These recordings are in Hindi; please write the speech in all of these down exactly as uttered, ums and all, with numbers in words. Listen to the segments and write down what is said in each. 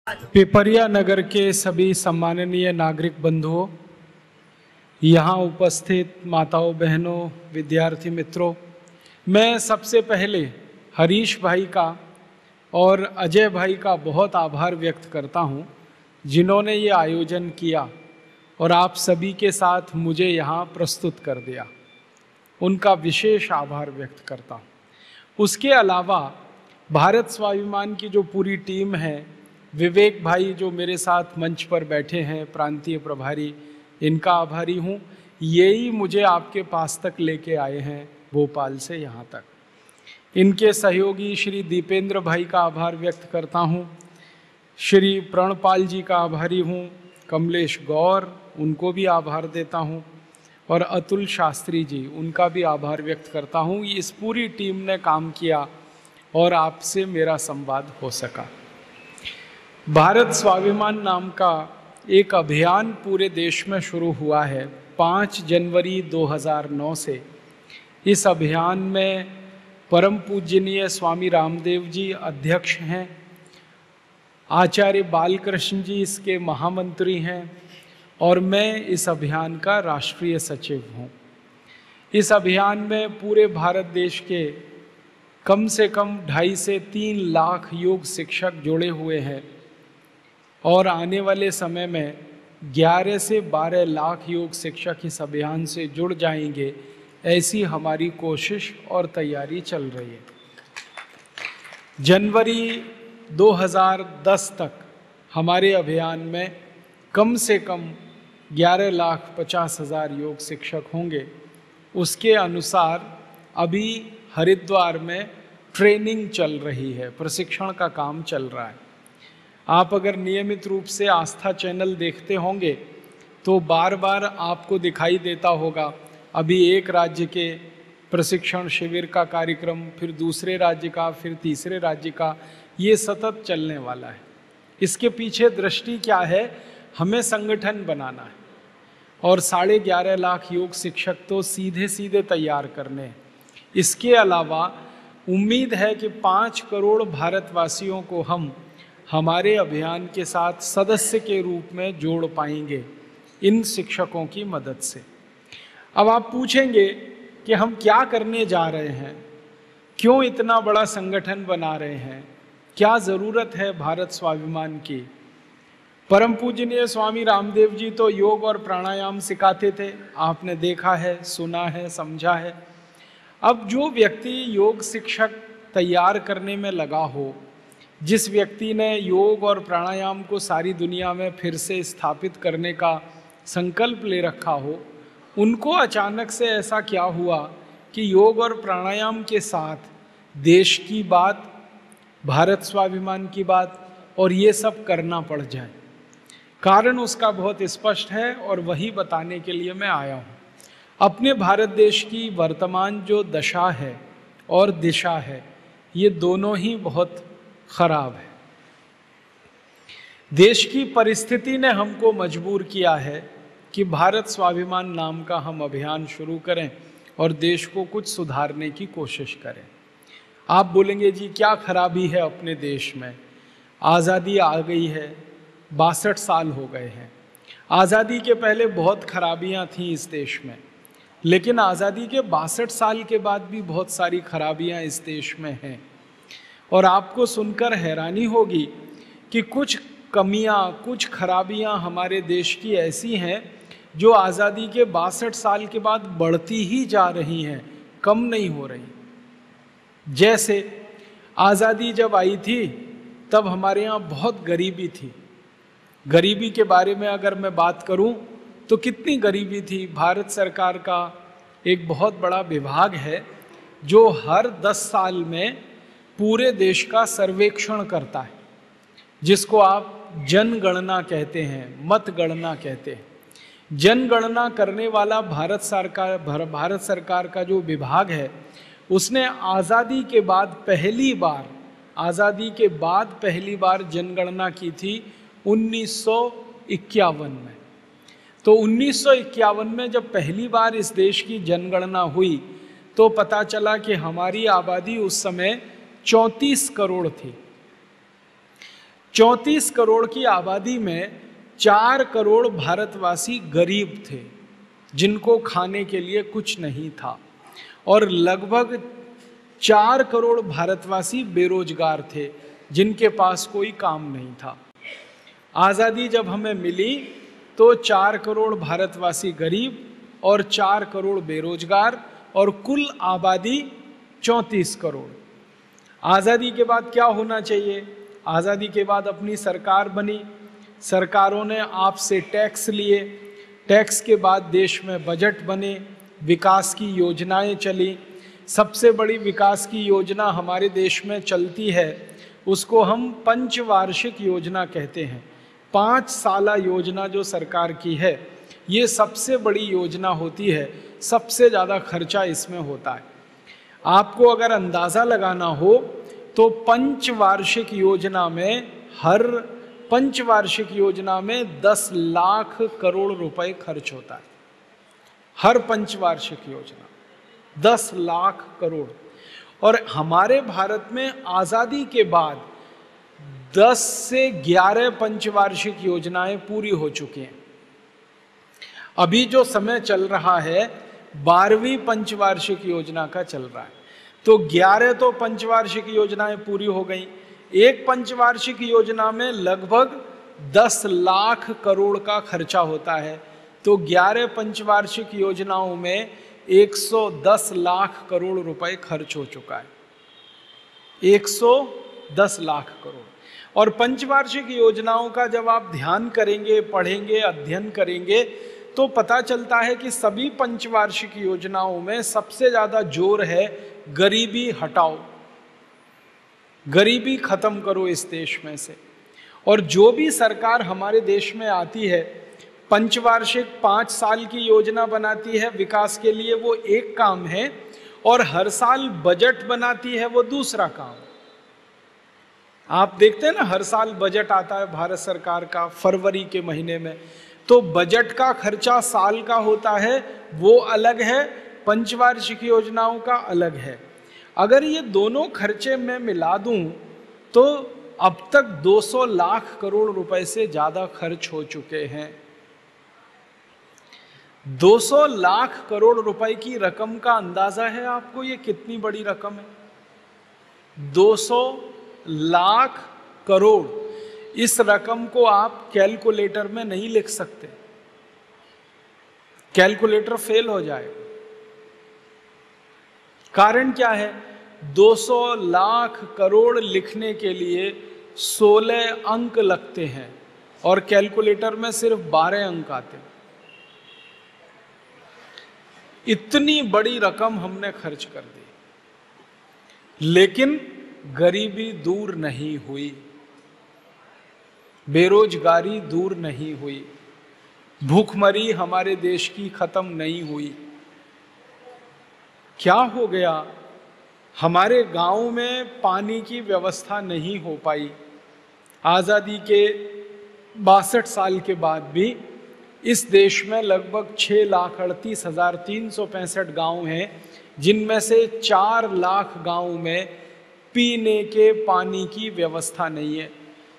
पिपरिया नगर के सभी सम्माननीय नागरिक बंधुओं, यहाँ उपस्थित माताओं, बहनों, विद्यार्थी मित्रों, मैं सबसे पहले हरीश भाई का और अजय भाई का बहुत आभार व्यक्त करता हूँ, जिन्होंने ये आयोजन किया और आप सभी के साथ मुझे यहाँ प्रस्तुत कर दिया। उनका विशेष आभार व्यक्त करता हूँ। उसके अलावा भारत स्वाभिमान की जो पूरी टीम है, विवेक भाई जो मेरे साथ मंच पर बैठे हैं, प्रांतीय प्रभारी, इनका आभारी हूँ। यही मुझे आपके पास तक लेके आए हैं, भोपाल से यहाँ तक। इनके सहयोगी श्री दीपेंद्र भाई का आभार व्यक्त करता हूँ। श्री प्रणपाल जी का आभारी हूँ। कमलेश गौर, उनको भी आभार देता हूँ। और अतुल शास्त्री जी, उनका भी आभार व्यक्त करता हूँ। इस पूरी टीम ने काम किया और आपसे मेरा संवाद हो सका। भारत स्वाभिमान नाम का एक अभियान पूरे देश में शुरू हुआ है पाँच जनवरी दो हज़ार नौ से। इस अभियान में परम पूजनीय स्वामी रामदेव जी अध्यक्ष हैं, आचार्य बालकृष्ण जी इसके महामंत्री हैं और मैं इस अभियान का राष्ट्रीय सचिव हूँ। इस अभियान में पूरे भारत देश के कम से कम ढाई से तीन लाख योग शिक्षक जुड़े हुए हैं और आने वाले समय में ग्यारह से बारह लाख योग शिक्षक इस अभियान से जुड़ जाएंगे, ऐसी हमारी कोशिश और तैयारी चल रही है। जनवरी दो हज़ार दस तक हमारे अभियान में कम से कम ग्यारह लाख पचास हज़ार योग शिक्षक होंगे। उसके अनुसार अभी हरिद्वार में ट्रेनिंग चल रही है, प्रशिक्षण का काम चल रहा है। आप अगर नियमित रूप से आस्था चैनल देखते होंगे तो बार बार आपको दिखाई देता होगा, अभी एक राज्य के प्रशिक्षण शिविर का कार्यक्रम, फिर दूसरे राज्य का, फिर तीसरे राज्य का, ये सतत चलने वाला है। इसके पीछे दृष्टि क्या है? हमें संगठन बनाना है और साढ़े ग्यारह लाख योग शिक्षक तो सीधे सीधे तैयार करने हैं। इसके अलावा उम्मीद है कि पाँच करोड़ भारतवासियों को हम हमारे अभियान के साथ सदस्य के रूप में जोड़ पाएंगे इन शिक्षकों की मदद से। अब आप पूछेंगे कि हम क्या करने जा रहे हैं, क्यों इतना बड़ा संगठन बना रहे हैं, क्या ज़रूरत है भारत स्वाभिमान की। परम पूजनीय स्वामी रामदेव जी तो योग और प्राणायाम सिखाते थे, आपने देखा है, सुना है, समझा है। अब जो व्यक्ति योग शिक्षक तैयार करने में लगा हो, जिस व्यक्ति ने योग और प्राणायाम को सारी दुनिया में फिर से स्थापित करने का संकल्प ले रखा हो, उनको अचानक से ऐसा क्या हुआ कि योग और प्राणायाम के साथ देश की बात, भारत स्वाभिमान की बात और ये सब करना पड़ जाए। कारण उसका बहुत स्पष्ट है और वही बताने के लिए मैं आया हूँ। अपने भारत देश की वर्तमान जो दशा है और दिशा है, ये दोनों ही बहुत खराब है। देश की परिस्थिति ने हमको मजबूर किया है कि भारत स्वाभिमान नाम का हम अभियान शुरू करें और देश को कुछ सुधारने की कोशिश करें। आप बोलेंगे जी क्या खराबी है अपने देश में? आज़ादी आ गई है, बासठ साल हो गए हैं। आज़ादी के पहले बहुत खराबियां थीं इस देश में, लेकिन आज़ादी के बासठ साल के बाद भी बहुत सारी खराबियां इस देश में हैं। और आपको सुनकर हैरानी होगी कि कुछ कमियां, कुछ खराबियां हमारे देश की ऐसी हैं जो आज़ादी के बासठ साल के बाद बढ़ती ही जा रही हैं, कम नहीं हो रही। जैसे आज़ादी जब आई थी तब हमारे यहाँ बहुत गरीबी थी। गरीबी के बारे में अगर मैं बात करूं तो कितनी गरीबी थी। भारत सरकार का एक बहुत बड़ा विभाग है जो हर दस साल में पूरे देश का सर्वेक्षण करता है, जिसको आप जनगणना कहते हैं, मतगणना कहते हैं। जनगणना करने वाला भारत सरकार भारत सरकार का जो विभाग है, उसने आज़ादी के बाद पहली बार आज़ादी के बाद पहली बार जनगणना की थी उन्नीस सौ इक्यावन में। तो उन्नीस सौ इक्यावन में जब पहली बार इस देश की जनगणना हुई तो पता चला कि हमारी आबादी उस समय चौंतीस करोड़ थी। चौंतीस करोड़ की आबादी में चार करोड़ भारतवासी गरीब थे, जिनको खाने के लिए कुछ नहीं था, और लगभग चार करोड़ भारतवासी बेरोजगार थे, जिनके पास कोई काम नहीं था। आज़ादी जब हमें मिली तो चार करोड़ भारतवासी गरीब और चार करोड़ बेरोजगार और कुल आबादी चौंतीस करोड़। आज़ादी के बाद क्या होना चाहिए? आज़ादी के बाद अपनी सरकार बनी, सरकारों ने आपसे टैक्स लिए, टैक्स के बाद देश में बजट बने, विकास की योजनाएं चली। सबसे बड़ी विकास की योजना हमारे देश में चलती है, उसको हम पंचवार्षिक योजना कहते हैं। पाँच साला योजना जो सरकार की है, ये सबसे बड़ी योजना होती है, सबसे ज़्यादा खर्चा इसमें होता है। आपको अगर अंदाज़ा लगाना हो तो पंचवार्षिक योजना में हर पंचवार्षिक योजना में दस लाख करोड़ रुपए खर्च होता है। हर पंचवार्षिक योजना दस लाख करोड़। और हमारे भारत में आज़ादी के बाद दस से ग्यारह पंचवार्षिक योजनाएं पूरी हो चुकी हैं। अभी जो समय चल रहा है बारहवीं पंचवार्षिक योजना का चल रहा है, तो ग्यारह तो पंचवार्षिक योजनाएं पूरी हो गई। एक पंचवार्षिक योजना में लगभग दस लाख करोड़ का खर्चा होता है, तो ग्यारह पंचवार्षिक योजनाओं में एक सौ दस लाख करोड़ रुपए खर्च हो चुका है। एक सौ दस लाख करोड़। और पंचवार्षिक योजनाओं का जब आप ध्यान करेंगे, पढ़ेंगे, अध्ययन करेंगे, तो पता चलता है कि सभी पंचवार्षिक योजनाओं में सबसे ज़्यादा जोर है गरीबी हटाओ, गरीबी खत्म करो इस देश में से। और जो भी सरकार हमारे देश में आती है, पंचवार्षिक पाँच साल की योजना बनाती है विकास के लिए, वो एक काम है, और हर साल बजट बनाती है, वो दूसरा काम। आप देखते हैं ना, हर साल बजट आता है भारत सरकार का फरवरी के महीने में, तो बजट का खर्चा साल का होता है, वो अलग है, पंचवार्षिक योजनाओं का अलग है। अगर ये दोनों खर्चे मैं मिला दूं तो अब तक दो सौ लाख करोड़ रुपए से ज्यादा खर्च हो चुके हैं। दो सौ लाख करोड़ रुपए की रकम का अंदाजा है आपको ये कितनी बड़ी रकम है? दो सौ लाख करोड़। इस रकम को आप कैलकुलेटर में नहीं लिख सकते, कैलकुलेटर फेल हो जाएगा। कारण क्या है? दो सौ लाख करोड़ लिखने के लिए सोलह अंक लगते हैं और कैलकुलेटर में सिर्फ बारह अंक आते हैं। इतनी बड़ी रकम हमने खर्च कर दी, लेकिन गरीबी दूर नहीं हुई, बेरोजगारी दूर नहीं हुई, भूखमरी हमारे देश की खत्म नहीं हुई। क्या हो गया? हमारे गांव में पानी की व्यवस्था नहीं हो पाई। आज़ादी के बासठ साल के बाद भी इस देश में लगभग छः लाख अड़तीस हजार तीन सौ पैंसठ गाँव हैं, जिनमें से चार लाख गाँव में पीने के पानी की व्यवस्था नहीं है।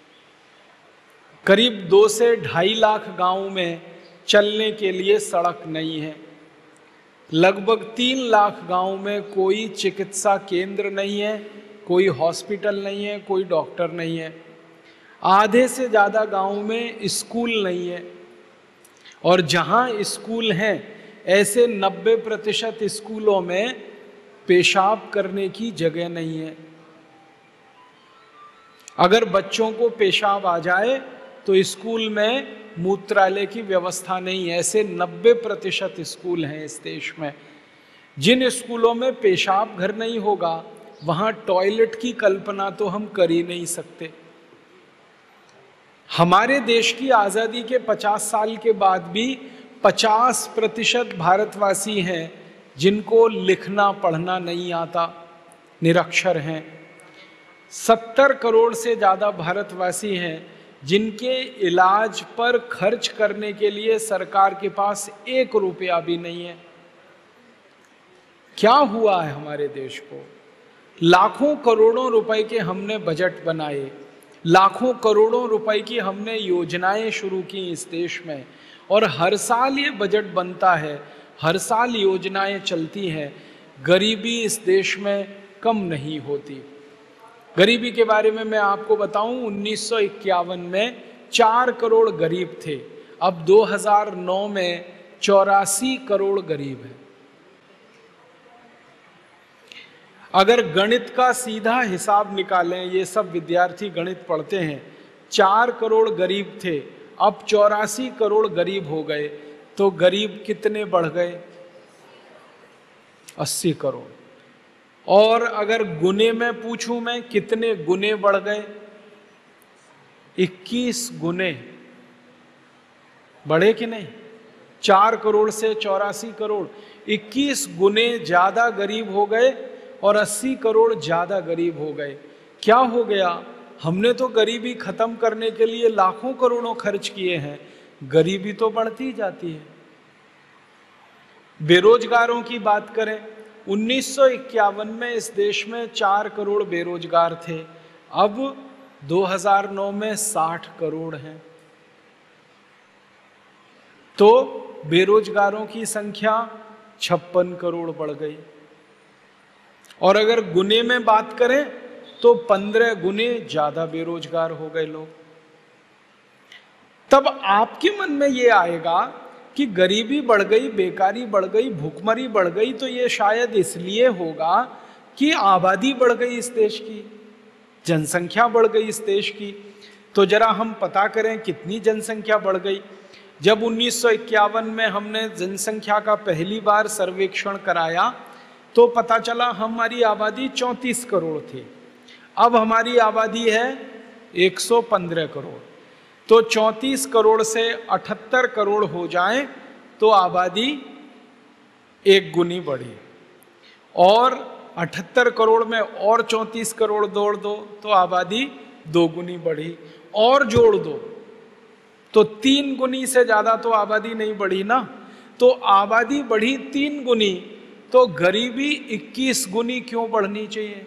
करीब दो से ढाई लाख गाँव में चलने के लिए सड़क नहीं है। लगभग तीन लाख गांव में कोई चिकित्सा केंद्र नहीं है, कोई हॉस्पिटल नहीं है, कोई डॉक्टर नहीं है। आधे से ज़्यादा गांव में स्कूल नहीं है, और जहां स्कूल हैं ऐसे नब्बे प्रतिशत स्कूलों में पेशाब करने की जगह नहीं है। अगर बच्चों को पेशाब आ जाए तो स्कूल में मूत्रालय की व्यवस्था नहीं है। ऐसे नब्बे प्रतिशत स्कूल हैं इस देश में। जिन स्कूलों में पेशाब घर नहीं होगा, वहाँ टॉयलेट की कल्पना तो हम कर ही नहीं सकते। हमारे देश की आज़ादी के पचास साल के बाद भी पचास प्रतिशत भारतवासी हैं जिनको लिखना पढ़ना नहीं आता, निरक्षर हैं। सत्तर करोड़ से ज़्यादा भारतवासी हैं जिनके इलाज पर खर्च करने के लिए सरकार के पास एक रुपया भी नहीं है। क्या हुआ है हमारे देश को? लाखों करोड़ों रुपए के हमने बजट बनाए, लाखों करोड़ों रुपए की हमने योजनाएं शुरू की इस देश में, और हर साल ये बजट बनता है, हर साल योजनाएं चलती हैं, गरीबी इस देश में कम नहीं होती। गरीबी के बारे में मैं आपको बताऊं, उन्नीस सौ इक्यावन में चार करोड़ गरीब थे, अब दो हज़ार नौ में चौरासी करोड़ गरीब हैं। अगर गणित का सीधा हिसाब निकालें, ये सब विद्यार्थी गणित पढ़ते हैं, चार करोड़ गरीब थे, अब चौरासी करोड़ गरीब हो गए, तो गरीब कितने बढ़ गए? अस्सी करोड़। और अगर गुने में पूछूं मैं, कितने गुने बढ़ गए? इक्कीस गुने बढ़े कि नहीं? चार करोड़ से चौरासी करोड़, इक्कीस गुने ज्यादा गरीब हो गए और अस्सी करोड़ ज्यादा गरीब हो गए। क्या हो गया? हमने तो गरीबी खत्म करने के लिए लाखों करोड़ों खर्च किए हैं, गरीबी तो बढ़ती जाती है। बेरोजगारों की बात करें, उन्नीस सौ इक्यावन में इस देश में चार करोड़ बेरोजगार थे, अब दो हज़ार नौ में साठ करोड़ हैं। तो बेरोजगारों की संख्या छप्पन करोड़ बढ़ गई। और अगर गुने में बात करें तो पंद्रह गुने ज्यादा बेरोजगार हो गए लोग। तब आपके मन में यह आएगा कि गरीबी बढ़ गई, बेकारी बढ़ गई, भूखमरी बढ़ गई, तो ये शायद इसलिए होगा कि आबादी बढ़ गई इस देश की, जनसंख्या बढ़ गई इस देश की। तो जरा हम पता करें कितनी जनसंख्या बढ़ गई। जब उन्नीस सौ इक्यावन में हमने जनसंख्या का पहली बार सर्वेक्षण कराया तो पता चला हमारी आबादी चौंतीस करोड़ थी, अब हमारी आबादी है एक सौ पंद्रह करोड़। तो चौंतीस करोड़ से अठहत्तर करोड़ हो जाए तो आबादी एक गुनी बढ़ी, और अठहत्तर करोड़ में और चौंतीस करोड़ जोड़ दो तो आबादी दो गुनी बढ़ी, और जोड़ दो तो तीन गुनी से ज्यादा तो आबादी नहीं बढ़ी ना। तो आबादी बढ़ी तीन गुनी, तो गरीबी इक्कीस गुनी क्यों बढ़नी चाहिए?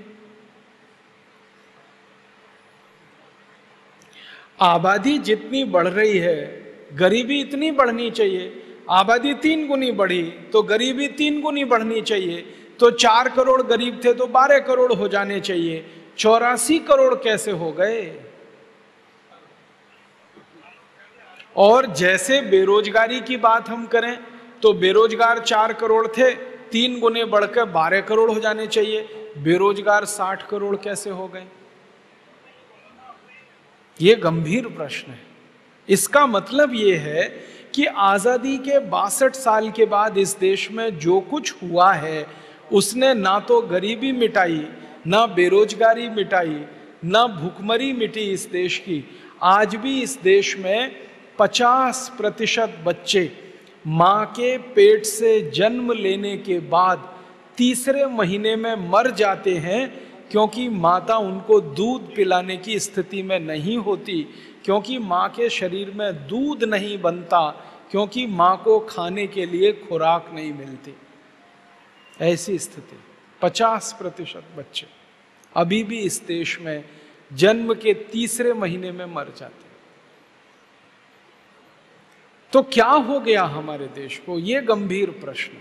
आबादी जितनी बढ़ रही है गरीबी इतनी बढ़नी चाहिए। आबादी तीन गुनी बढ़ी तो गरीबी तीन गुनी बढ़नी चाहिए। तो चार करोड़ गरीब थे तो बारह करोड़ हो जाने चाहिए, चौरासी करोड़ कैसे हो गए? और जैसे बेरोजगारी की बात हम करें तो बेरोजगार चार करोड़ थे, तीन गुने बढ़कर बारह करोड़ हो जाने चाहिए, बेरोजगार साठ करोड़ कैसे हो गए? ये गंभीर प्रश्न है। इसका मतलब ये है कि आजादी के बासठ साल के बाद इस देश में जो कुछ हुआ है उसने ना तो गरीबी मिटाई, ना बेरोजगारी मिटाई, ना भूखमरी मिटी इस देश की। आज भी इस देश में पचास प्रतिशत बच्चे माँ के पेट से जन्म लेने के बाद तीसरे महीने में मर जाते हैं, क्योंकि माता उनको दूध पिलाने की स्थिति में नहीं होती, क्योंकि माँ के शरीर में दूध नहीं बनता, क्योंकि माँ को खाने के लिए खुराक नहीं मिलती। ऐसी स्थिति, पचास प्रतिशत बच्चे अभी भी इस देश में जन्म के तीसरे महीने में मर जाते हैं। तो क्या हो गया हमारे देश को? ये गंभीर प्रश्न।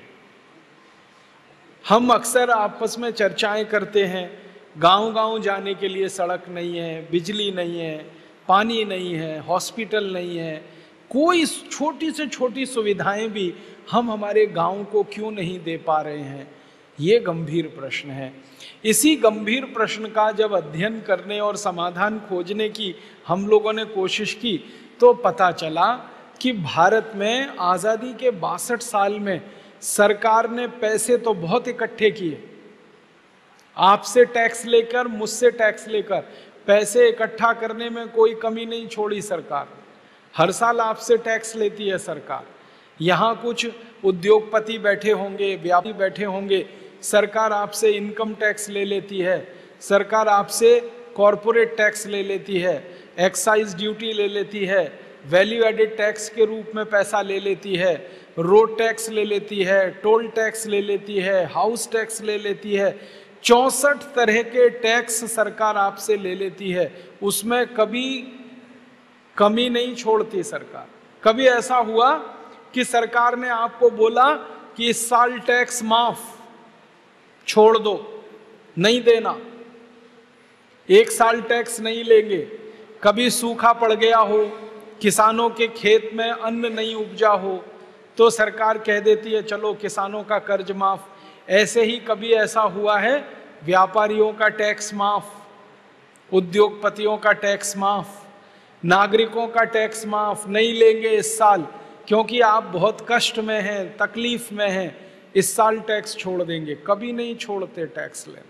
हम अक्सर आपस में चर्चाएं करते हैं, गांव-गांव जाने के लिए सड़क नहीं है, बिजली नहीं है, पानी नहीं है, हॉस्पिटल नहीं है, कोई छोटी से छोटी सुविधाएं भी हम हमारे गांव को क्यों नहीं दे पा रहे हैं? ये गंभीर प्रश्न है। इसी गंभीर प्रश्न का जब अध्ययन करने और समाधान खोजने की हम लोगों ने कोशिश की तो पता चला कि भारत में आज़ादी के बासठ साल में सरकार ने पैसे तो बहुत इकट्ठे किए, आपसे टैक्स लेकर, मुझसे टैक्स लेकर, पैसे इकट्ठा करने में कोई कमी नहीं छोड़ी सरकार। हर साल आपसे टैक्स लेती है सरकार। यहाँ कुछ उद्योगपति बैठे होंगे, व्यापारी बैठे होंगे, सरकार आपसे इनकम टैक्स ले लेती है, सरकार आपसे कॉरपोरेट टैक्स ले लेती है, एक्साइज ड्यूटी ले लेती है, वैल्यू एडेड टैक्स के रूप में पैसा ले लेती है, रोड टैक्स ले लेती है, टोल टैक्स ले लेती है, हाउस टैक्स ले लेती है। चौसठ तरह के टैक्स सरकार आपसे ले लेती है, उसमें कभी कमी नहीं छोड़ती सरकार। कभी ऐसा हुआ कि सरकार ने आपको बोला कि इस साल टैक्स माफ छोड़ दो, नहीं देना, एक साल टैक्स नहीं लेंगे। कभी सूखा पड़ गया हो, किसानों के खेत में अन्न नहीं उपजा हो, तो सरकार कह देती है चलो किसानों का कर्ज माफ। ऐसे ही कभी ऐसा हुआ है व्यापारियों का टैक्स माफ, उद्योगपतियों का टैक्स माफ, नागरिकों का टैक्स माफ, नहीं लेंगे इस साल क्योंकि आप बहुत कष्ट में हैं, तकलीफ में हैं, इस साल टैक्स छोड़ देंगे। कभी नहीं छोड़ते टैक्स लेना।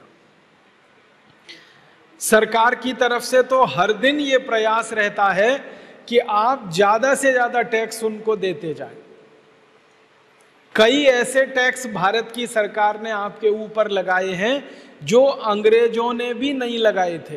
सरकार की तरफ से तो हर दिन ये प्रयास रहता है कि आप ज्यादा से ज्यादा टैक्स उनको देते जाएं। कई ऐसे टैक्स भारत की सरकार ने आपके ऊपर लगाए हैं जो अंग्रेजों ने भी नहीं लगाए थे।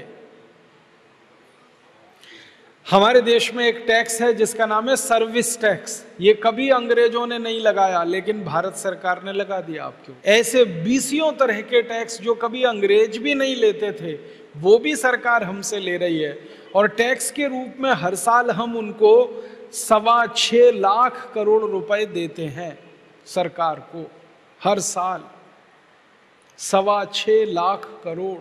हमारे देश में एक टैक्स है जिसका नाम है सर्विस टैक्स। ये कभी अंग्रेजों ने नहीं लगाया, लेकिन भारत सरकार ने लगा दिया आपके ऊपर। ऐसे बीसियों तरह के टैक्स जो कभी अंग्रेज भी नहीं लेते थे, वो भी सरकार हमसे ले रही है। और टैक्स के रूप में हर साल हम उनको सवा छह लाख करोड़ रुपए देते हैं सरकार को। हर साल सवा छह लाख करोड़।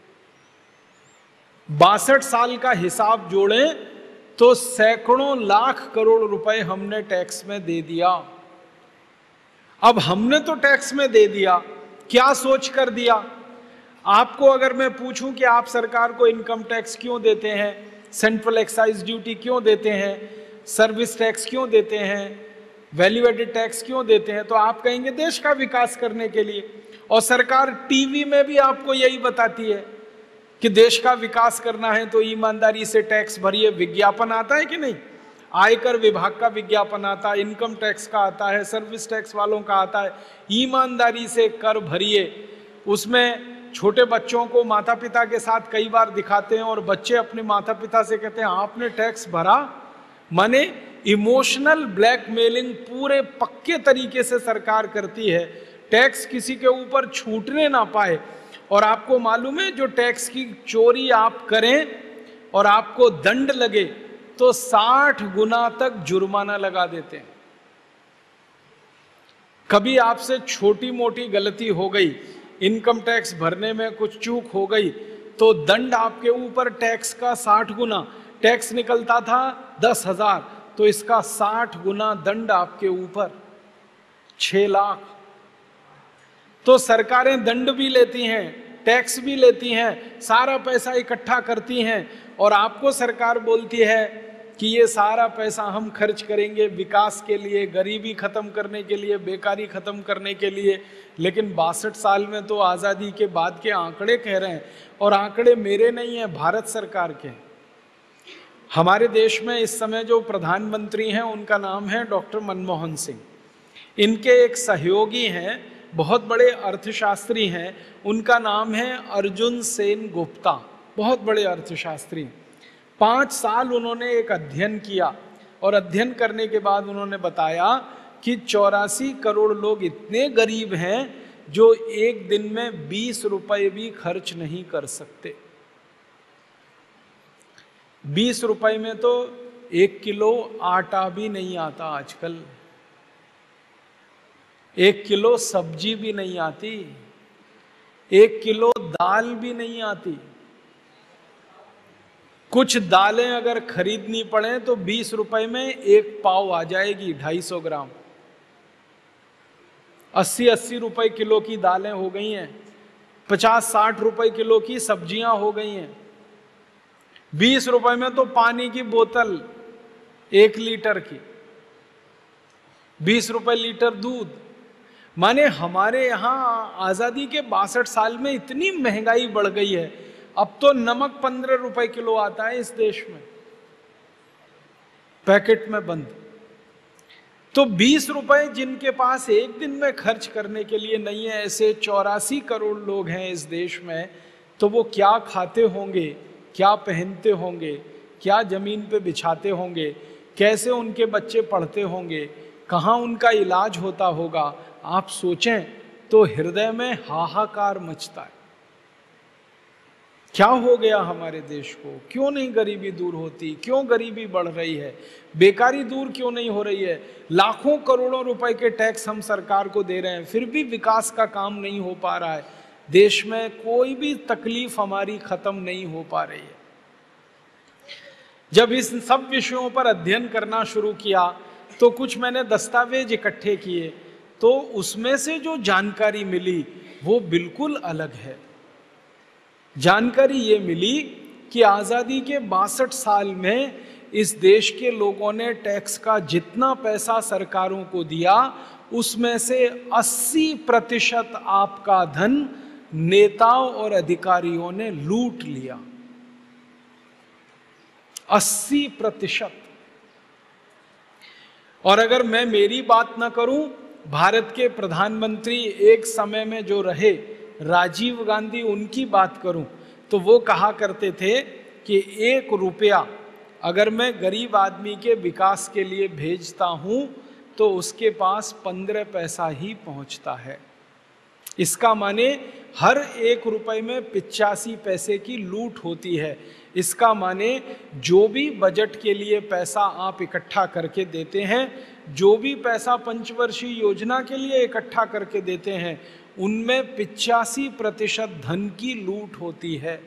बासठ साल का हिसाब जोड़ें तो सैकड़ों लाख करोड़ रुपए हमने टैक्स में दे दिया। अब हमने तो टैक्स में दे दिया, क्या सोच कर दिया? आपको अगर मैं पूछूं कि आप सरकार को इनकम टैक्स क्यों देते हैं, सेंट्रल एक्साइज ड्यूटी क्यों देते हैं, सर्विस टैक्स क्यों देते हैं, वैल्यू एडेड टैक्स क्यों देते हैं, तो आप कहेंगे देश का विकास करने के लिए। और सरकार टीवी में भी आपको यही बताती है कि देश का विकास करना है तो ईमानदारी से टैक्स भरिए। विज्ञापन आता है कि नहीं? आयकर विभाग का विज्ञापन आता है, इनकम टैक्स का आता है, सर्विस टैक्स वालों का आता है। ईमानदारी से कर भरिए। उसमें छोटे बच्चों को माता पिता के साथ कई बार दिखाते हैं और बच्चे अपने माता पिता से कहते हैं आपने टैक्स भरा। माने इमोशनल ब्लैकमेलिंग पूरे पक्के तरीके से सरकार करती है, टैक्स किसी के ऊपर छूटने ना पाए। और आपको मालूम है जो टैक्स की चोरी आप करें और आपको दंड लगे तो साठ गुना तक जुर्माना लगा देते हैं। कभी आपसे छोटी मोटी गलती हो गई, इनकम टैक्स भरने में कुछ चूक हो गई, तो दंड आपके ऊपर टैक्स का साठ गुना। टैक्स निकलता था दस हजार, तो इसका साठ गुना दंड आपके ऊपर, छह लाख। तो सरकारें दंड भी लेती हैं, टैक्स भी लेती हैं, सारा पैसा इकट्ठा करती हैं और आपको सरकार बोलती है कि ये सारा पैसा हम खर्च करेंगे विकास के लिए, गरीबी खत्म करने के लिए, बेकारी खत्म करने के लिए। लेकिन बासठ साल में तो आज़ादी के बाद के आंकड़े कह रहे हैं, और आंकड़े मेरे नहीं हैं, भारत सरकार के। हमारे देश में इस समय जो प्रधानमंत्री हैं उनका नाम है डॉक्टर मनमोहन सिंह। इनके एक सहयोगी हैं, बहुत बड़े अर्थशास्त्री हैं, उनका नाम है अर्जुन सेन गुप्ता। बहुत बड़े अर्थशास्त्री। पाँच साल उन्होंने एक अध्ययन किया और अध्ययन करने के बाद उन्होंने बताया कि चौरासी करोड़ लोग इतने गरीब हैं जो एक दिन में बीस रुपए भी खर्च नहीं कर सकते। बीस रुपए में तो एक किलो आटा भी नहीं आता आजकल, एक किलो सब्जी भी नहीं आती, एक किलो दाल भी नहीं आती। कुछ दालें अगर खरीदनी पड़े तो बीस रुपए में एक पाव आ जाएगी, ढाई सौ ग्राम। अस्सी अस्सी रुपए किलो की दालें हो गई हैं, पचास साठ रुपए किलो की सब्जियां हो गई हैं। बीस रुपए में तो पानी की बोतल एक लीटर की, बीस रुपए लीटर दूध। माने हमारे यहाँ आजादी के बासठ साल में इतनी महंगाई बढ़ गई है, अब तो नमक पंद्रह रुपए किलो आता है इस देश में, पैकेट में बंद। तो बीस रुपए जिनके पास एक दिन में खर्च करने के लिए नहीं है, ऐसे चौरासी करोड़ लोग हैं इस देश में, तो वो क्या खाते होंगे, क्या पहनते होंगे, क्या जमीन पे बिछाते होंगे, कैसे उनके बच्चे पढ़ते होंगे, कहाँ उनका इलाज होता होगा। आप सोचें तो हृदय में हाहाकार मचता है। क्या हो गया हमारे देश को? क्यों नहीं गरीबी दूर होती? क्यों गरीबी बढ़ रही है? बेकारी दूर क्यों नहीं हो रही है? लाखों करोड़ों रुपए के टैक्स हम सरकार को दे रहे हैं, फिर भी विकास का काम नहीं हो पा रहा है। देश में कोई भी तकलीफ हमारी खत्म नहीं हो पा रही है। जब इस सब विषयों पर अध्ययन करना शुरू किया तो कुछ मैंने दस्तावेज इकट्ठे किए, तो उसमें से जो जानकारी मिली वो बिल्कुल अलग है। जानकारी ये मिली कि आज़ादी के बासठ साल में इस देश के लोगों ने टैक्स का जितना पैसा सरकारों को दिया, उसमें से अस्सी प्रतिशत आपका धन नेताओं और अधिकारियों ने लूट लिया। अस्सी प्रतिशत। और अगर मैं मेरी बात ना करूं, भारत के प्रधानमंत्री एक समय में जो रहे राजीव गांधी, उनकी बात करूं तो वो कहा करते थे कि एक रुपया अगर मैं गरीब आदमी के विकास के लिए भेजता हूं तो उसके पास पंद्रह पैसा ही पहुंचता है। इसका माने हर एक रुपए में पिचासी पैसे की लूट होती है। इसका माने जो भी बजट के लिए पैसा आप इकट्ठा करके देते हैं, जो भी पैसा पंचवर्षीय योजना के लिए इकट्ठा करके देते हैं, उनमें पिचासी प्रतिशत धन की लूट होती है।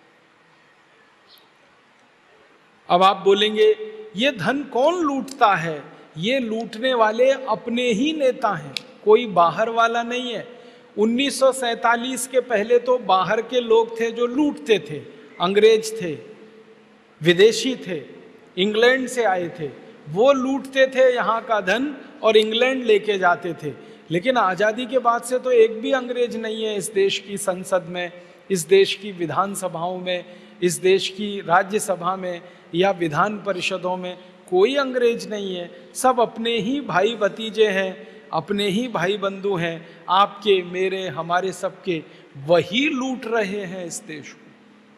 अब आप बोलेंगे ये धन कौन लूटता है? ये लूटने वाले अपने ही नेता हैं, कोई बाहर वाला नहीं है। उन्नीस सौ सैंतालीस के पहले तो बाहर के लोग थे जो लूटते थे, अंग्रेज थे, विदेशी थे, इंग्लैंड से आए थे, वो लूटते थे यहाँ का धन और इंग्लैंड लेके जाते थे। लेकिन आज़ादी के बाद से तो एक भी अंग्रेज नहीं है इस देश की संसद में, इस देश की विधानसभाओं में, इस देश की राज्यसभा में या विधान परिषदों में कोई अंग्रेज नहीं है। सब अपने ही भाई भतीजे हैं, अपने ही भाई बंधु हैं, आपके, मेरे, हमारे सबके। वही लूट रहे हैं इस देश को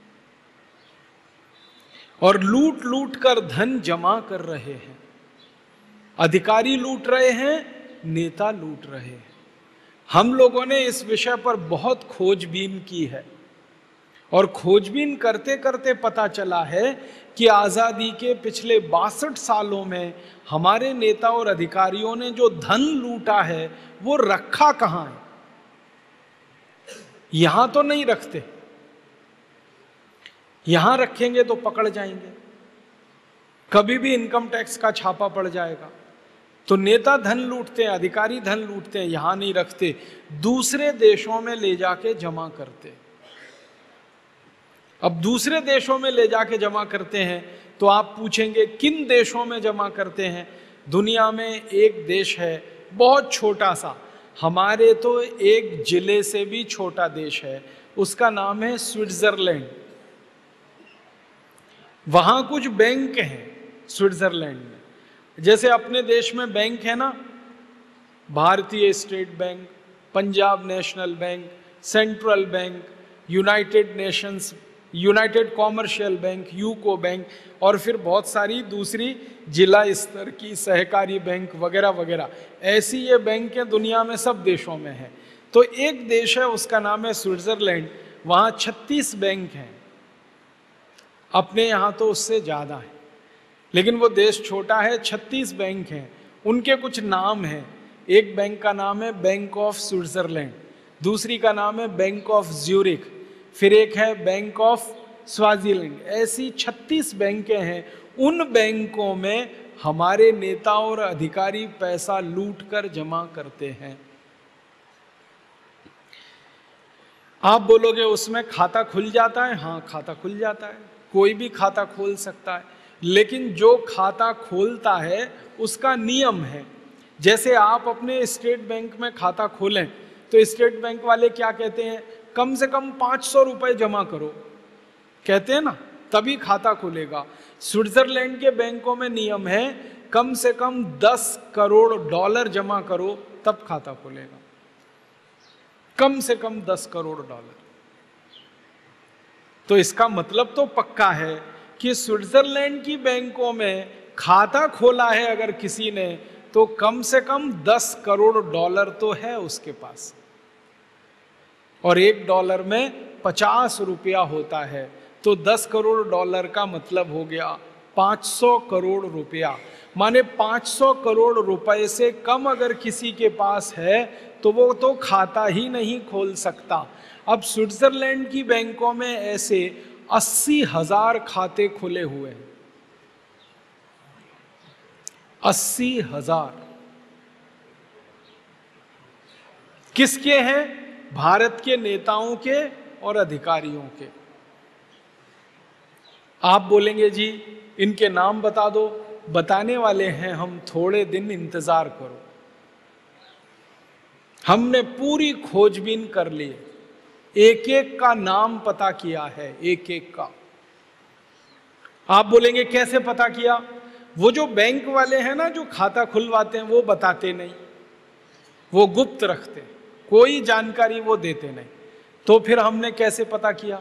और लूट लूट कर धन जमा कर रहे हैं। अधिकारी लूट रहे हैं, नेता लूट रहे हैं। हम लोगों ने इस विषय पर बहुत खोजबीन की है और खोजबीन करते करते पता चला है कि आज़ादी के पिछले बासठ सालों में हमारे नेता और अधिकारियों ने जो धन लूटा है वो रखा कहाँ है? यहां तो नहीं रखते, यहां रखेंगे तो पकड़ जाएंगे, कभी भी इनकम टैक्स का छापा पड़ जाएगा। तो नेता धन लूटते हैं, अधिकारी धन लूटते हैं, यहां नहीं रखते, दूसरे देशों में ले जाके जमा करते। अब दूसरे देशों में ले जाके जमा करते हैं तो आप पूछेंगे किन देशों में जमा करते हैं? दुनिया में एक देश है बहुत छोटा सा, हमारे तो एक जिले से भी छोटा देश है, उसका नाम है स्विट्जरलैंड। वहां कुछ बैंक हैं स्विट्जरलैंड में, जैसे अपने देश में बैंक है ना, भारतीय state bank, Punjab national bank, central bank, united nations, united commercial bank, UCO bank, और फिर बहुत सारी दूसरी जिला स्तर की सहकारी बैंक वगैरह वगैरह। ऐसी ये बैंकें दुनिया में सब देशों में हैं। तो एक देश है उसका नाम है स्विट्जरलैंड, वहाँ छत्तीस बैंक हैं। अपने यहाँ तो उससे ज़्यादा है, लेकिन वो देश छोटा है, छत्तीस बैंक हैं। उनके कुछ नाम हैं। एक बैंक का नाम है बैंक ऑफ स्विट्जरलैंड, दूसरी का नाम है बैंक ऑफ ज्यूरिख, फिर एक है बैंक ऑफ स्वाजीलैंड। ऐसी छत्तीस बैंकें हैं। उन बैंकों में हमारे नेता और अधिकारी पैसा लूट कर जमा करते हैं। आप बोलोगे उसमें खाता खुल जाता है? हाँ, खाता खुल जाता है, कोई भी खाता खोल सकता है, लेकिन जो खाता खोलता है उसका नियम है। जैसे आप अपने स्टेट बैंक में खाता खोलें तो स्टेट बैंक वाले क्या कहते हैं? कम से कम पाँच सौ रुपये जमा करो, कहते हैं ना, तभी खाता खुलेगा। स्विट्जरलैंड के बैंकों में नियम है कम से कम दस करोड़ डॉलर जमा करो तब खाता खुलेगा, कम से कम दस करोड़ डॉलर। तो इसका मतलब तो पक्का है कि स्विट्जरलैंड की बैंकों में खाता खोला है अगर किसी ने, तो कम से कम दस करोड़ डॉलर तो है उसके पास, और एक डॉलर में पचास रुपया होता है तो दस करोड़ डॉलर का मतलब हो गया पाँच सौ करोड़ रुपया। माने पाँच सौ करोड़ रुपए से कम अगर किसी के पास है तो वो तो खाता ही नहीं खोल सकता। अब स्विट्जरलैंड की बैंकों में ऐसे अस्सी हजार खाते खुले हुए हैं, अस्सी हजार। किसके हैं? भारत के नेताओं के और अधिकारियों के। आप बोलेंगे जी इनके नाम बता दो, बताने वाले हैं हम, थोड़े दिन इंतजार करो। हमने पूरी खोजबीन कर ली, एक एक का नाम पता किया है, एक एक का। आप बोलेंगे कैसे पता किया? वो जो बैंक वाले हैं ना, जो खाता खुलवाते हैं, वो बताते नहीं, वो गुप्त रखते, कोई जानकारी वो देते नहीं। तो फिर हमने कैसे पता किया?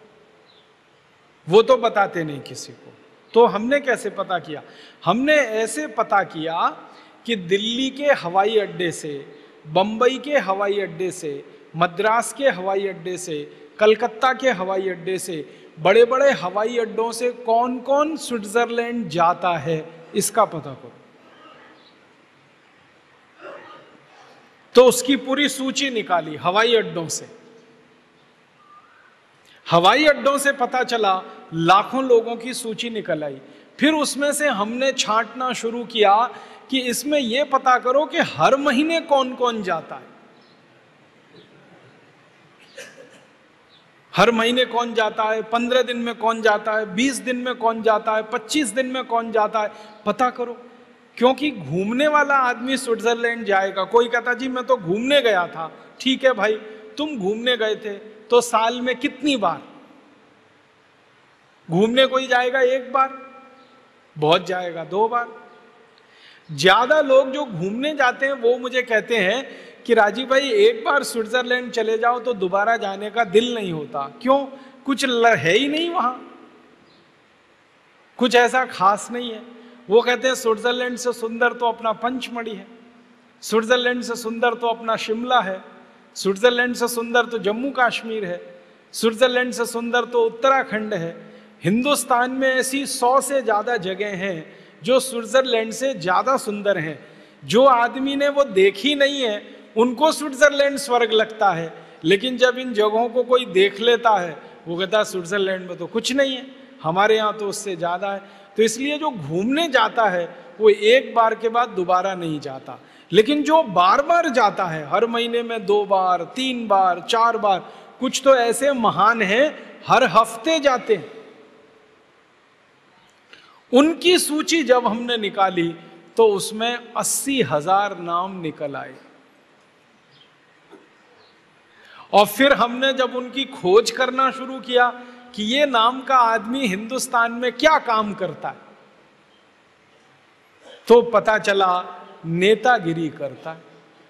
वो तो बताते नहीं किसी को, तो हमने कैसे पता किया? हमने ऐसे पता किया कि दिल्ली के हवाई अड्डे से, बंबई के हवाई अड्डे से, मद्रास के हवाई अड्डे से, कलकत्ता के हवाई अड्डे से, बड़े बड़े हवाई अड्डों से कौन कौन स्विट्जरलैंड जाता है इसका पता करो। तो उसकी पूरी सूची निकाली हवाई अड्डों से। हवाई अड्डों से पता चला, लाखों लोगों की सूची निकल आई। फिर उसमें से हमने छांटना शुरू किया कि इसमें यह पता करो कि हर महीने कौन कौन जाता है, हर महीने कौन जाता है, पंद्रह दिन में कौन जाता है, बीस दिन में कौन जाता है, पच्चीस दिन में कौन जाता है, पता करो। क्योंकि घूमने वाला आदमी स्विट्जरलैंड जाएगा। कोई कहता जी मैं तो घूमने गया था, ठीक है भाई, तुम घूमने गए थे तो साल में कितनी बार घूमने कोई जाएगा? एक बार, बहुत जाएगा दो बार। ज्यादा लोग जो घूमने जाते हैं वो मुझे कहते हैं कि राजीव भाई एक बार स्विट्जरलैंड चले जाओ तो दोबारा जाने का दिल नहीं होता। क्यों? कुछ है ही नहीं वहां, कुछ ऐसा खास नहीं है। वो कहते हैं स्विट्जरलैंड से सुंदर तो अपना पंचमढ़ी है, स्विट्जरलैंड से सुंदर तो अपना शिमला है, स्विट्जरलैंड से सुंदर तो जम्मू कश्मीर है, स्विट्जरलैंड से सुंदर तो उत्तराखंड है। हिंदुस्तान में ऐसी सौ से ज्यादा जगह हैं जो स्विट्जरलैंड से ज्यादा सुंदर हैं। जो आदमी ने वो देखी नहीं है उनको स्विट्जरलैंड स्वर्ग लगता है, लेकिन जब इन जगहों को कोई देख लेता है वो कहता है स्विट्जरलैंड में तो कुछ नहीं है, हमारे यहाँ तो उससे ज्यादा है। तो इसलिए जो घूमने जाता है वो एक बार के बाद दोबारा नहीं जाता, लेकिन जो बार बार जाता है, हर महीने में दो बार, तीन बार, चार बार, कुछ तो ऐसे महान हैं हर हफ्ते जाते हैं। उनकी सूची जब हमने निकाली तो उसमें अस्सी हजार नाम निकल आए। और फिर हमने जब उनकी खोज करना शुरू किया कि ये नाम का आदमी हिंदुस्तान में क्या काम करता है, तो पता चला नेतागिरी करता है।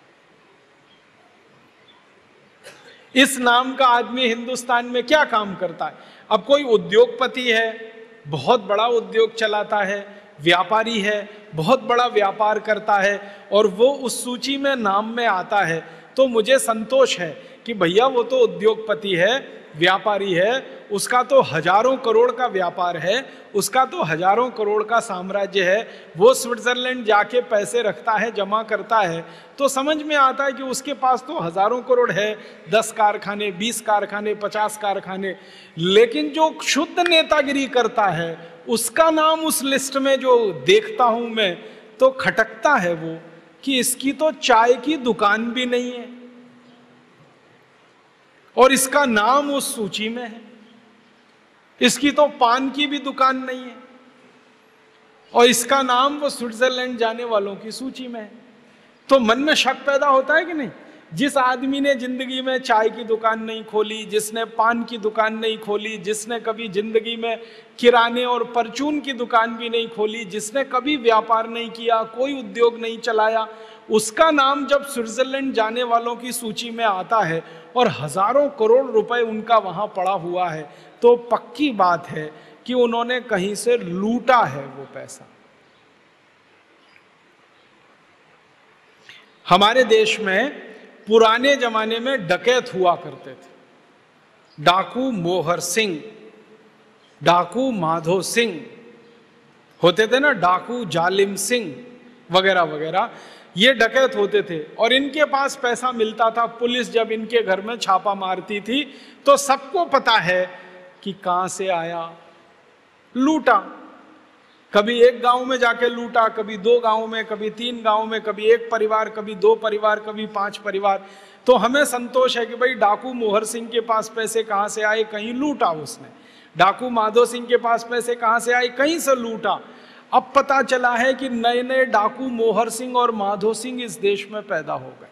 इस नाम का आदमी हिंदुस्तान में क्या काम करता है? अब कोई उद्योगपति है, बहुत बड़ा उद्योग चलाता है, व्यापारी है, बहुत बड़ा व्यापार करता है, और वो उस सूची में नाम में आता है, तो मुझे संतोष है कि भैया वो तो उद्योगपति है, व्यापारी है, उसका तो हजारों करोड़ का व्यापार है, उसका तो हजारों करोड़ का साम्राज्य है, वो स्विट्जरलैंड जाके पैसे रखता है, जमा करता है, तो समझ में आता है कि उसके पास तो हजारों करोड़ है, दस कारखाने, बीस कारखाने, पचास कारखाने। लेकिन जो शुद्ध नेतागिरी करता है उसका नाम उस लिस्ट में जो देखता हूं मैं तो खटकता है वो कि इसकी तो चाय की दुकान भी नहीं है और इसका नाम उस सूची में है, इसकी तो पान की भी दुकान नहीं है और इसका नाम वो स्विट्जरलैंड जाने वालों की सूची में है। तो मन में शक पैदा होता है कि नहीं? जिस आदमी ने जिंदगी में चाय की दुकान नहीं खोली, जिसने पान की दुकान नहीं खोली, जिसने कभी जिंदगी में किराने और परचून की दुकान भी नहीं खोली, जिसने कभी व्यापार नहीं किया, कोई उद्योग नहीं चलाया, उसका नाम जब स्विट्जरलैंड जाने वालों की सूची में आता है और हजारों करोड़ रुपए उनका वहां पड़ा हुआ है, तो पक्की बात है कि उन्होंने कहीं से लूटा है वो पैसा। हमारे देश में पुराने जमाने में डकैत हुआ करते थे, डाकू मोहर सिंह, डाकू माधो सिंह, होते थे ना डाकू जालिम सिंह वगैरह वगैरह, ये डकैत होते थे और इनके पास पैसा मिलता था। पुलिस जब इनके घर में छापा मारती थी तो सबको पता है कि कहां से आया, लूटा। कभी एक गांव में जाके लूटा, कभी दो गांव में, कभी तीन गांव में, कभी एक परिवार, कभी दो परिवार, कभी पांच परिवार। तो हमें संतोष है कि भाई डाकू मोहर सिंह के पास पैसे कहां से आए, कहीं लूटा उसने। डाकू माधो सिंह के पास पैसे कहां से आए, कहीं से लूटा। अब पता चला है कि नए नए डाकू मोहर सिंह और माधो सिंह इस देश में पैदा हो गए,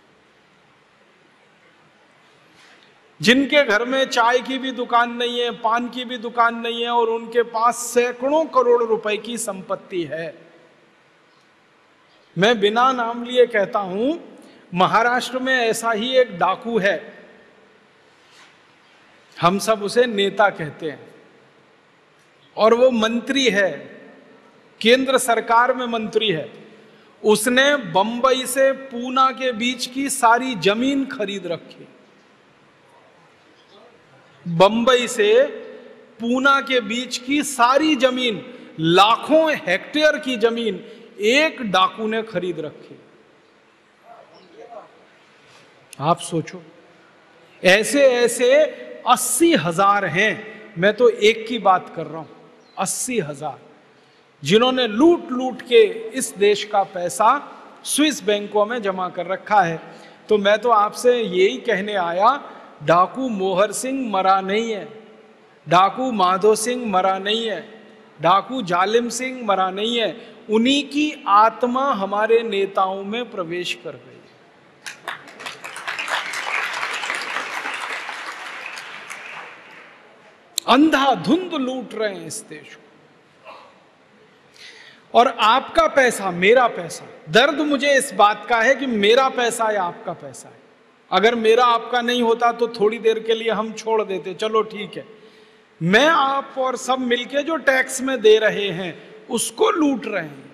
जिनके घर में चाय की भी दुकान नहीं है, पान की भी दुकान नहीं है और उनके पास सैकड़ों करोड़ रुपए की संपत्ति है। मैं बिना नाम लिए कहता हूं, महाराष्ट्र में ऐसा ही एक डाकू है, हम सब उसे नेता कहते हैं और वो मंत्री है, केंद्र सरकार में मंत्री है। उसने बंबई से पूना के बीच की सारी जमीन खरीद रखी। बंबई से पूना के बीच की सारी जमीन, लाखों हेक्टेयर की जमीन एक डाकू ने खरीद रखी। आप सोचो, ऐसे ऐसे अस्सी हजार हैं, मैं तो एक की बात कर रहा हूं, अस्सी हजार, जिन्होंने लूट लूट के इस देश का पैसा स्विस बैंकों में जमा कर रखा है। तो मैं तो आपसे यही कहने आया, डाकू मोहर सिंह मरा नहीं है, डाकू माधो सिंह मरा नहीं है, डाकू जालिम सिंह मरा नहीं है, उन्हीं की आत्मा हमारे नेताओं में प्रवेश कर गई। अंधाधुंध लूट रहे हैं इस देश को, और आपका पैसा, मेरा पैसा। दर्द मुझे इस बात का है कि मेरा पैसा है, आपका पैसा है। अगर मेरा आपका नहीं होता तो थोड़ी देर के लिए हम छोड़ देते, चलो ठीक है। मैं आप और सब मिलके जो टैक्स में दे रहे हैं उसको लूट रहे हैं।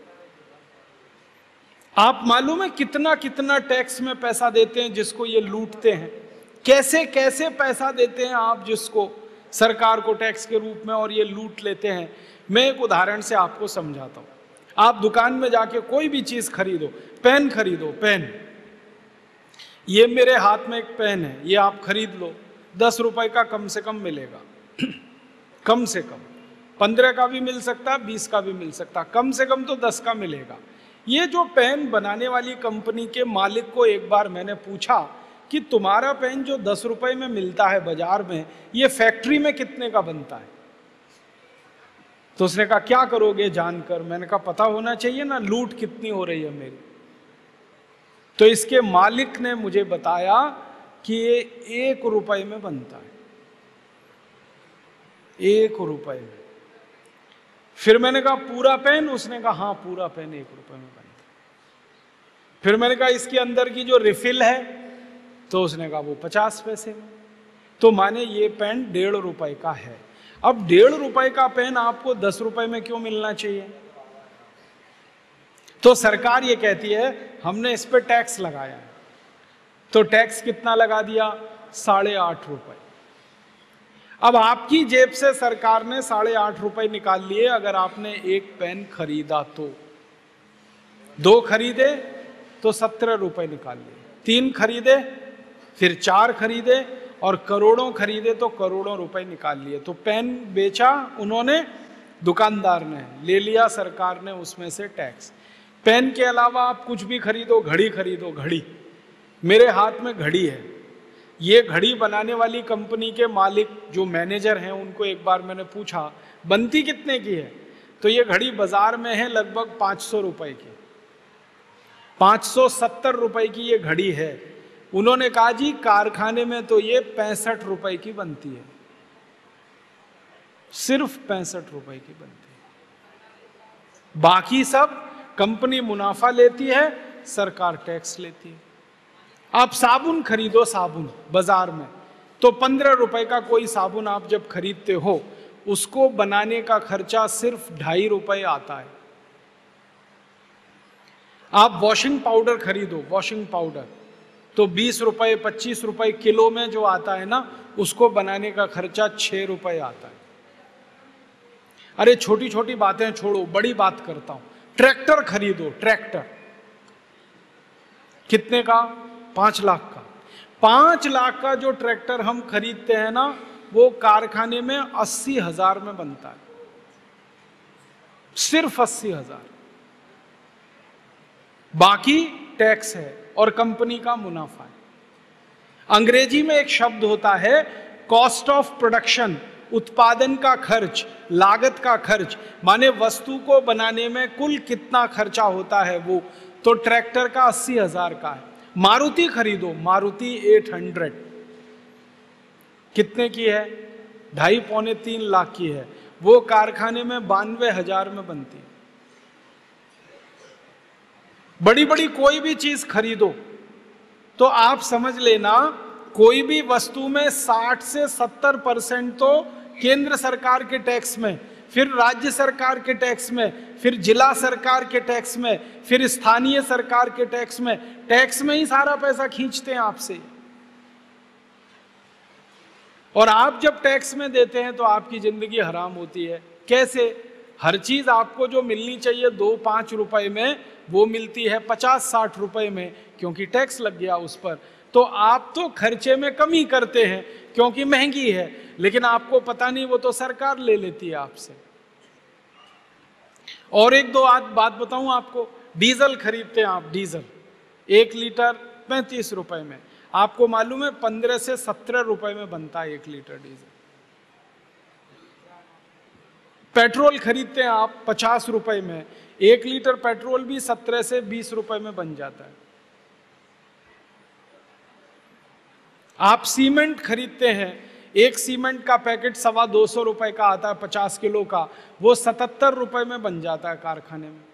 आप मालूम है कितना कितना टैक्स में पैसा देते हैं जिसको ये लूटते हैं, कैसे कैसे पैसा देते हैं आप जिसको सरकार को टैक्स के रूप में, और ये लूट लेते हैं। मैं एक उदाहरण से आपको समझाता हूं। आप दुकान में जाके कोई भी चीज खरीदो, पेन खरीदो, पेन, ये मेरे हाथ में एक पेन है, ये आप खरीद लो, दस रुपए का कम से कम मिलेगा, कम से कम। पंद्रह का भी मिल सकता, बीस का भी मिल सकता, कम से कम तो दस का मिलेगा। ये जो पेन बनाने वाली कंपनी के मालिक को एक बार मैंने पूछा कि तुम्हारा पेन जो दस रुपए में मिलता है बाजार में, ये फैक्ट्री में कितने का बनता है? तो उसने कहा क्या करोगे जानकर? मैंने कहा पता होना चाहिए ना, लूट कितनी हो रही है मेरी। तो इसके मालिक ने मुझे बताया कि ये एक रुपए में बनता है, एक रुपए में। फिर मैंने कहा पूरा पेन? उसने कहा हाँ पूरा पेन एक रुपए में बनता है। फिर मैंने कहा इसके अंदर की जो रिफिल है? तो उसने कहा वो पचास पैसे में। तो माने ये पेन डेढ़ रुपए का है। अब डेढ़ रुपए का पेन आपको दस रुपए में क्यों मिलना चाहिए? तो सरकार ये कहती है हमने इस पे टैक्स लगाया है। तो टैक्स कितना लगा दिया? साढ़े आठ रुपए। अब आपकी जेब से सरकार ने साढ़े आठ रुपए निकाल लिए अगर आपने एक पेन खरीदा तो। दो खरीदे तो सत्रह रुपए निकाल लिए, तीन खरीदे फिर चार खरीदे और करोड़ों खरीदे तो करोड़ों रुपए निकाल लिए। तो पेन बेचा उन्होंने, दुकानदार ने ले लिया, सरकार ने उसमें से टैक्स। पेन के अलावा आप कुछ भी खरीदो, घड़ी खरीदो, घड़ी, मेरे हाथ में घड़ी है, ये घड़ी बनाने वाली कंपनी के मालिक जो मैनेजर हैं उनको एक बार मैंने पूछा बनती कितने की है? तो ये घड़ी बाजार में है लगभग पाँच सौ रुपए की, पाँच सौ सत्तर रुपए की ये घड़ी है। उन्होंने कहा जी कारखाने में तो ये पैंसठ रुपए की बनती है, सिर्फ पैंसठ रुपए की बनती है। बाकी सब कंपनी मुनाफा लेती है, सरकार टैक्स लेती है। आप साबुन खरीदो, साबुन बाजार में तो पंद्रह रुपए का कोई साबुन आप जब खरीदते हो उसको बनाने का खर्चा सिर्फ ढाई रुपए आता है। आप वॉशिंग पाउडर खरीदो, वॉशिंग पाउडर तो बीस रुपए पच्चीस रुपए किलो में जो आता है ना, उसको बनाने का खर्चा छः रुपये आता है। अरे छोटी छोटी बातें छोड़ो, बड़ी बात करता हूं। ट्रैक्टर खरीदो, ट्रैक्टर कितने का? पांच लाख का। पांच लाख का जो ट्रैक्टर हम खरीदते हैं ना, वो कारखाने में अस्सी हजार में बनता है, सिर्फ अस्सी हजार। बाकी टैक्स है और कंपनी का मुनाफा है। अंग्रेजी में एक शब्द होता है कॉस्ट ऑफ प्रोडक्शन, उत्पादन का खर्च, लागत का खर्च, माने वस्तु को बनाने में कुल कितना खर्चा होता है वो। तो ट्रैक्टर का अस्सी हजार का है। मारुति खरीदो, मारुति एट हंड्रेड कितने की है? ढाई पौने तीन लाख की है। वो कारखाने में बानवे हजार में बनती है। बड़ी बड़ी कोई भी चीज खरीदो तो आप समझ लेना, कोई भी वस्तु में साठ से सत्तर परसेंट तो केंद्र सरकार के टैक्स में, फिर राज्य सरकार के टैक्स में, फिर जिला सरकार के टैक्स में, फिर स्थानीय सरकार के टैक्स में, टैक्स में ही सारा पैसा खींचते हैं आपसे। और आप जब टैक्स में देते हैं तो आपकी जिंदगी हराम होती है। कैसे? हर चीज आपको जो मिलनी चाहिए दो पांच रुपए में, वो मिलती है पचास साठ रुपए में, क्योंकि टैक्स लग गया उस पर। तो आप तो खर्चे में कमी करते हैं क्योंकि महंगी है, लेकिन आपको पता नहीं वो तो सरकार ले लेती है आपसे। और एक दो आज बात बताऊं आपको, डीजल खरीदते हैं आप, डीजल एक लीटर पैंतीस रुपए में, आपको मालूम है पंद्रह से सत्रह रुपए में बनता है एक लीटर डीजल। पेट्रोल खरीदते हैं आप पचास रुपए में, एक लीटर पेट्रोल भी सत्रह से बीस रुपए में बन जाता है। आप सीमेंट खरीदते हैं, एक सीमेंट का पैकेट सवा दो सौ रुपए का आता है पचास किलो का, वो सतहत्तर रुपए में बन जाता है कारखाने में।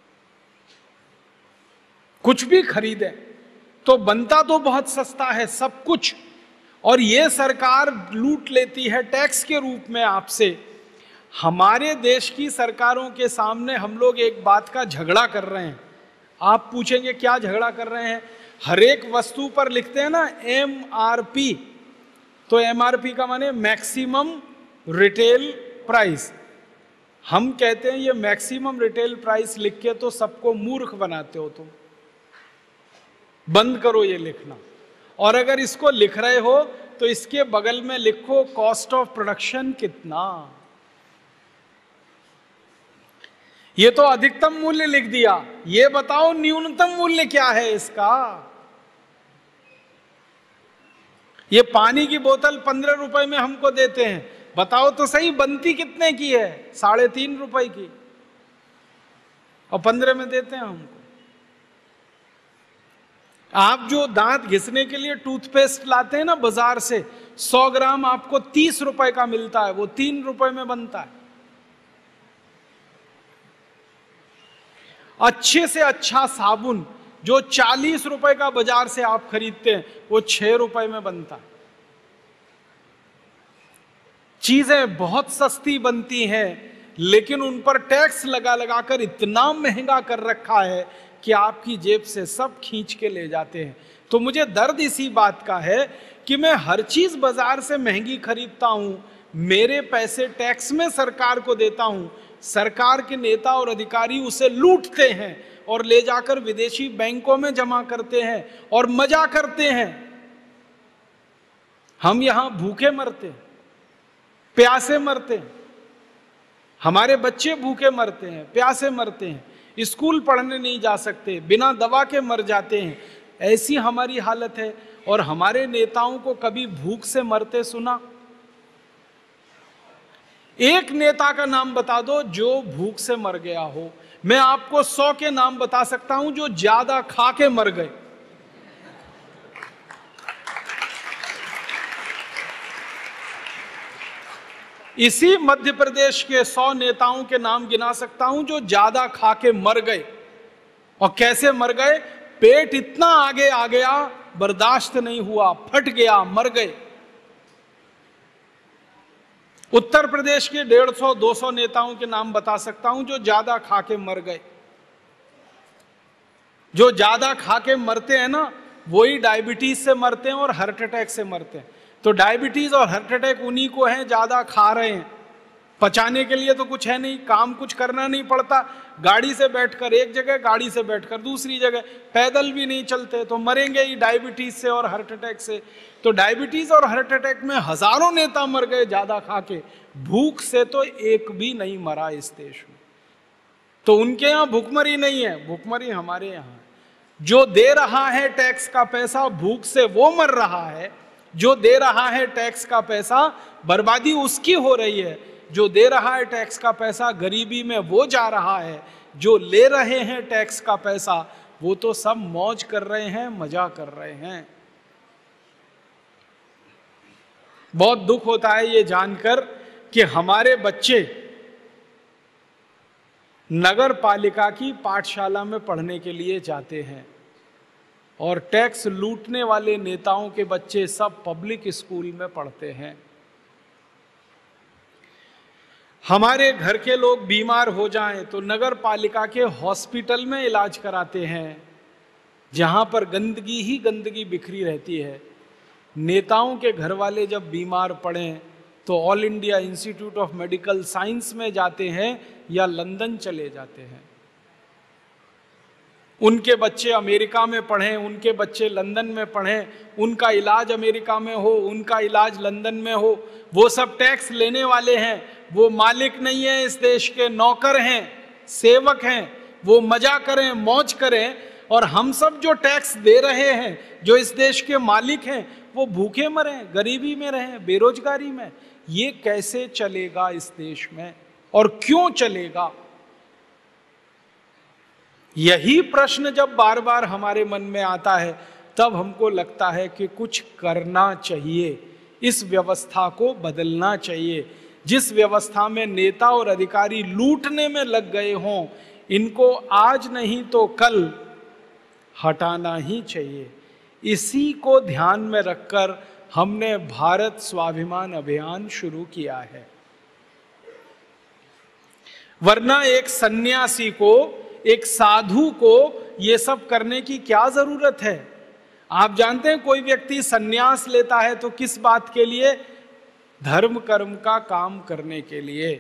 कुछ भी खरीदे तो बनता तो बहुत सस्ता है सब कुछ, और ये सरकार लूट लेती है टैक्स के रूप में आपसे। हमारे देश की सरकारों के सामने हम लोग एक बात का झगड़ा कर रहे हैं। आप पूछेंगे क्या झगड़ा कर रहे हैं? हर एक वस्तु पर लिखते हैं ना एम आर पी, तो एम आर पी का माने मैक्सिमम रिटेल प्राइस। हम कहते हैं ये मैक्सिमम रिटेल प्राइस लिख के तो सबको मूर्ख बनाते हो तुम, बंद करो ये लिखना। और अगर इसको लिख रहे हो तो इसके बगल में लिखो कॉस्ट ऑफ प्रोडक्शन कितना। ये तो अधिकतम मूल्य लिख दिया, ये बताओ न्यूनतम मूल्य क्या है इसका। ये पानी की बोतल पंद्रह रुपए में हमको देते हैं, बताओ तो सही बनती कितने की है? साढ़े तीन रुपए की, और पंद्रह में देते हैं हमको। आप जो दांत घिसने के लिए टूथपेस्ट लाते हैं ना बाजार से, सौ ग्राम आपको तीस रुपए का मिलता है, वो तीन रुपए में बनता है। अच्छे से अच्छा साबुन जो चालीस रुपए का बाजार से आप खरीदते हैं, वो छह रुपए में बनता है। चीजें बहुत सस्ती बनती हैं, लेकिन उन पर टैक्स लगा लगा कर इतना महंगा कर रखा है कि आपकी जेब से सब खींच के ले जाते हैं। तो मुझे दर्द इसी बात का है कि मैं हर चीज बाजार से महंगी खरीदता हूं, मेरे पैसे टैक्स में सरकार को देता हूं, सरकार के नेता और अधिकारी उसे लूटते हैं और ले जाकर विदेशी बैंकों में जमा करते हैं और मजा करते हैं। हम यहां भूखे मरते हैं, प्यासे मरते हैं, हमारे बच्चे भूखे मरते हैं, प्यासे मरते हैं, स्कूल पढ़ने नहीं जा सकते, बिना दवा के मर जाते हैं। ऐसी हमारी हालत है। और हमारे नेताओं को कभी भूख से मरते सुना? एक नेता का नाम बता दो जो भूख से मर गया हो। मैं आपको सौ के नाम बता सकता हूं जो ज्यादा खा के मर गए। इसी मध्य प्रदेश के सौ नेताओं के नाम गिना सकता हूं जो ज्यादा खा के मर गए। और कैसे मर गए? पेट इतना आगे आ गया, बर्दाश्त नहीं हुआ, फट गया, मर गए। उत्तर प्रदेश के डेढ़ सौ दो सौ नेताओं के नाम बता सकता हूं जो ज्यादा खा के मर गए। जो ज्यादा खा के मरते हैं ना, वही डायबिटीज से मरते हैं और हार्ट अटैक से मरते हैं। तो डायबिटीज और हार्ट अटैक उन्हीं को है, ज्यादा खा रहे हैं। पचाने के लिए तो कुछ है नहीं, काम कुछ करना नहीं पड़ता, गाड़ी से बैठकर एक जगह, गाड़ी से बैठकर दूसरी जगह, पैदल भी नहीं चलते, तो मरेंगे ही डायबिटीज से और हार्ट अटैक से। तो डायबिटीज और हार्ट अटैक में हजारों नेता मर गए ज्यादा खा के, भूख से तो एक भी नहीं मरा इस देश में। तो उनके यहां भूखमरी नहीं है, भूखमरी हमारे यहां। जो दे रहा है टैक्स का पैसा, भूख से वो मर रहा है। जो दे रहा है टैक्स का पैसा, बर्बादी उसकी हो रही है। जो दे रहा है टैक्स का पैसा, गरीबी में वो जा रहा है। जो ले रहे हैं टैक्स का पैसा, वो तो सब मौज कर रहे हैं, मजा कर रहे हैं। बहुत दुख होता है ये जानकर कि हमारे बच्चे नगर पालिका की पाठशाला में पढ़ने के लिए जाते हैं और टैक्स लूटने वाले नेताओं के बच्चे सब पब्लिक स्कूल में पढ़ते हैं। हमारे घर के लोग बीमार हो जाएं तो नगर पालिका के हॉस्पिटल में इलाज कराते हैं, जहां पर गंदगी ही गंदगी बिखरी रहती है। नेताओं के घर वाले जब बीमार पड़ें तो all India institute of medical science में जाते हैं या लंदन चले जाते हैं। उनके बच्चे अमेरिका में पढ़ें, उनके बच्चे लंदन में पढ़ें, उनका इलाज अमेरिका में हो, उनका इलाज लंदन में हो। वो सब टैक्स लेने वाले हैं, वो मालिक नहीं है इस देश के, नौकर हैं, सेवक हैं। वो मजा करें, मौज करें, और हम सब जो टैक्स दे रहे हैं, जो इस देश के मालिक हैं, वो भूखे मरें, गरीबी में रहें, बेरोजगारी में। ये कैसे चलेगा इस देश में, और क्यों चलेगा? यही प्रश्न जब बार बार हमारे मन में आता है, तब हमको लगता है कि कुछ करना चाहिए, इस व्यवस्था को बदलना चाहिए। जिस व्यवस्था में नेता और अधिकारी लूटने में लग गए हों, इनको आज नहीं तो कल हटाना ही चाहिए। इसी को ध्यान में रखकर हमने भारत स्वाभिमान अभियान शुरू किया है। वरना एक सन्यासी को, एक साधु को ये सब करने की क्या जरूरत है? आप जानते हैं कोई व्यक्ति सन्यास लेता है तो किस बात के लिए? धर्म कर्म का काम करने के लिए।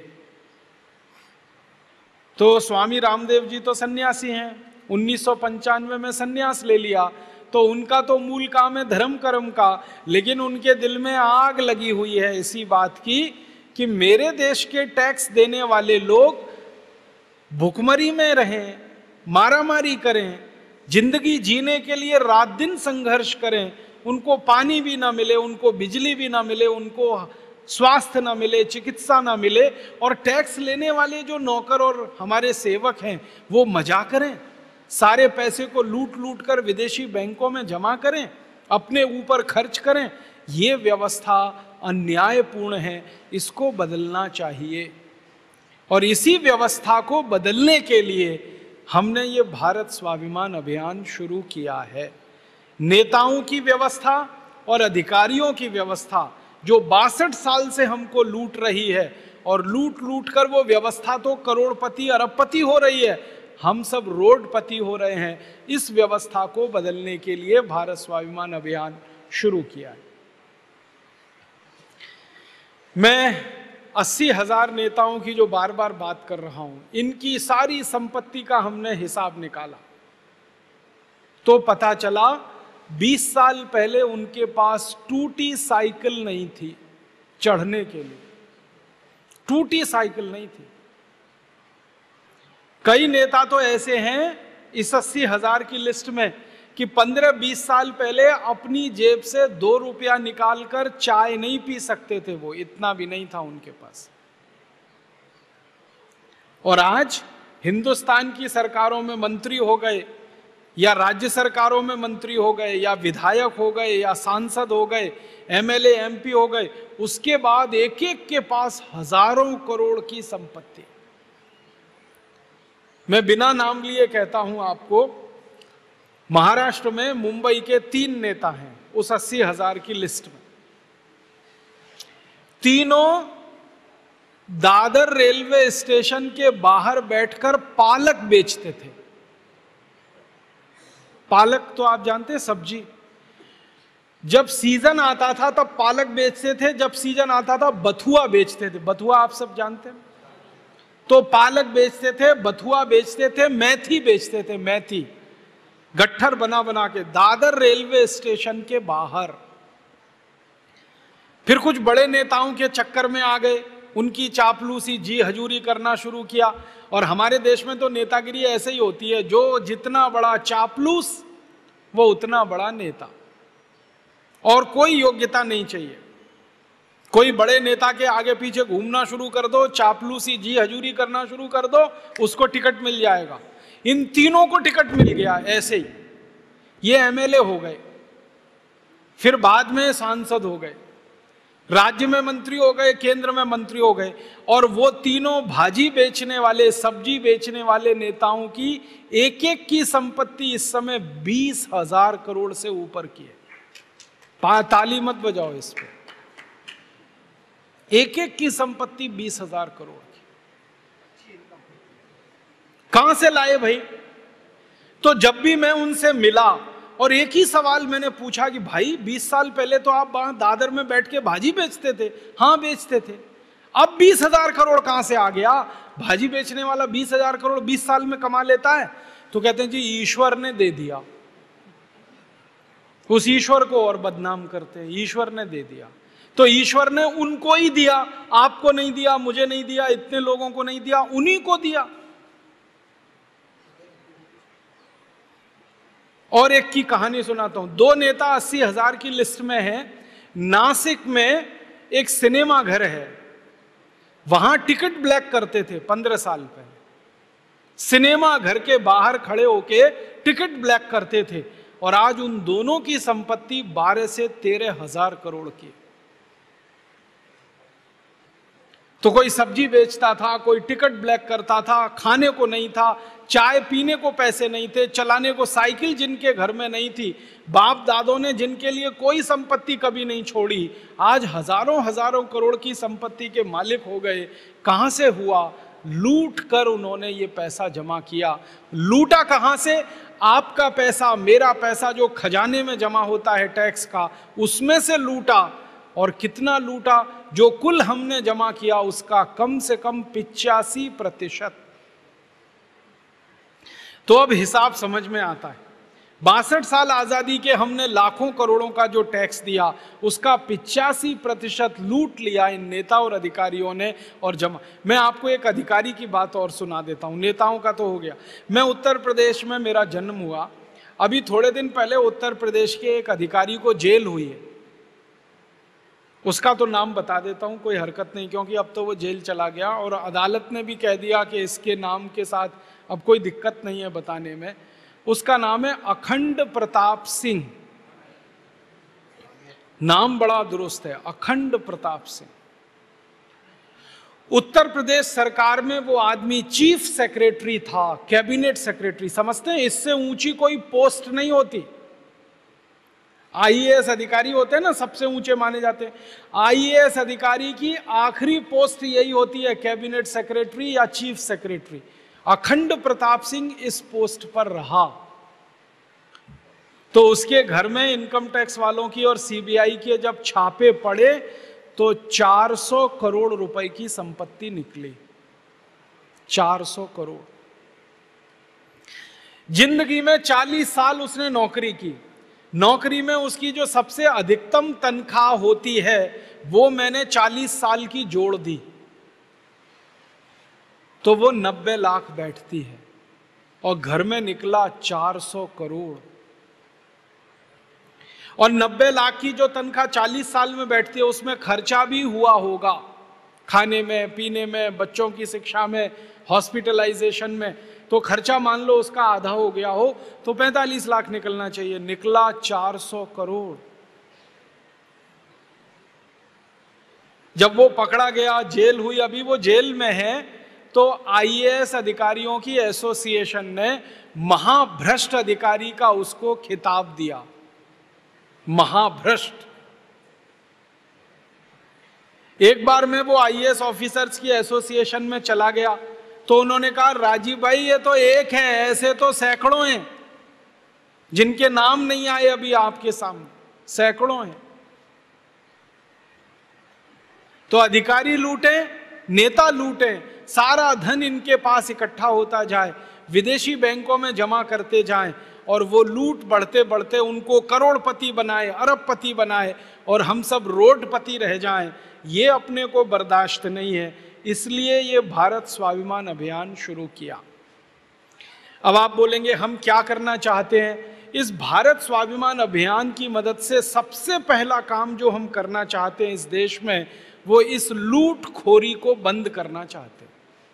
तो स्वामी रामदेव जी तो सन्यासी हैं, उन्नीस सौ पंचानवे में सन्यास ले लिया, तो उनका तो मूल काम है धर्म कर्म का। लेकिन उनके दिल में आग लगी हुई है इसी बात की कि मेरे देश के टैक्स देने वाले लोग भुखमरी में रहें, मारामारी करें, जिंदगी जीने के लिए रात दिन संघर्ष करें, उनको पानी भी ना मिले, उनको बिजली भी ना मिले, उनको स्वास्थ्य ना मिले, चिकित्सा ना मिले, और टैक्स लेने वाले जो नौकर और हमारे सेवक हैं वो मजा करें, सारे पैसे को लूट लूट कर विदेशी बैंकों में जमा करें, अपने ऊपर खर्च करें। ये व्यवस्था अन्यायपूर्ण है, इसको बदलना चाहिए। और इसी व्यवस्था को बदलने के लिए हमने ये भारत स्वाभिमान अभियान शुरू किया है। नेताओं की व्यवस्था और अधिकारियों की व्यवस्था जो बासठ साल से हमको लूट रही है, और लूट लूट कर वो व्यवस्था तो करोड़पति अरबपति हो रही है, हम सब रोडपति हो रहे हैं। इस व्यवस्था को बदलने के लिए भारत स्वाभिमान अभियान शुरू किया है। मैं अस्सी हजार नेताओं की जो बार बार बात कर रहा हूं, इनकी सारी संपत्ति का हमने हिसाब निकाला तो पता चला बीस साल पहले उनके पास टूटी साइकिल नहीं थी चढ़ने के लिए, टूटी साइकिल नहीं थी। कई नेता तो ऐसे हैं इस अस्सी हजार की लिस्ट में कि पंद्रह बीस साल पहले अपनी जेब से दो रुपया निकालकर चाय नहीं पी सकते थे, वो इतना भी नहीं था उनके पास। और आज हिंदुस्तान की सरकारों में मंत्री हो गए, या राज्य सरकारों में मंत्री हो गए, या विधायक हो गए, या सांसद हो गए, एमएलए एमपी हो गए, उसके बाद एक एक के पास हजारों करोड़ की संपत्ति। मैं बिना नाम लिए कहता हूं आपको, महाराष्ट्र में मुंबई के तीन नेता हैं उस अस्सी हजार की लिस्ट में। तीनों दादर रेलवे स्टेशन के बाहर बैठकर पालक बेचते थे। पालक तो आप जानते हैं, सब्जी। जब सीजन आता था तब पालक बेचते थे, जब सीजन आता था बथुआ बेचते थे। बथुआ आप सब जानते हैं। तो पालक बेचते थे, बथुआ बेचते थे, मेथी बेचते थे, मेथी गट्ठर बना बना के दादर रेलवे स्टेशन के बाहर। फिर कुछ बड़े नेताओं के चक्कर में आ गए, उनकी चापलूसी जी हजूरी करना शुरू किया। और हमारे देश में तो नेतागिरी ऐसे ही होती है, जो जितना बड़ा चापलूस वो उतना बड़ा नेता, और कोई योग्यता नहीं चाहिए। कोई बड़े नेता के आगे पीछे घूमना शुरू कर दो, चापलूसी जी हजूरी करना शुरू कर दो, उसको टिकट मिल जाएगा। इन तीनों को टिकट मिल गया ऐसे ही। ये एमएलए हो गए, फिर बाद में सांसद हो गए, राज्य में मंत्री हो गए, केंद्र में मंत्री हो गए। और वो तीनों भाजी बेचने वाले, सब्जी बेचने वाले नेताओं की एक एक की संपत्ति इस समय बीस हजार करोड़ से ऊपर की है। ताली मत बजाओ इस पे। एक एक की संपत्ति बीस हजार करोड़ की। कहां से लाए भाई? तो जब भी मैं उनसे मिला और एक ही सवाल मैंने पूछा कि भाई बीस साल पहले तो आप वहां दादर में बैठ के भाजी बेचते थे। हाँ बेचते थे। अब बीस हजार करोड़ कहां से आ गया? भाजी बेचने वाला बीस हजार करोड़ बीस साल में कमा लेता है? तो कहते हैं जी ईश्वर ने दे दिया। उस ईश्वर को और बदनाम करते हैं, ईश्वर ने दे दिया। तो ईश्वर ने उनको ही दिया, आपको नहीं दिया, मुझे नहीं दिया, इतने लोगों को नहीं दिया, उन्हीं को दिया। और एक की कहानी सुनाता हूं। दो नेता अस्सी हजार की लिस्ट में हैं। नासिक में एक सिनेमा घर है, वहां टिकट ब्लैक करते थे पंद्रह साल पहले। सिनेमा घर के बाहर खड़े होके टिकट ब्लैक करते थे। और आज उन दोनों की संपत्ति बारह से तेरह हजार करोड़ की। तो कोई सब्जी बेचता था, कोई टिकट ब्लैक करता था, खाने को नहीं था, चाय पीने को पैसे नहीं थे, चलाने को साइकिल जिनके घर में नहीं थी, बाप दादों ने जिनके लिए कोई संपत्ति कभी नहीं छोड़ी, आज हजारों हजारों करोड़ की संपत्ति के मालिक हो गए। कहां से हुआ? लूट कर उन्होंने ये पैसा जमा किया। लूटा कहां से? आपका पैसा, मेरा पैसा जो खजाने में जमा होता है टैक्स का, उसमें से लूटा। और कितना लूटा? जो कुल हमने जमा किया उसका कम से कम पिचासी प्रतिशत। तो अब हिसाब समझ में आता है। बासठ साल आजादी के हमने लाखों करोड़ों का जो टैक्स दिया, उसका पिचासी प्रतिशत लूट लिया इन नेता और अधिकारियों ने और जमा। मैं आपको एक अधिकारी की बात और सुना देता हूं। नेताओं का तो हो गया। मैं उत्तर प्रदेश में, मेरा जन्म हुआ। अभी थोड़े दिन पहले उत्तर प्रदेश के एक अधिकारी को जेल हुई है। उसका तो नाम बता देता हूं, कोई हरकत नहीं, क्योंकि अब तो वो जेल चला गया और अदालत ने भी कह दिया कि इसके नाम के साथ अब कोई दिक्कत नहीं है बताने में। उसका नाम है अखंड प्रताप सिंह। नाम बड़ा दुरुस्त है, अखंड प्रताप सिंह। उत्तर प्रदेश सरकार में वो आदमी चीफ सेक्रेटरी था, कैबिनेट सेक्रेटरी। समझते हैं, इससे ऊंची कोई पोस्ट नहीं होती। आईएएस अधिकारी होते हैं ना, सबसे ऊंचे माने जाते हैं। आईएएस अधिकारी की आखिरी पोस्ट यही होती है, कैबिनेट सेक्रेटरी या चीफ सेक्रेटरी। अखंड प्रताप सिंह इस पोस्ट पर रहा। तो उसके घर में इनकम टैक्स वालों की और सीबीआई के जब छापे पड़े तो चार सौ करोड़ रुपए की संपत्ति निकली। चार सौ करोड़। जिंदगी में चालीस साल उसने नौकरी की। नौकरी में उसकी जो सबसे अधिकतम तनख्वाह होती है वो मैंने चालीस साल की जोड़ दी, तो वो नब्बे लाख बैठती है। और घर में निकला चार सौ करोड़। और नब्बे लाख की जो तनख्वाह चालीस साल में बैठती है, उसमें खर्चा भी हुआ होगा, खाने में, पीने में, बच्चों की शिक्षा में, हॉस्पिटलाइजेशन में। तो खर्चा मान लो उसका आधा हो गया हो तो पैंतालीस लाख निकलना चाहिए, निकला चार सौ करोड़। जब वो पकड़ा गया, जेल हुई, अभी वो जेल में है, तो आईएएस अधिकारियों की एसोसिएशन ने महाभ्रष्ट अधिकारी का उसको खिताब दिया। महाभ्रष्ट। एक बार मैं वो आईएएस ऑफिसर्स की एसोसिएशन में चला गया तो उन्होंने कहा, राजीव भाई ये तो एक है, ऐसे तो सैकड़ों हैं जिनके नाम नहीं आए अभी आपके सामने। सैकड़ों हैं। तो अधिकारी लूटे, नेता लूटे, सारा धन इनके पास इकट्ठा होता जाए, विदेशी बैंकों में जमा करते जाएं, और वो लूट बढ़ते बढ़ते उनको करोड़पति बनाए, अरबपति बनाए, और हम सब रोडपति रह जाएं। ये अपने को बर्दाश्त नहीं है। इसलिए ये भारत स्वाभिमान अभियान शुरू किया। अब आप बोलेंगे हम क्या करना चाहते हैं? इस भारत स्वाभिमान अभियान की मदद से सबसे पहला काम जो हम करना चाहते हैं इस देश में, वो इस लूटखोरी को बंद करना चाहते हैं।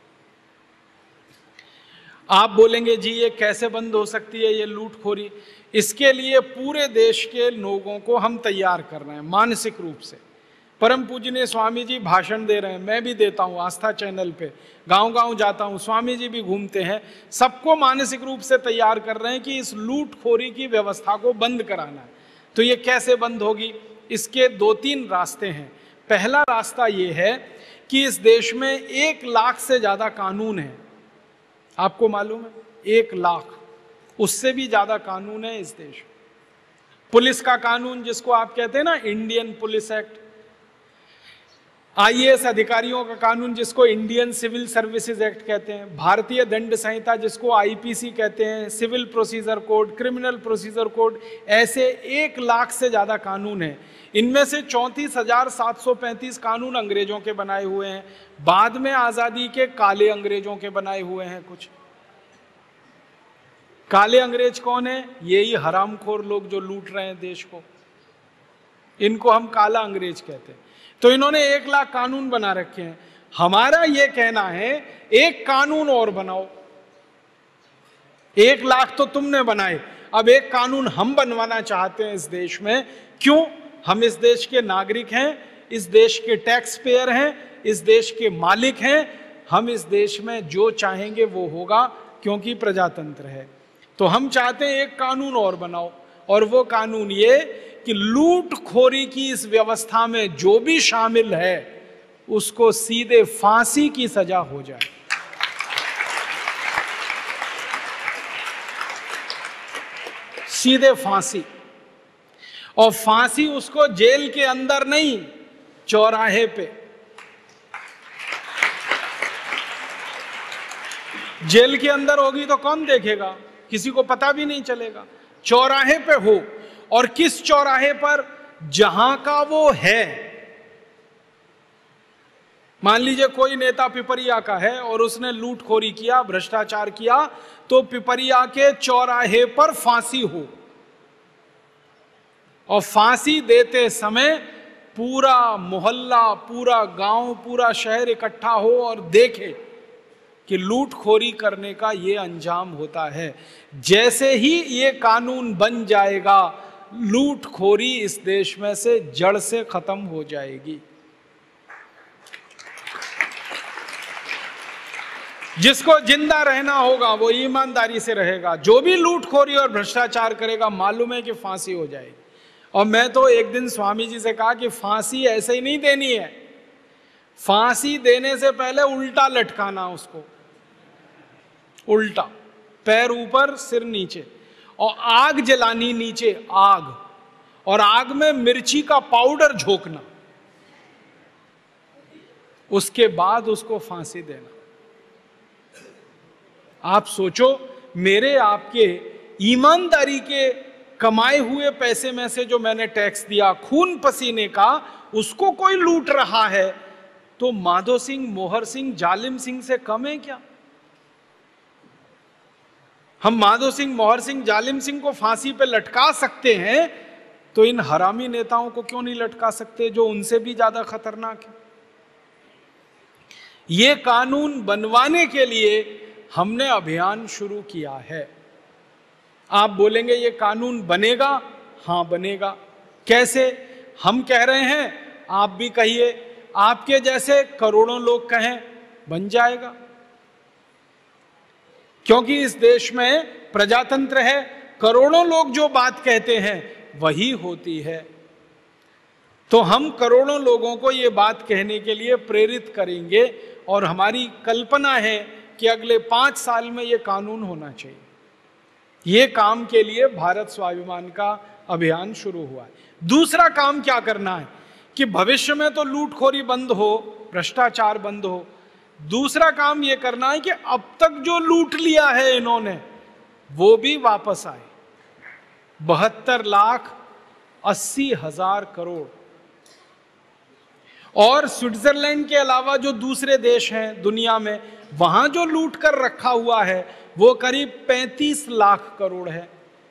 आप बोलेंगे जी ये कैसे बंद हो सकती है ये लूटखोरी? इसके लिए पूरे देश के लोगों को हम तैयार कर रहे हैं मानसिक रूप से। परम पूजनीय स्वामी जी भाषण दे रहे हैं, मैं भी देता हूँ आस्था चैनल पे, गांव गांव जाता हूँ, स्वामी जी भी घूमते हैं, सबको मानसिक रूप से तैयार कर रहे हैं कि इस लूटखोरी की व्यवस्था को बंद कराना है। तो ये कैसे बंद होगी? इसके दो तीन रास्ते हैं। पहला रास्ता ये है कि इस देश में एक लाख से ज्यादा कानून है। आपको मालूम है, एक लाख, उससे भी ज्यादा कानून है इस देश। पुलिस का कानून जिसको आप कहते हैं ना Indian police act, I A S अधिकारियों का कानून जिसको इंडियन सिविल सर्विसेज एक्ट कहते हैं, भारतीय दंड संहिता जिसको आई पी सी कहते हैं, civil procedure code, criminal procedure code, ऐसे एक लाख से ज्यादा कानून हैं। इनमें से चौंतीस हजार सात सौ पैंतीस कानून अंग्रेजों के बनाए हुए हैं, बाद में आजादी के काले अंग्रेजों के बनाए हुए हैं कुछ। काले अंग्रेज कौन है? यही हरामखोर लोग जो लूट रहे हैं देश को, इनको हम काला अंग्रेज कहते हैं। तो इन्होंने एक लाख कानून बना रखे हैं। हमारा यह कहना है एक कानून और बनाओ। एक लाख तो तुमने बनाए, अब एक कानून हम बनवाना चाहते हैं इस देश में। क्यों? हम इस देश के नागरिक हैं, इस देश के टैक्स पेयर हैं, इस देश के मालिक हैं। हम इस देश में जो चाहेंगे वो होगा, क्योंकि प्रजातंत्र है। तो हम चाहते हैं एक कानून और बनाओ, और वो कानून ये कि लूटखोरी की इस व्यवस्था में जो भी शामिल है उसको सीधे फांसी की सजा हो जाए। सीधे फांसी, और फांसी उसको जेल के अंदर नहीं, चौराहे पे। जेल के अंदर होगी तो कौन देखेगा? किसी को पता भी नहीं चलेगा। चौराहे पे हो, और किस चौराहे पर? जहां का वो है। मान लीजिए कोई नेता पिपरिया का है और उसने लूटखोरी किया, भ्रष्टाचार किया, तो पिपरिया के चौराहे पर फांसी हो, और फांसी देते समय पूरा मोहल्ला, पूरा गांव, पूरा शहर इकट्ठा हो और देखे कि लूटखोरी करने का ये अंजाम होता है। जैसे ही ये कानून बन जाएगा, लूटखोरी इस देश में से जड़ से खत्म हो जाएगी। जिसको जिंदा रहना होगा वो ईमानदारी से रहेगा, जो भी लूटखोरी और भ्रष्टाचार करेगा मालूम है कि फांसी हो जाएगी। और मैं तो एक दिन स्वामी जी से कहा कि फांसी ऐसे ही नहीं देनी है, फांसी देने से पहले उल्टा लटकाना उसको, उल्टा, पैर ऊपर सिर नीचे, और आग जलानी नीचे, आग, और आग में मिर्ची का पाउडर झोंकना, उसके बाद उसको फांसी देना। आप सोचो, मेरे आपके ईमानदारी के कमाए हुए पैसे में से जो मैंने टैक्स दिया, खून पसीने का, उसको कोई लूट रहा है, तो माधो सिंह, मोहर सिंह, जालिम सिंह से कम है क्या? हम माधो सिंह, मोहर सिंह, जालिम सिंह को फांसी पे लटका सकते हैं, तो इन हरामी नेताओं को क्यों नहीं लटका सकते जो उनसे भी ज्यादा खतरनाक है? ये कानून बनवाने के लिए हमने अभियान शुरू किया है। आप बोलेंगे ये कानून बनेगा? हाँ बनेगा। कैसे? हम कह रहे हैं, आप भी कहिए, आपके जैसे करोड़ों लोग कहें, बन जाएगा। क्योंकि इस देश में प्रजातंत्र है, करोड़ों लोग जो बात कहते हैं वही होती है। तो हम करोड़ों लोगों को ये बात कहने के लिए प्रेरित करेंगे, और हमारी कल्पना है कि अगले पांच साल में ये कानून होना चाहिए। ये काम के लिए भारत स्वाभिमान का अभियान शुरू हुआ है। दूसरा काम क्या करना है कि भविष्य में तो लूटखोरी बंद हो, भ्रष्टाचार बंद हो। दूसरा काम यह करना है कि अब तक जो लूट लिया है इन्होंने वो भी वापस आए। बहत्तर लाख अस्सी हजार करोड़। और स्विट्जरलैंड के अलावा जो दूसरे देश हैं दुनिया में, वहां जो लूट कर रखा हुआ है वो करीब पैंतीस लाख करोड़ है।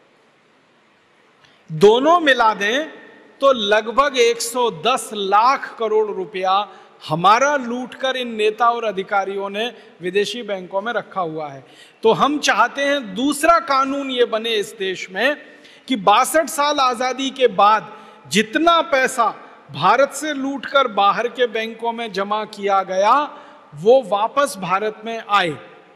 दोनों मिला दें तो लगभग एक सौ दस लाख करोड़ रुपया हमारा लूटकर इन नेता और अधिकारियों ने विदेशी बैंकों में रखा हुआ है। तो हम चाहते हैं दूसरा कानून ये बने इस देश में कि बासठ साल आजादी के बाद जितना पैसा भारत से लूटकर बाहर के बैंकों में जमा किया गया वो वापस भारत में आए।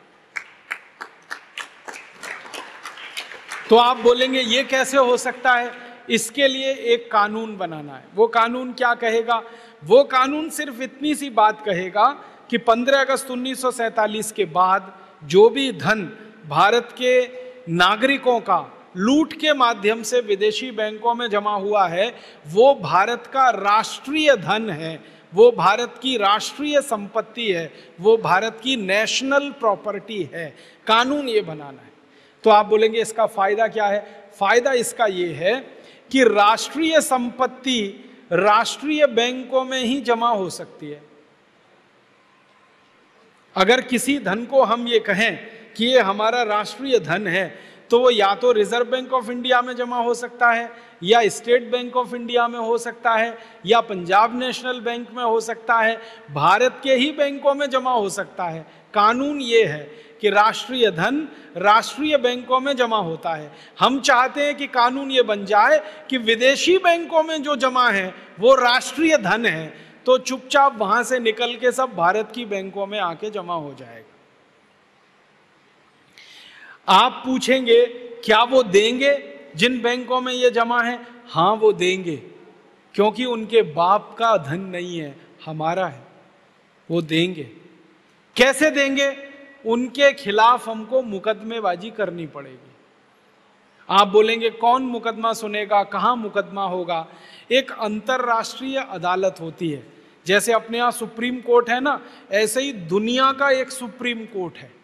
तो आप बोलेंगे ये कैसे हो सकता है? इसके लिए एक कानून बनाना है। वो कानून क्या कहेगा? वो कानून सिर्फ इतनी सी बात कहेगा कि पंद्रह अगस्त उन्नीस सौ सैंतालीस के बाद जो भी धन भारत के नागरिकों का लूट के माध्यम से विदेशी बैंकों में जमा हुआ है वो भारत का राष्ट्रीय धन है, वो भारत की राष्ट्रीय संपत्ति है, वो भारत की नेशनल प्रॉपर्टी है। कानून ये बनाना है। तो आप बोलेंगे इसका फायदा क्या है? फायदा इसका ये है कि राष्ट्रीय संपत्ति राष्ट्रीय बैंकों में ही जमा हो सकती है। अगर किसी धन को हम ये कहें कि ये हमारा राष्ट्रीय धन है तो वो या तो रिजर्व बैंक ऑफ इंडिया में जमा हो सकता है, या स्टेट बैंक ऑफ इंडिया में हो सकता है, या पंजाब नेशनल बैंक में हो सकता है, भारत के ही बैंकों में जमा हो सकता है। कानून ये है कि राष्ट्रीय धन राष्ट्रीय बैंकों में जमा होता है। हम चाहते हैं कि कानून ये बन जाए कि विदेशी बैंकों में जो जमा है वो राष्ट्रीय धन है, तो चुपचाप वहां से निकल के सब भारत की बैंकों में आके जमा हो जाएगा। आप पूछेंगे क्या वो देंगे जिन बैंकों में ये जमा है? हाँ वो देंगे, क्योंकि उनके बाप का धन नहीं है, हमारा है। वो देंगे। कैसे देंगे? उनके खिलाफ हमको मुकदमेबाजी करनी पड़ेगी। आप बोलेंगे कौन मुकदमा सुनेगा, कहां मुकदमा होगा? एक अंतरराष्ट्रीय अदालत होती है। जैसे अपने यहां सुप्रीम कोर्ट है ना, ऐसे ही दुनिया का एक सुप्रीम कोर्ट है,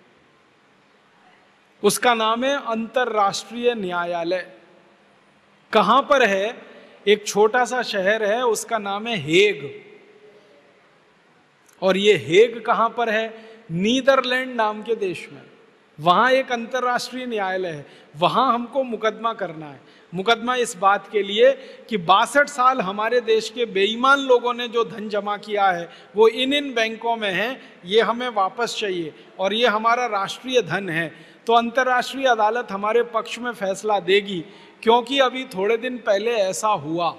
उसका नाम है अंतरराष्ट्रीय न्यायालय। कहां पर है? एक छोटा सा शहर है, उसका नाम है हेग। और ये हेग कहां पर है? नीदरलैंड नाम के देश में। वहां एक अंतरराष्ट्रीय न्यायालय है, वहां हमको मुकदमा करना है। मुकदमा इस बात के लिए कि बासठ साल हमारे देश के बेईमान लोगों ने जो धन जमा किया है वो इन इन बैंकों में है, ये हमें वापस चाहिए और ये हमारा राष्ट्रीय धन है। तो अंतर्राष्ट्रीय अदालत हमारे पक्ष में फैसला देगी, क्योंकि अभी थोड़े दिन पहले ऐसा हुआ।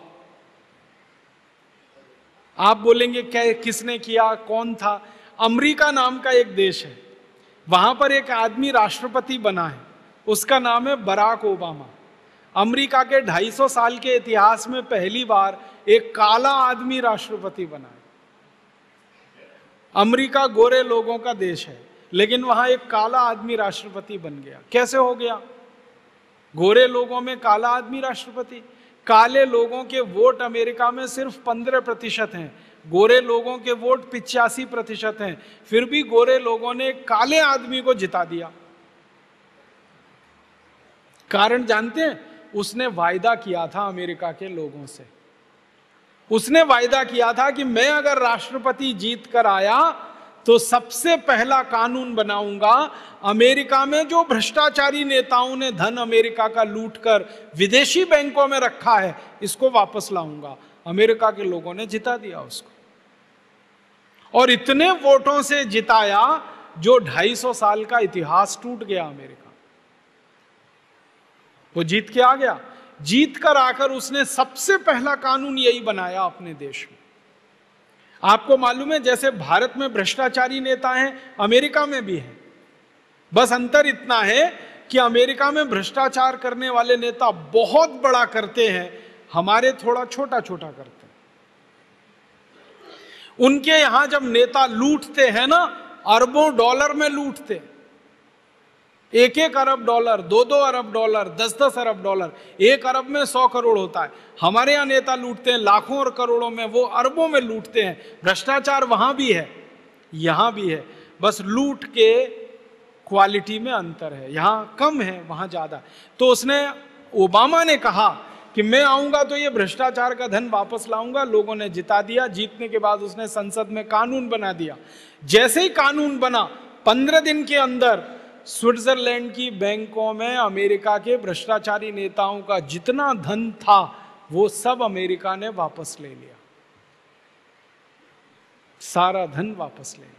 आप बोलेंगे क्या, किसने किया, कौन था? अमेरिका नाम का एक देश है, वहां पर एक आदमी राष्ट्रपति बना है, उसका नाम है बराक ओबामा। अमेरिका के ढाई सौ साल के इतिहास में पहली बार एक काला आदमी राष्ट्रपति बना है। अमेरिका गोरे लोगों का देश है, लेकिन वहां एक काला आदमी राष्ट्रपति बन गया। कैसे हो गया? गोरे लोगों में काला आदमी राष्ट्रपति। काले लोगों के वोट अमेरिका में सिर्फ पंद्रह प्रतिशत हैं, गोरे लोगों के वोट पिचासी प्रतिशत हैं, फिर भी गोरे लोगों ने काले आदमी को जिता दिया। कारण जानते हैं? उसने वायदा किया था अमेरिका के लोगों से। उसने वायदा किया था कि मैं अगर राष्ट्रपति जीत कर आया तो सबसे पहला कानून बनाऊंगा, अमेरिका में जो भ्रष्टाचारी नेताओं ने धन अमेरिका का लूटकर विदेशी बैंकों में रखा है, इसको वापस लाऊंगा। अमेरिका के लोगों ने जिता दिया उसको, और इतने वोटों से जिताया जो ढाई सौ साल का इतिहास टूट गया अमेरिका। वो जीत के आ गया। जीत कर आकर उसने सबसे पहला कानून यही बनाया अपने देश में। आपको मालूम है, जैसे भारत में भ्रष्टाचारी नेता हैं, अमेरिका में भी हैं। बस अंतर इतना है कि अमेरिका में भ्रष्टाचार करने वाले नेता बहुत बड़ा करते हैं, हमारे थोड़ा छोटा छोटा करते हैं। उनके यहां जब नेता लूटते हैं ना, अरबों डॉलर में लूटते हैं। एक एक अरब डॉलर, दो दो अरब डॉलर, दस दस अरब डॉलर, एक अरब में सौ करोड़ होता है। हमारे यहाँ नेता लूटते हैं लाखों और करोड़ों में, वो अरबों में लूटते हैं। भ्रष्टाचार वहां भी है, यहां भी है, बस लूट के क्वालिटी में अंतर है, यहाँ कम है वहां ज्यादा। तो उसने, ओबामा ने कहा कि मैं आऊंगा तो ये भ्रष्टाचार का धन वापस लाऊंगा। लोगों ने जिता दिया। जीतने के बाद उसने संसद में कानून बना दिया। जैसे ही कानून बना, पंद्रह दिन के अंदर स्विट्जरलैंड की बैंकों में अमेरिका के भ्रष्टाचारी नेताओं का जितना धन था वो सब अमेरिका ने वापस ले लिया, सारा धन वापस ले लिया।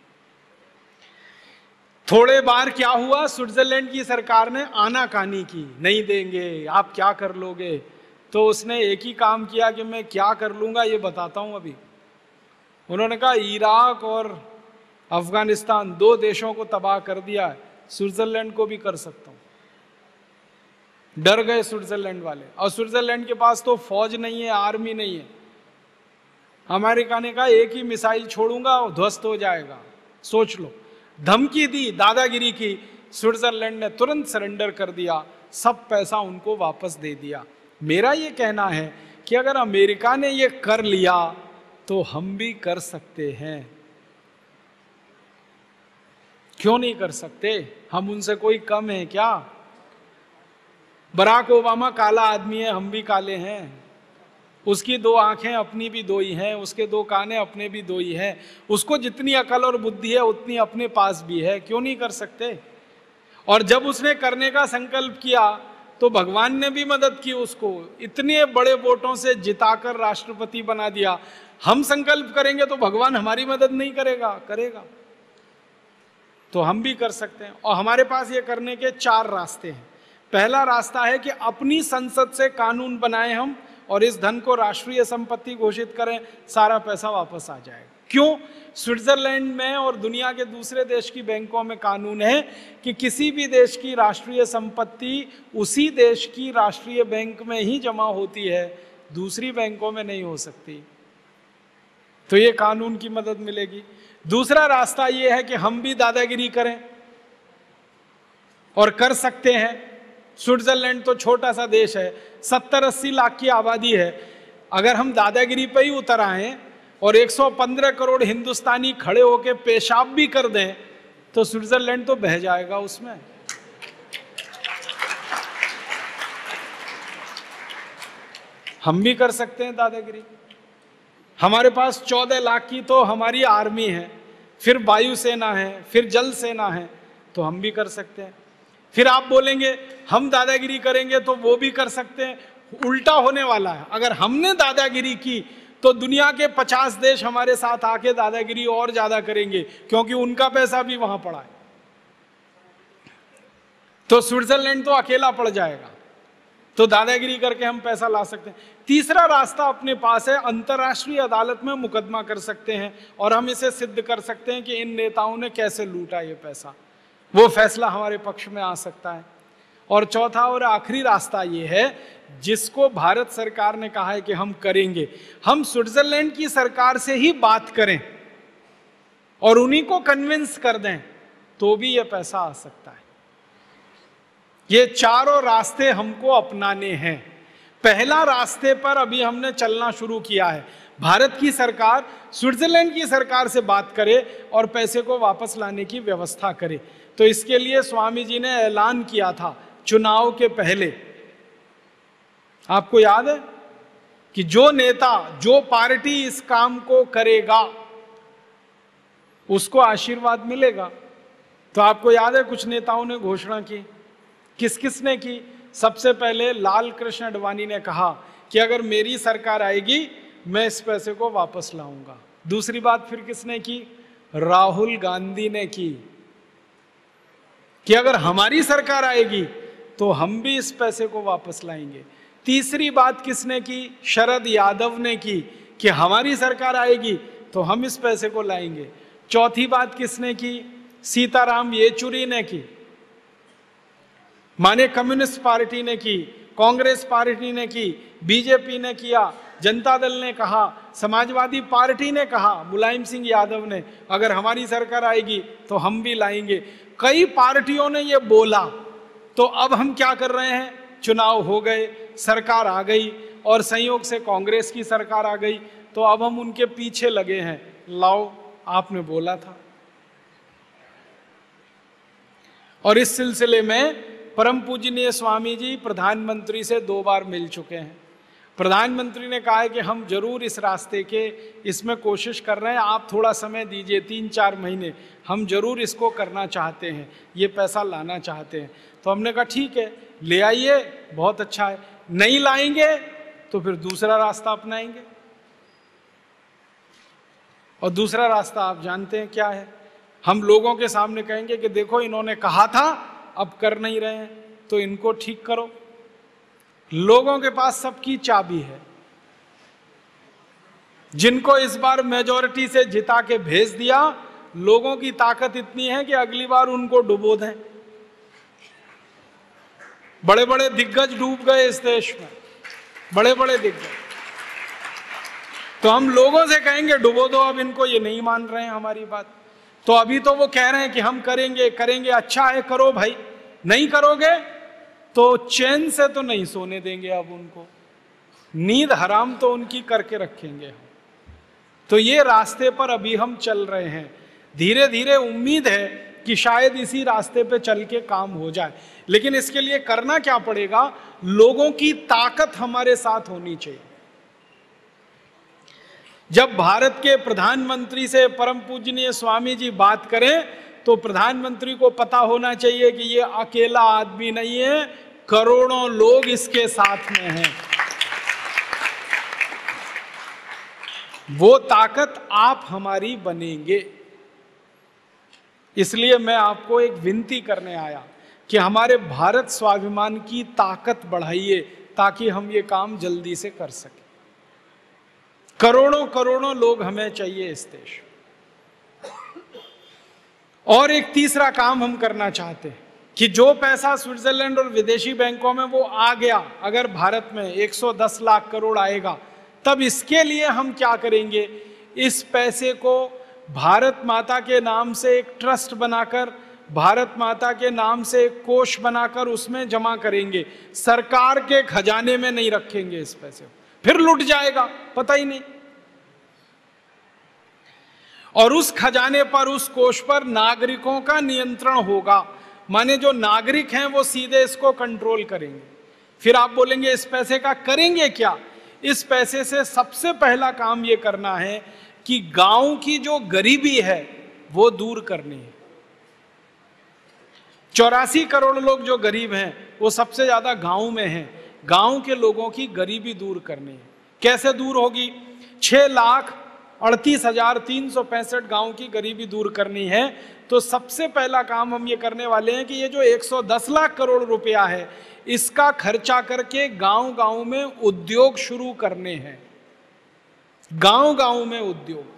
थोड़े बार क्या हुआ, स्विट्जरलैंड की सरकार ने आनाकानी की, नहीं देंगे, आप क्या कर लोगे। तो उसने एक ही काम किया कि मैं क्या कर लूंगा ये बताता हूं अभी। उन्होंने कहा इराक और अफगानिस्तान दो देशों को तबाह कर दिया है, स्विट्जरलैंड को भी कर सकता हूं। डर गए स्विट्जरलैंड वाले। और स्विट्जरलैंड के पास तो फौज नहीं है, आर्मी नहीं है। अमेरिका ने कहा एक ही मिसाइल छोड़ूंगा और ध्वस्त हो जाएगा। सोच लो, धमकी दी, दादागिरी की। स्विट्जरलैंड ने तुरंत सरेंडर कर दिया, सब पैसा उनको वापस दे दिया। मेरा ये कहना है कि अगर अमेरिका ने ये कर लिया तो हम भी कर सकते हैं। क्यों नहीं कर सकते? हम उनसे कोई कम है क्या? बराक ओबामा काला आदमी है, हम भी काले हैं। उसकी दो आंखें अपनी भी दो ही हैं, उसके दो काने अपने भी दो ही हैं। उसको जितनी अकल और बुद्धि है उतनी अपने पास भी है। क्यों नहीं कर सकते? और जब उसने करने का संकल्प किया तो भगवान ने भी मदद की उसको, इतने बड़े वोटों से जिताकर राष्ट्रपति बना दिया। हम संकल्प करेंगे तो भगवान हमारी मदद नहीं करेगा? करेगा। तो हम भी कर सकते हैं। और हमारे पास ये करने के चार रास्ते हैं। पहला रास्ता है कि अपनी संसद से कानून बनाएं हम और इस धन को राष्ट्रीय संपत्ति घोषित करें, सारा पैसा वापस आ जाएगा। क्यों? स्विट्जरलैंड में और दुनिया के दूसरे देश की बैंकों में कानून है कि किसी भी देश की राष्ट्रीय संपत्ति उसी देश की राष्ट्रीय बैंक में ही जमा होती है, दूसरी बैंकों में नहीं हो सकती। तो ये कानून की मदद मिलेगी। दूसरा रास्ता ये है कि हम भी दादागिरी करें, और कर सकते हैं। स्विट्जरलैंड तो छोटा सा देश है, सत्तर अस्सी लाख की आबादी है। अगर हम दादागिरी पे ही उतर आए और एक सौ पंद्रह करोड़ हिंदुस्तानी खड़े होकर पेशाब भी कर दें तो स्विट्जरलैंड तो बह जाएगा उसमें। हम भी कर सकते हैं दादागिरी। हमारे पास चौदह लाख की तो हमारी आर्मी है, फिर वायुसेना है, फिर जल सेना है, तो हम भी कर सकते हैं। फिर आप बोलेंगे हम दादागिरी करेंगे तो वो भी कर सकते हैं। उल्टा होने वाला है। अगर हमने दादागिरी की तो दुनिया के पचास देश हमारे साथ आके दादागिरी और ज्यादा करेंगे, क्योंकि उनका पैसा भी वहां पड़ा है। तो स्विट्जरलैंड तो अकेला पड़ जाएगा। तो दादागिरी करके हम पैसा ला सकते हैं। तीसरा रास्ता अपने पास है, अंतर्राष्ट्रीय अदालत में मुकदमा कर सकते हैं और हम इसे सिद्ध कर सकते हैं कि इन नेताओं ने कैसे लूटा ये पैसा। वो फैसला हमारे पक्ष में आ सकता है। और चौथा और आखिरी रास्ता ये है, जिसको भारत सरकार ने कहा है कि हम करेंगे। हम स्विट्जरलैंड की सरकार से ही बात करें और उन्हीं को कन्विंस कर दें तो भी ये पैसा आ सकता है। ये चारों रास्ते हमको अपनाने हैं। पहला रास्ते पर अभी हमने चलना शुरू किया है। भारत की सरकार स्विट्जरलैंड की सरकार से बात करे और पैसे को वापस लाने की व्यवस्था करे। तो इसके लिए स्वामी जी ने ऐलान किया था चुनाव के पहले। आपको याद है कि जो नेता, जो पार्टी इस काम को करेगा उसको आशीर्वाद मिलेगा। तो आपको याद है कुछ नेताओं ने घोषणा की। किस किस ने की? सबसे पहले लाल कृष्ण आडवाणी ने कहा कि अगर मेरी सरकार आएगी मैं इस पैसे को वापस लाऊंगा। दूसरी बात फिर किसने की? राहुल गांधी ने की कि अगर हमारी सरकार आएगी तो हम भी इस पैसे को वापस लाएंगे। तीसरी बात किसने की? शरद यादव ने की कि हमारी सरकार आएगी तो हम इस पैसे को लाएंगे। चौथी बात किसने की? सीताराम येचुरी ने की। माने कम्युनिस्ट पार्टी ने की, कांग्रेस पार्टी ने की, बीजेपी ने किया, जनता दल ने कहा, समाजवादी पार्टी ने कहा, मुलायम सिंह यादव ने, अगर हमारी सरकार आएगी तो हम भी लाएंगे। कई पार्टियों ने ये बोला, तो अब हम क्या कर रहे हैं, चुनाव हो गए, सरकार आ गई और संयोग से कांग्रेस की सरकार आ गई, तो अब हम उनके पीछे लगे हैं, लाओ आपने बोला था। और इस सिलसिले में परम पूजनीय स्वामी जी प्रधानमंत्री से दो बार मिल चुके हैं। प्रधानमंत्री ने कहा है कि हम जरूर इस रास्ते के इसमें कोशिश कर रहे हैं, आप थोड़ा समय दीजिए, तीन चार महीने, हम जरूर इसको करना चाहते हैं, ये पैसा लाना चाहते हैं। तो हमने कहा ठीक है, ले आइए, बहुत अच्छा है। नहीं लाएंगे तो फिर दूसरा रास्ता अपनाएंगे। और दूसरा रास्ता आप जानते हैं क्या है, हम लोगों के सामने कहेंगे कि देखो इन्होंने कहा था, अब कर नहीं रहे हैं, तो इनको ठीक करो। लोगों के पास सबकी चाबी है, जिनको इस बार मेजॉरिटी से जिता के भेज दिया, लोगों की ताकत इतनी है कि अगली बार उनको डुबो दें। बड़े बड़े दिग्गज डूब गए इस देश में, बड़े बड़े दिग्गज। तो हम लोगों से कहेंगे डुबो दो अब इनको, ये नहीं मान रहे हैं हमारी बात। तो अभी तो वो कह रहे हैं कि हम करेंगे करेंगे, अच्छा है करो भाई, नहीं करोगे तो चैन से तो नहीं सोने देंगे, अब उनको नींद हराम तो उनकी करके रखेंगे हम। तो ये रास्ते पर अभी हम चल रहे हैं, धीरे धीरे उम्मीद है कि शायद इसी रास्ते पे चल के काम हो जाए। लेकिन इसके लिए करना क्या पड़ेगा, लोगों की ताकत हमारे साथ होनी चाहिए। जब भारत के प्रधानमंत्री से परम पूजनीय स्वामी जी बात करें तो प्रधानमंत्री को पता होना चाहिए कि ये अकेला आदमी नहीं है, करोड़ों लोग इसके साथ में हैं। वो ताकत आप हमारी बनेंगे। इसलिए मैं आपको एक विनती करने आया कि हमारे भारत स्वाभिमान की ताकत बढ़ाइए, ताकि हम ये काम जल्दी से कर सकें। करोड़ों करोड़ों लोग हमें चाहिए इस देश। और एक तीसरा काम हम करना चाहते हैं कि जो पैसा स्विट्जरलैंड और विदेशी बैंकों में वो आ गया, अगर भारत में एक सौ दस लाख करोड़ आएगा, तब इसके लिए हम क्या करेंगे, इस पैसे को भारत माता के नाम से एक ट्रस्ट बनाकर, भारत माता के नाम से एक कोष बनाकर उसमें जमा करेंगे। सरकार के खजाने में नहीं रखेंगे इस पैसे को, फिर लुट जाएगा, पता ही नहीं। और उस खजाने पर, उस कोष पर नागरिकों का नियंत्रण होगा, माने जो नागरिक हैं वो सीधे इसको कंट्रोल करेंगे। फिर आप बोलेंगे इस पैसे का करेंगे क्या? इस पैसे से सबसे पहला काम ये करना है कि गांव की जो गरीबी है वो दूर करनी है। चौरासी करोड़ लोग जो गरीब हैं वो सबसे ज्यादा गांव में हैं। गांव के लोगों की गरीबी दूर करनी है। कैसे दूर होगी? छह लाख अड़तीस हजार तीन सौ पैंसठ गांव की गरीबी दूर करनी है। तो सबसे पहला काम हम ये करने वाले हैं कि ये जो एक सौ दस लाख करोड़ रुपया है, इसका खर्चा करके गांव गांव में उद्योग शुरू करने हैं। गांव गांव में उद्योग।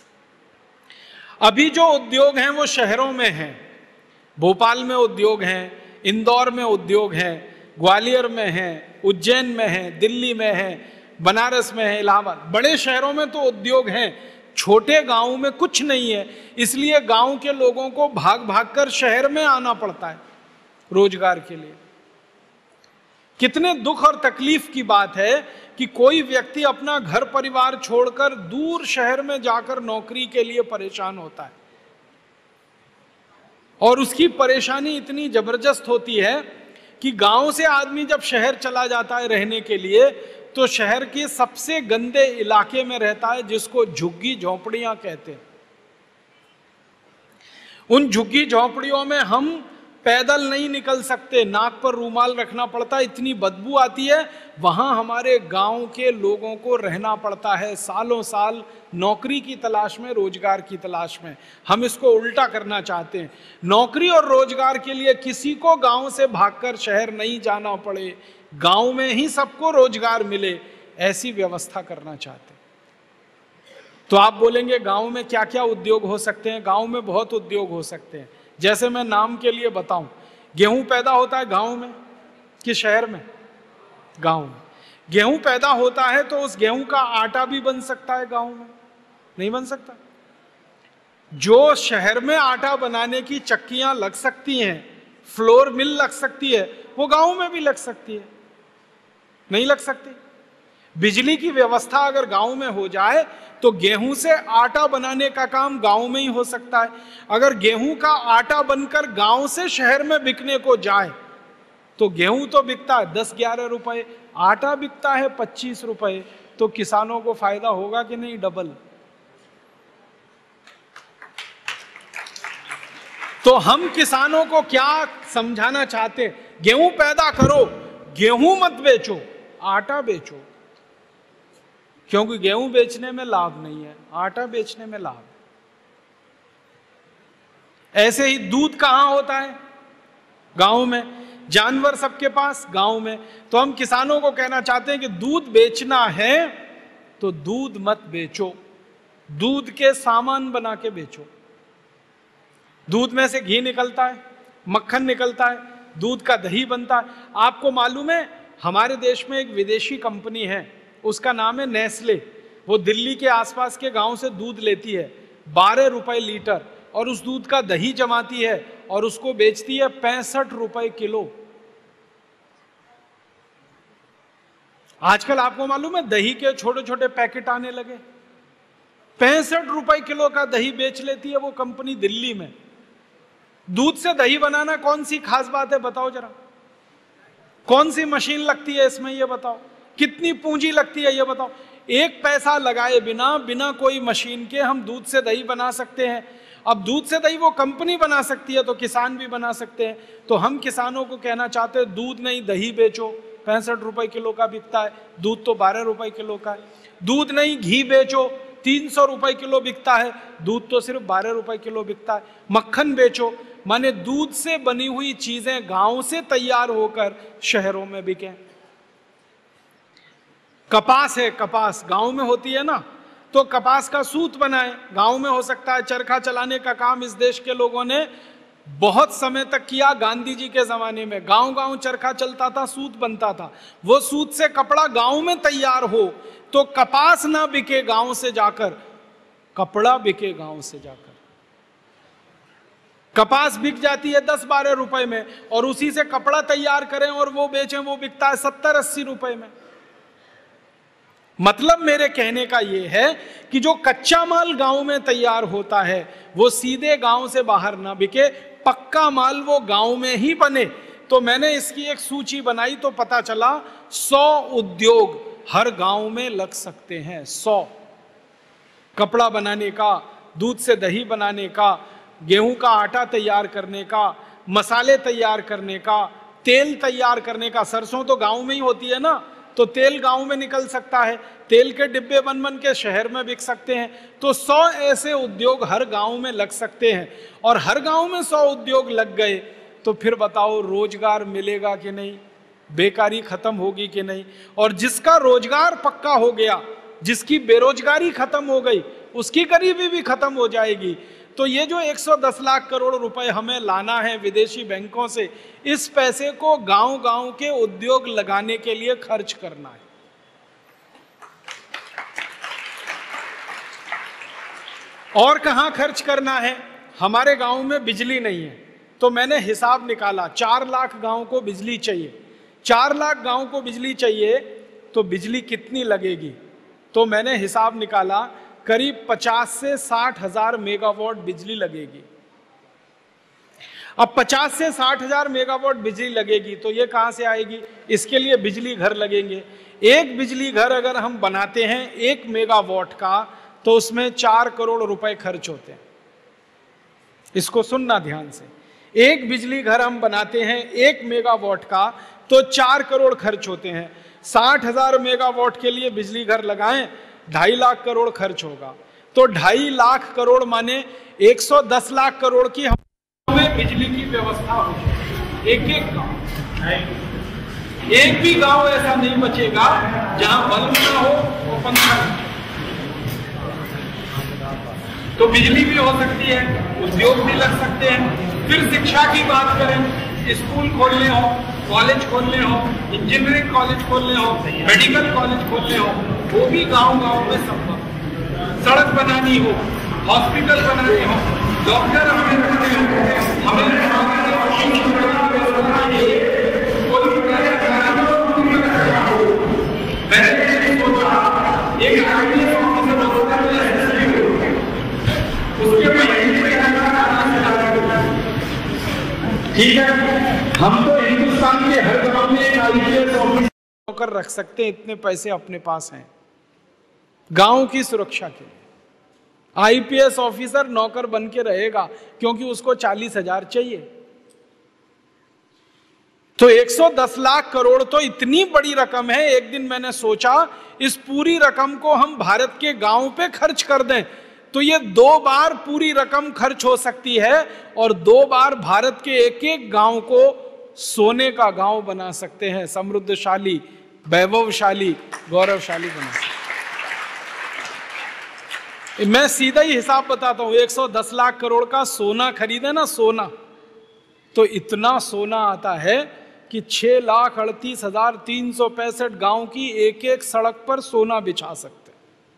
अभी जो उद्योग हैं वो शहरों में हैं। भोपाल में उद्योग हैं, इंदौर में उद्योग हैं, ग्वालियर में हैं, उज्जैन में हैं, दिल्ली में हैं, बनारस में है, इलाहाबाद, बड़े शहरों में तो उद्योग हैं। छोटे गांव में कुछ नहीं है, इसलिए गांव के लोगों को भाग भाग कर शहर में आना पड़ता है रोजगार के लिए। कितने दुख और तकलीफ की बात है कि कोई व्यक्ति अपना घर परिवार छोड़कर दूर शहर में जाकर नौकरी के लिए परेशान होता है, और उसकी परेशानी इतनी जबरदस्त होती है कि गांव से आदमी जब शहर चला जाता है रहने के लिए, तो शहर के सबसे गंदे इलाके में रहता है, जिसको झुग्गी झोंपड़ियां कहते हैं। उन झुग्गी झोंपड़ियों में हम पैदल नहीं निकल सकते, नाक पर रूमाल रखना पड़ता है, इतनी बदबू आती है। वहां हमारे गांव के लोगों को रहना पड़ता है सालों साल, नौकरी की तलाश में, रोजगार की तलाश में। हम इसको उल्टा करना चाहते हैं। नौकरी और रोजगार के लिए किसी को गांव से भागकर शहर नहीं जाना पड़े, गांव में ही सबको रोजगार मिले, ऐसी व्यवस्था करना चाहते हैं। तो आप बोलेंगे गांव में क्या क्या उद्योग हो सकते हैं? गांव में बहुत उद्योग हो सकते हैं। जैसे मैं नाम के लिए बताऊं, गेहूं पैदा होता है गांव में कि शहर में? गांव में। गेहूं पैदा होता है तो उस गेहूं का आटा भी बन सकता है गांव में, नहीं बन सकता? जो शहर में आटा बनाने की चक्कियां लग सकती हैं, फ्लोर मिल लग सकती है, वो गांव में भी लग सकती है? नहीं लग सकती। बिजली की व्यवस्था अगर गांव में हो जाए तो गेहूं से आटा बनाने का काम गांव में ही हो सकता है। अगर गेहूं का आटा बनकर गांव से शहर में बिकने को जाए तो गेहूं तो बिकता है दस ग्यारह रुपए, आटा बिकता है पच्चीस रुपए, तो किसानों को फायदा होगा कि नहीं? डबल। तो हम किसानों को क्या समझाना चाहते हैं? गेहूं पैदा करो, गेहूं मत बेचो, आटा बेचो, क्योंकि गेहूं बेचने में लाभ नहीं है, आटा बेचने में लाभ है। ऐसे ही दूध कहां होता है? गांव में। जानवर सबके पास गांव में। तो हम किसानों को कहना चाहते हैं कि दूध बेचना है तो दूध मत बेचो, दूध के सामान बना के बेचो। दूध में से घी निकलता है, मक्खन निकलता है, दूध का दही बनता है। आपको मालूम है हमारे देश में एक विदेशी कंपनी है, उसका नाम है नेस्ले। वो दिल्ली के आसपास के गांव से दूध लेती है बारह रुपए लीटर, और उस दूध का दही जमाती है और उसको बेचती है पैंसठ रुपए किलो। आजकल आपको मालूम है दही के छोटे छोटे पैकेट आने लगे, पैंसठ रुपए किलो का दही बेच लेती है वो कंपनी दिल्ली में। दूध से दही बनाना कौन सी खास बात है बताओ जरा? कौन सी मशीन लगती है इसमें ये बताओ? कितनी पूंजी लगती है ये बताओ? एक पैसा लगाए बिना बिना कोई मशीन के हम दूध से दही बना सकते हैं। अब दूध से दही वो कंपनी बना सकती है तो किसान भी बना सकते हैं। तो हम किसानों को कहना चाहते हैं दूध नहीं दही बेचो, पैंसठ रुपए किलो का बिकता है, दूध तो बारह रुपए किलो का है। दूध नहीं घी बेचो, तीन सौ रुपए किलो बिकता है, दूध तो सिर्फ बारह रुपए किलो बिकता है। मक्खन बेचो, माने दूध से बनी हुई चीजें गांव से तैयार होकर शहरों में बिकें। कपास है, कपास गांव में होती है ना, तो कपास का सूत बनाए, गांव में हो सकता है। चरखा चलाने का काम इस देश के लोगों ने बहुत समय तक किया। गांधी जी के जमाने में गांव गांव चरखा चलता था, सूत बनता था। वो सूत से कपड़ा गांव में तैयार हो तो कपास ना बिके गांव से जाकर, कपड़ा बिके गांव से जाकर। कपास बिक जाती है दस बारह रुपए में, और उसी से कपड़ा तैयार करें और वो बेचें, वो बिकता है सत्तर अस्सी रुपए में। मतलब मेरे कहने का यह है कि जो कच्चा माल गांव में तैयार होता है वो सीधे गांव से बाहर ना बिके, पक्का माल वो गांव में ही बने। तो मैंने इसकी एक सूची बनाई तो पता चला सौ उद्योग हर गांव में लग सकते हैं। सौ। कपड़ा बनाने का, दूध से दही बनाने का, गेहूं का आटा तैयार करने का, मसाले तैयार करने का, तेल तैयार करने का। सरसों तो गांव में ही होती है ना, तो तेल गांव में निकल सकता है, तेल के डिब्बे बन बन के शहर में बिक सकते हैं। तो सौ ऐसे उद्योग हर गांव में लग सकते हैं, और हर गांव में सौ उद्योग लग गए तो फिर बताओ रोजगार मिलेगा कि नहीं, बेकारी खत्म होगी कि नहीं? और जिसका रोजगार पक्का हो गया, जिसकी बेरोजगारी खत्म हो गई, उसकी गरीबी भी खत्म हो जाएगी। तो ये जो एक सौ दस लाख करोड़ रुपए हमें लाना है विदेशी बैंकों से, इस पैसे को गांव-गांव के उद्योग लगाने के लिए खर्च करना है। और कहां खर्च करना है? हमारे गांव में बिजली नहीं है, तो मैंने हिसाब निकाला, चार लाख गांव को बिजली चाहिए। चार लाख गांव को बिजली चाहिए तो बिजली कितनी लगेगी? तो मैंने हिसाब निकाला, करीब पचास से साठ हजार मेगावाट बिजली लगेगी। अब पचास से साठ हजार मेगावाट बिजली लगेगी तो ये कहां से आएगी? इसके लिए बिजली घर लगेंगे। एक बिजली घर अगर हम बनाते हैं एक मेगावाट का, तो उसमें चार करोड़ रुपए खर्च होते हैं। इसको सुनना ध्यान से। एक बिजली घर हम बनाते हैं एक मेगावाट का, तो चार करोड़ खर्च होते हैं। साठ हजार मेगावाट के लिए बिजली घर लगाएं, ढाई लाख करोड़ खर्च होगा। तो ढाई लाख करोड़ माने एक सौ दस लाख करोड़ की हमें बिजली की व्यवस्था हो जाए। एक एक गांव, एक भी गांव ऐसा नहीं बचेगा जहां बल्ब ना हो और पंखा ना हो। तो बिजली भी हो सकती है, उद्योग भी लग सकते हैं। फिर शिक्षा की बात करें, स्कूल खोलने हो, कॉलेज खोलने हो, इंजीनियरिंग कॉलेज खोलने हो, मेडिकल कॉलेज खोलने हो, वो भी गांव गांव में संभव। सड़क बनानी हो, हॉस्पिटल बनाने हो, डॉक्टर हमें रखने हो, हमें एक आईपीएस ऑफिसर होता है, उसके ठीक है। हम तो हिंदुस्तान के हर गांव में एक आईपीएस ऑफिसर नौकर रख सकते हैं, इतने पैसे अपने पास हैं गांव की सुरक्षा के लिए। आईपीएस ऑफिसर नौकर बन के रहेगा क्योंकि उसको चालीस हजार चाहिए। तो एक सौ दस लाख करोड़ तो इतनी बड़ी रकम है। एक दिन मैंने सोचा इस पूरी रकम को हम भारत के गांव पे खर्च कर दें तो ये दो बार पूरी रकम खर्च हो सकती है और दो बार भारत के एक एक गांव को सोने का गांव बना सकते हैं, समृद्धशाली, वैभवशाली, गौरवशाली बना सकते हैं। मैं सीधा ही हिसाब बताता हूं, एक सौ दस लाख करोड़ का सोना खरीदे ना, सोना, तो इतना सोना आता है कि छह लाख अड़तीस हजार तीन सौ पैंसठ गांव की एक एक सड़क पर सोना बिछा सकते हैं।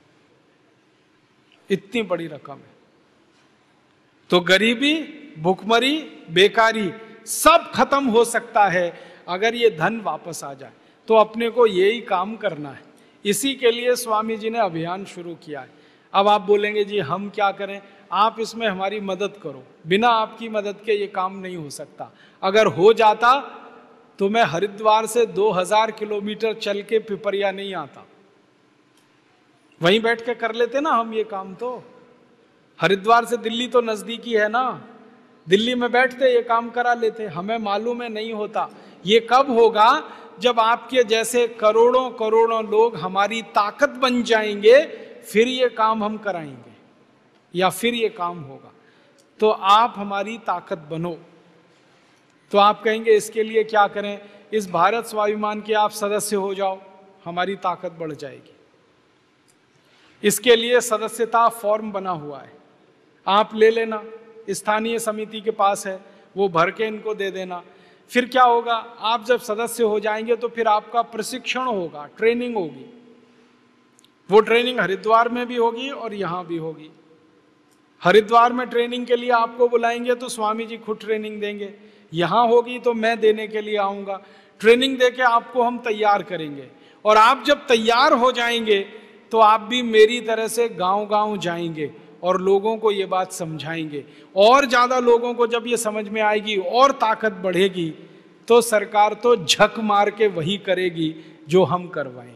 इतनी बड़ी रकम है। तो गरीबी, भुखमरी, बेकारी सब खत्म हो सकता है अगर ये धन वापस आ जाए। तो अपने को यही काम करना है। इसी के लिए स्वामी जी ने अभियान शुरू किया है। अब आप बोलेंगे जी हम क्या करें, आप इसमें हमारी मदद करो। बिना आपकी मदद के ये काम नहीं हो सकता। अगर हो जाता तो मैं हरिद्वार से दो हज़ार किलोमीटर चल के पिपरिया नहीं आता, वहीं बैठ के कर लेते ना हम ये काम। तो हरिद्वार से दिल्ली तो नजदीकी है ना, दिल्ली में बैठते ये काम करा लेते। हमें मालूम है नहीं होता। ये कब होगा, जब आपके जैसे करोड़ों करोड़ों लोग हमारी ताकत बन जाएंगे, फिर ये काम हम कराएंगे या फिर ये काम होगा। तो आप हमारी ताकत बनो। तो आप कहेंगे इसके लिए क्या करें, इस भारत स्वाभिमान के आप सदस्य हो जाओ, हमारी ताकत बढ़ जाएगी। इसके लिए सदस्यता फॉर्म बना हुआ है, आप ले लेना, स्थानीय समिति के पास है, वो भर के इनको दे देना। फिर क्या होगा, आप जब सदस्य हो जाएंगे तो फिर आपका प्रशिक्षण होगा, ट्रेनिंग होगी। वो ट्रेनिंग हरिद्वार में भी होगी और यहाँ भी होगी। हरिद्वार में ट्रेनिंग के लिए आपको बुलाएंगे तो स्वामी जी खुद ट्रेनिंग देंगे, यहाँ होगी तो मैं देने के लिए आऊँगा। ट्रेनिंग देके आपको हम तैयार करेंगे और आप जब तैयार हो जाएंगे तो आप भी मेरी तरह से गांव गांव जाएंगे और लोगों को ये बात समझाएंगे। और ज़्यादा लोगों को जब ये समझ में आएगी और ताकत बढ़ेगी तो सरकार तो झक मार के वही करेगी जो हम करवाएंगे।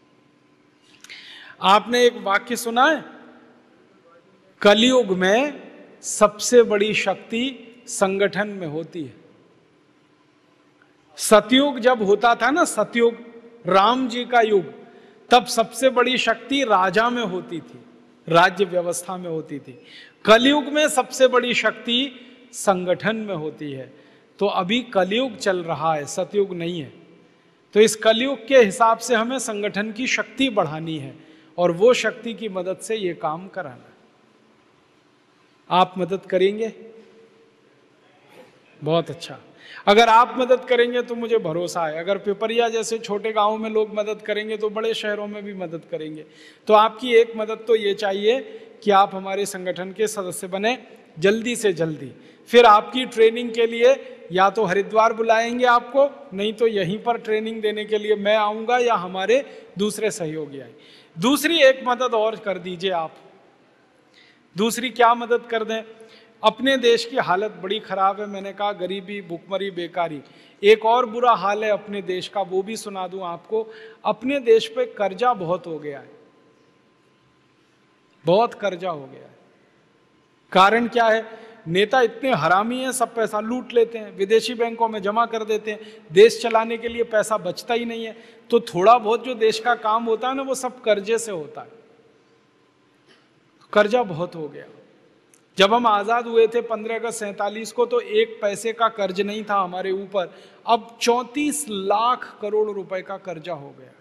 आपने एक वाक्य सुना है, कलयुग में सबसे बड़ी शक्ति संगठन में होती है। सतयुग जब होता था ना, सतयुग राम जी का युग, तब सबसे बड़ी शक्ति राजा में होती थी, राज्य व्यवस्था में होती थी। कलयुग में सबसे बड़ी शक्ति संगठन में होती है। तो अभी कलयुग चल रहा है, सतयुग नहीं है। तो इस कलयुग के हिसाब से हमें संगठन की शक्ति बढ़ानी है और वो शक्ति की मदद से ये काम कराना है। आप मदद करेंगे? बहुत अच्छा। अगर आप मदद करेंगे तो मुझे भरोसा है, अगर पिपरिया जैसे छोटे गांव में लोग मदद करेंगे तो बड़े शहरों में भी मदद करेंगे। तो आपकी एक मदद तो ये चाहिए कि आप हमारे संगठन के सदस्य बने जल्दी से जल्दी। फिर आपकी ट्रेनिंग के लिए या तो हरिद्वार बुलाएंगे आपको, नहीं तो यहीं पर ट्रेनिंग देने के लिए मैं आऊँगा या हमारे दूसरे सहयोगी आए। दूसरी एक मदद और कर दीजिए आप। दूसरी क्या मदद कर दें? अपने देश की हालत बड़ी खराब है, मैंने कहा गरीबी, भुखमरी, बेकारी। एक और बुरा हाल है अपने देश का, वो भी सुना दूं आपको। अपने देश पे कर्जा बहुत हो गया है, बहुत कर्जा हो गया है। कारण क्या है? नेता इतने हरामी हैं, सब पैसा लूट लेते हैं, विदेशी बैंकों में जमा कर देते हैं, देश चलाने के लिए पैसा बचता ही नहीं है। तो थोड़ा बहुत जो देश का काम होता है ना, वो सब कर्जे से होता है। कर्जा बहुत हो गया। जब हम आज़ाद हुए थे पंद्रह अगस्त सैंतालीस को, तो एक पैसे का कर्ज नहीं था हमारे ऊपर। अब चौंतीस लाख करोड़ रुपए का कर्जा हो गया।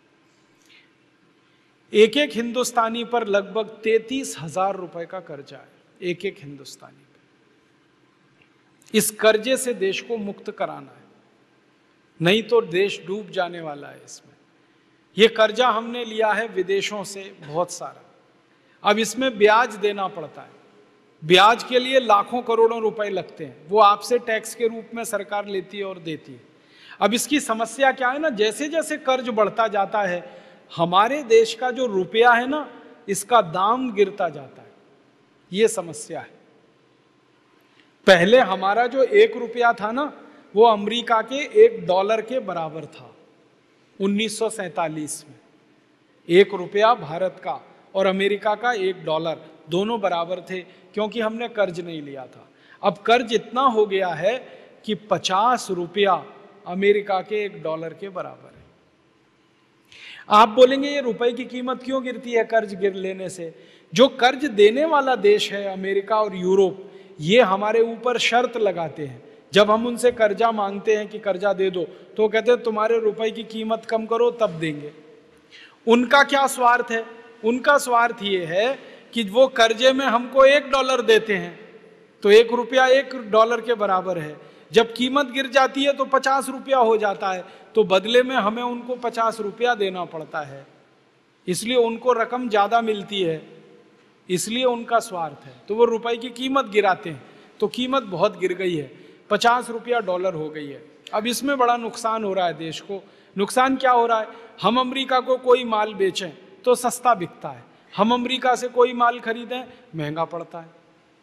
एक एक हिंदुस्तानी पर लगभग तैतीस हजार रुपए का कर्जा है, एक एक हिंदुस्तानी पर। इस कर्जे से देश को मुक्त कराना है, नहीं तो देश डूब जाने वाला है इसमें। यह कर्जा हमने लिया है विदेशों से बहुत सारा। अब इसमें ब्याज देना पड़ता है, ब्याज के लिए लाखों करोड़ों रुपए लगते हैं, वो आपसे टैक्स के रूप में सरकार लेती है और देती है। अब इसकी समस्या क्या है ना, जैसे जैसे कर्ज बढ़ता जाता है हमारे देश का जो रुपया है ना, इसका दाम गिरता जाता है, ये समस्या है। पहले हमारा जो एक रुपया था ना, वो अमेरिका के एक डॉलर के बराबर था उन्नीस सौ सैतालीस में। एक रुपया भारत का और अमेरिका का एक डॉलर दोनों बराबर थे, क्योंकि हमने कर्ज नहीं लिया था। अब कर्ज इतना हो गया है कि पचास रुपया अमेरिका के एक डॉलर के बराबर है। आप बोलेंगे ये रुपए की कीमत क्यों गिरती है कर्ज गिर लेने से? जो कर्ज देने वाला देश है अमेरिका और यूरोप, ये हमारे ऊपर शर्त लगाते हैं। जब हम उनसे कर्जा मांगते हैं कि कर्जा दे दो, तो कहते हैं तुम्हारे रुपए की कीमत कम करो तब देंगे। उनका क्या स्वार्थ है? उनका स्वार्थ ये है कि वो कर्जे में हमको एक डॉलर देते हैं तो एक रुपया एक डॉलर के बराबर है, जब कीमत गिर जाती है तो पचास रुपया हो जाता है, तो बदले में हमें उनको पचास रुपया देना पड़ता है, इसलिए उनको रकम ज्यादा मिलती है, इसलिए उनका स्वार्थ है। तो वो रुपए की कीमत गिराते हैं, तो कीमत बहुत गिर गई है, पचास रुपया डॉलर हो गई है। अब इसमें बड़ा नुकसान हो रहा है देश को। नुकसान क्या हो रहा है? हम अमेरिका को कोई माल बेचें तो सस्ता बिकता है, हम अमेरिका से कोई माल खरीदें महंगा पड़ता है।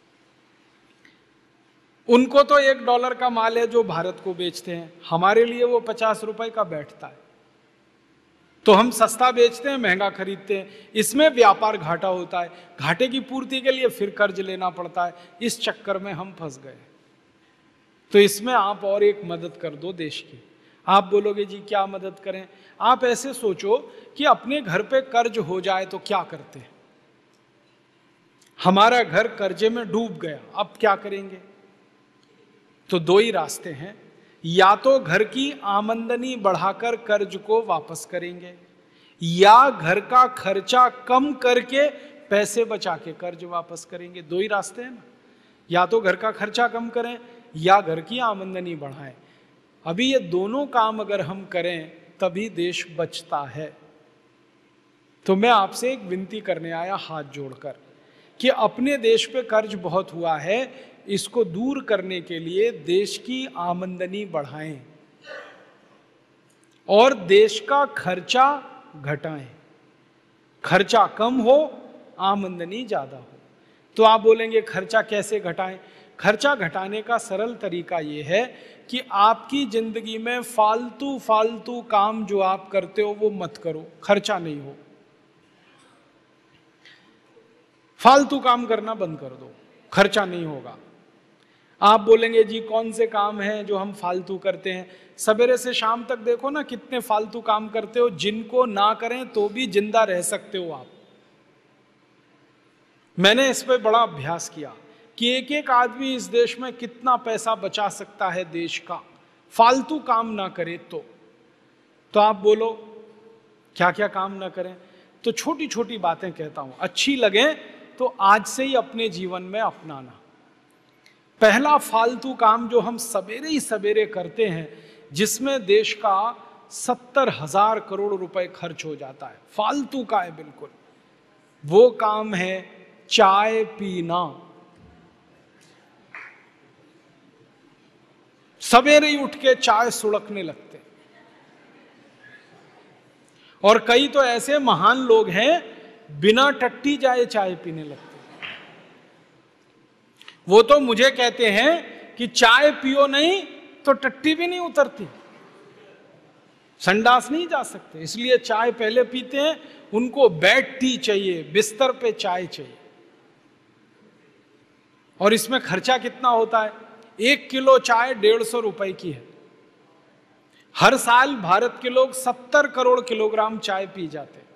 उनको तो एक डॉलर का माल है जो भारत को बेचते हैं, हमारे लिए वो पचास रुपए का बैठता है, तो हम सस्ता बेचते हैं महंगा खरीदते हैं। इसमें व्यापार घाटा होता है, घाटे की पूर्ति के लिए फिर कर्ज लेना पड़ता है, इस चक्कर में हम फंस गए। तो इसमें आप और एक मदद कर दो देश की। आप बोलोगे जी क्या मदद करें? आप ऐसे सोचो कि अपने घर पे कर्ज हो जाए तो क्या करते हैं? हमारा घर कर्जे में डूब गया, अब क्या करेंगे? तो दो ही रास्ते हैं, या तो घर की आमदनी बढ़ाकर कर्ज को वापस करेंगे, या घर का खर्चा कम करके पैसे बचा के कर्ज वापस करेंगे। दो ही रास्ते हैं ना, या तो घर का खर्चा कम करें या घर की आमदनी बढ़ाएं। अभी ये दोनों काम अगर हम करें तभी देश बचता है। तो मैं आपसे एक विनती करने आया हाथ जोड़कर कि अपने देश पे कर्ज बहुत हुआ है, इसको दूर करने के लिए देश की आमदनी बढ़ाएं और देश का खर्चा घटाएं। खर्चा कम हो, आमदनी ज्यादा हो। तो आप बोलेंगे खर्चा कैसे घटाएं? खर्चा घटाने का सरल तरीका यह है कि आपकी जिंदगी में फालतू फालतू काम जो आप करते हो वो मत करो, खर्चा नहीं हो। फालतू काम करना बंद कर दो, खर्चा नहीं होगा। आप बोलेंगे जी कौन से काम हैं जो हम फालतू करते हैं? सवेरे से शाम तक देखो ना कितने फालतू काम करते हो, जिनको ना करें तो भी जिंदा रह सकते हो आप। मैंने इस पे बड़ा अभ्यास किया कि एक एक आदमी इस देश में कितना पैसा बचा सकता है देश का, फालतू काम ना करे तो। तो आप बोलो क्या क्या काम ना करें? तो छोटी छोटी बातें कहता हूं, अच्छी लगे तो आज से ही अपने जीवन में अपनाना। पहला फालतू काम जो हम सवेरे ही सवेरे करते हैं, जिसमें देश का सत्तर हजार करोड़ रुपए खर्च हो जाता है, फालतू का है बिल्कुल, वो काम है चाय पीना। सवेरे ही उठ के चाय सुड़कने लगते हैं। और कई तो ऐसे महान लोग हैं बिना टट्टी जाए चाय पीने लगते हैं। वो तो मुझे कहते हैं कि चाय पियो नहीं तो टट्टी भी नहीं उतरती, संडास नहीं जा सकते, इसलिए चाय पहले पीते हैं। उनको बेड टी चाहिए, बिस्तर पे चाय चाहिए। और इसमें खर्चा कितना होता है? एक किलो चाय डेढ़ सौ रुपए की है। हर साल भारत के लोग सत्तर करोड़ किलोग्राम चाय पी जाते हैं।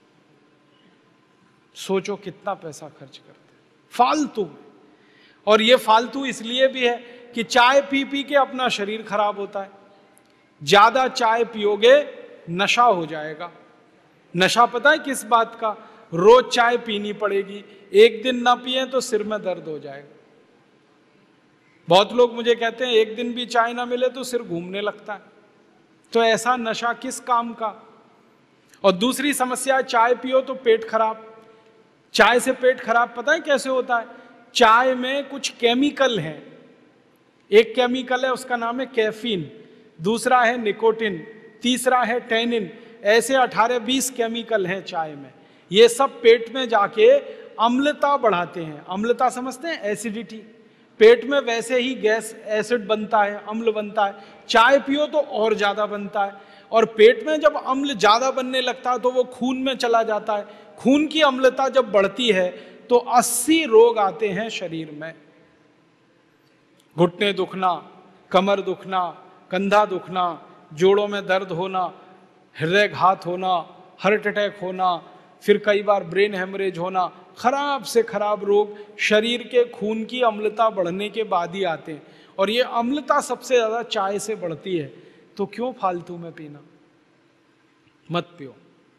सोचो कितना पैसा खर्च करते हैं फालतू। और ये फालतू इसलिए भी है कि चाय पी पी के अपना शरीर खराब होता है। ज्यादा चाय पियोगे नशा हो जाएगा। नशा पता है किस बात का? रोज चाय पीनी पड़ेगी, एक दिन ना पिए तो सिर में दर्द हो जाएगा। बहुत लोग मुझे कहते हैं एक दिन भी चाय ना मिले तो सिर घूमने लगता है। तो ऐसा नशा किस काम का? और दूसरी समस्या, चाय पियो तो पेट खराब। चाय से पेट खराब पता है कैसे होता है? चाय में कुछ केमिकल हैं। एक केमिकल है उसका नाम है कैफीन, दूसरा है निकोटिन, तीसरा है टैनिन। ऐसे अठारह बीस केमिकल हैं चाय में। ये सब पेट में जाके अम्लता बढ़ाते हैं। अम्लता समझते हैं? एसिडिटी। पेट में वैसे ही गैस एसिड बनता है, अम्ल बनता है, चाय पियो तो और ज्यादा बनता है। और पेट में जब अम्ल ज्यादा बनने लगता है तो वो खून में चला जाता है। खून की अम्लता जब बढ़ती है तो अस्सी रोग आते हैं शरीर में। घुटने दुखना, कमर दुखना, कंधा दुखना, जोड़ों में दर्द होना, हृदयघात होना, हार्ट अटैक होना, फिर कई बार ब्रेन हेमरेज होना। खराब से खराब रोग शरीर के खून की अम्लता बढ़ने के बाद ही आते हैं। और ये अम्लता सबसे ज्यादा चाय से बढ़ती है। तो क्यों फालतू में पीना? मत पियो।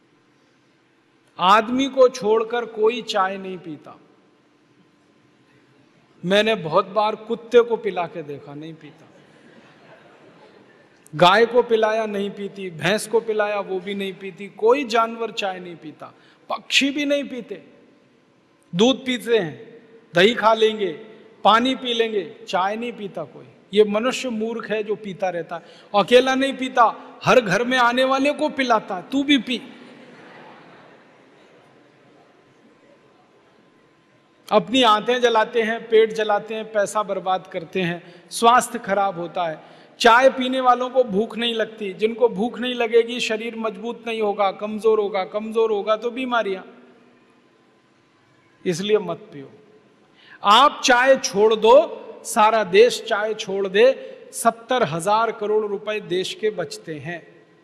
आदमी को छोड़कर कोई चाय नहीं पीता। मैंने बहुत बार कुत्ते को पिला के देखा, नहीं पीता। गाय को पिलाया, नहीं पीती। भैंस को पिलाया, वो भी नहीं पीती। कोई जानवर चाय नहीं पीता, पक्षी भी नहीं पीते। दूध पीते हैं, दही खा लेंगे, पानी पी लेंगे, चाय नहीं पीता कोई। ये मनुष्य मूर्ख है जो पीता रहता है। अकेला नहीं पीता, हर घर में आने वाले को पिलाता है, तू भी पी। अपनी आंतें जलाते हैं, पेट जलाते हैं, पैसा बर्बाद करते हैं, स्वास्थ्य खराब होता है। चाय पीने वालों को भूख नहीं लगती। जिनको भूख नहीं लगेगी शरीर मजबूत नहीं होगा, कमजोर होगा, कमजोर होगा तो बीमारियां। इसलिए मत पियो। आप चाय छोड़ दो, सारा देश चाय छोड़ दे, सत्तर हजार करोड़ रुपए देश के बचते हैं।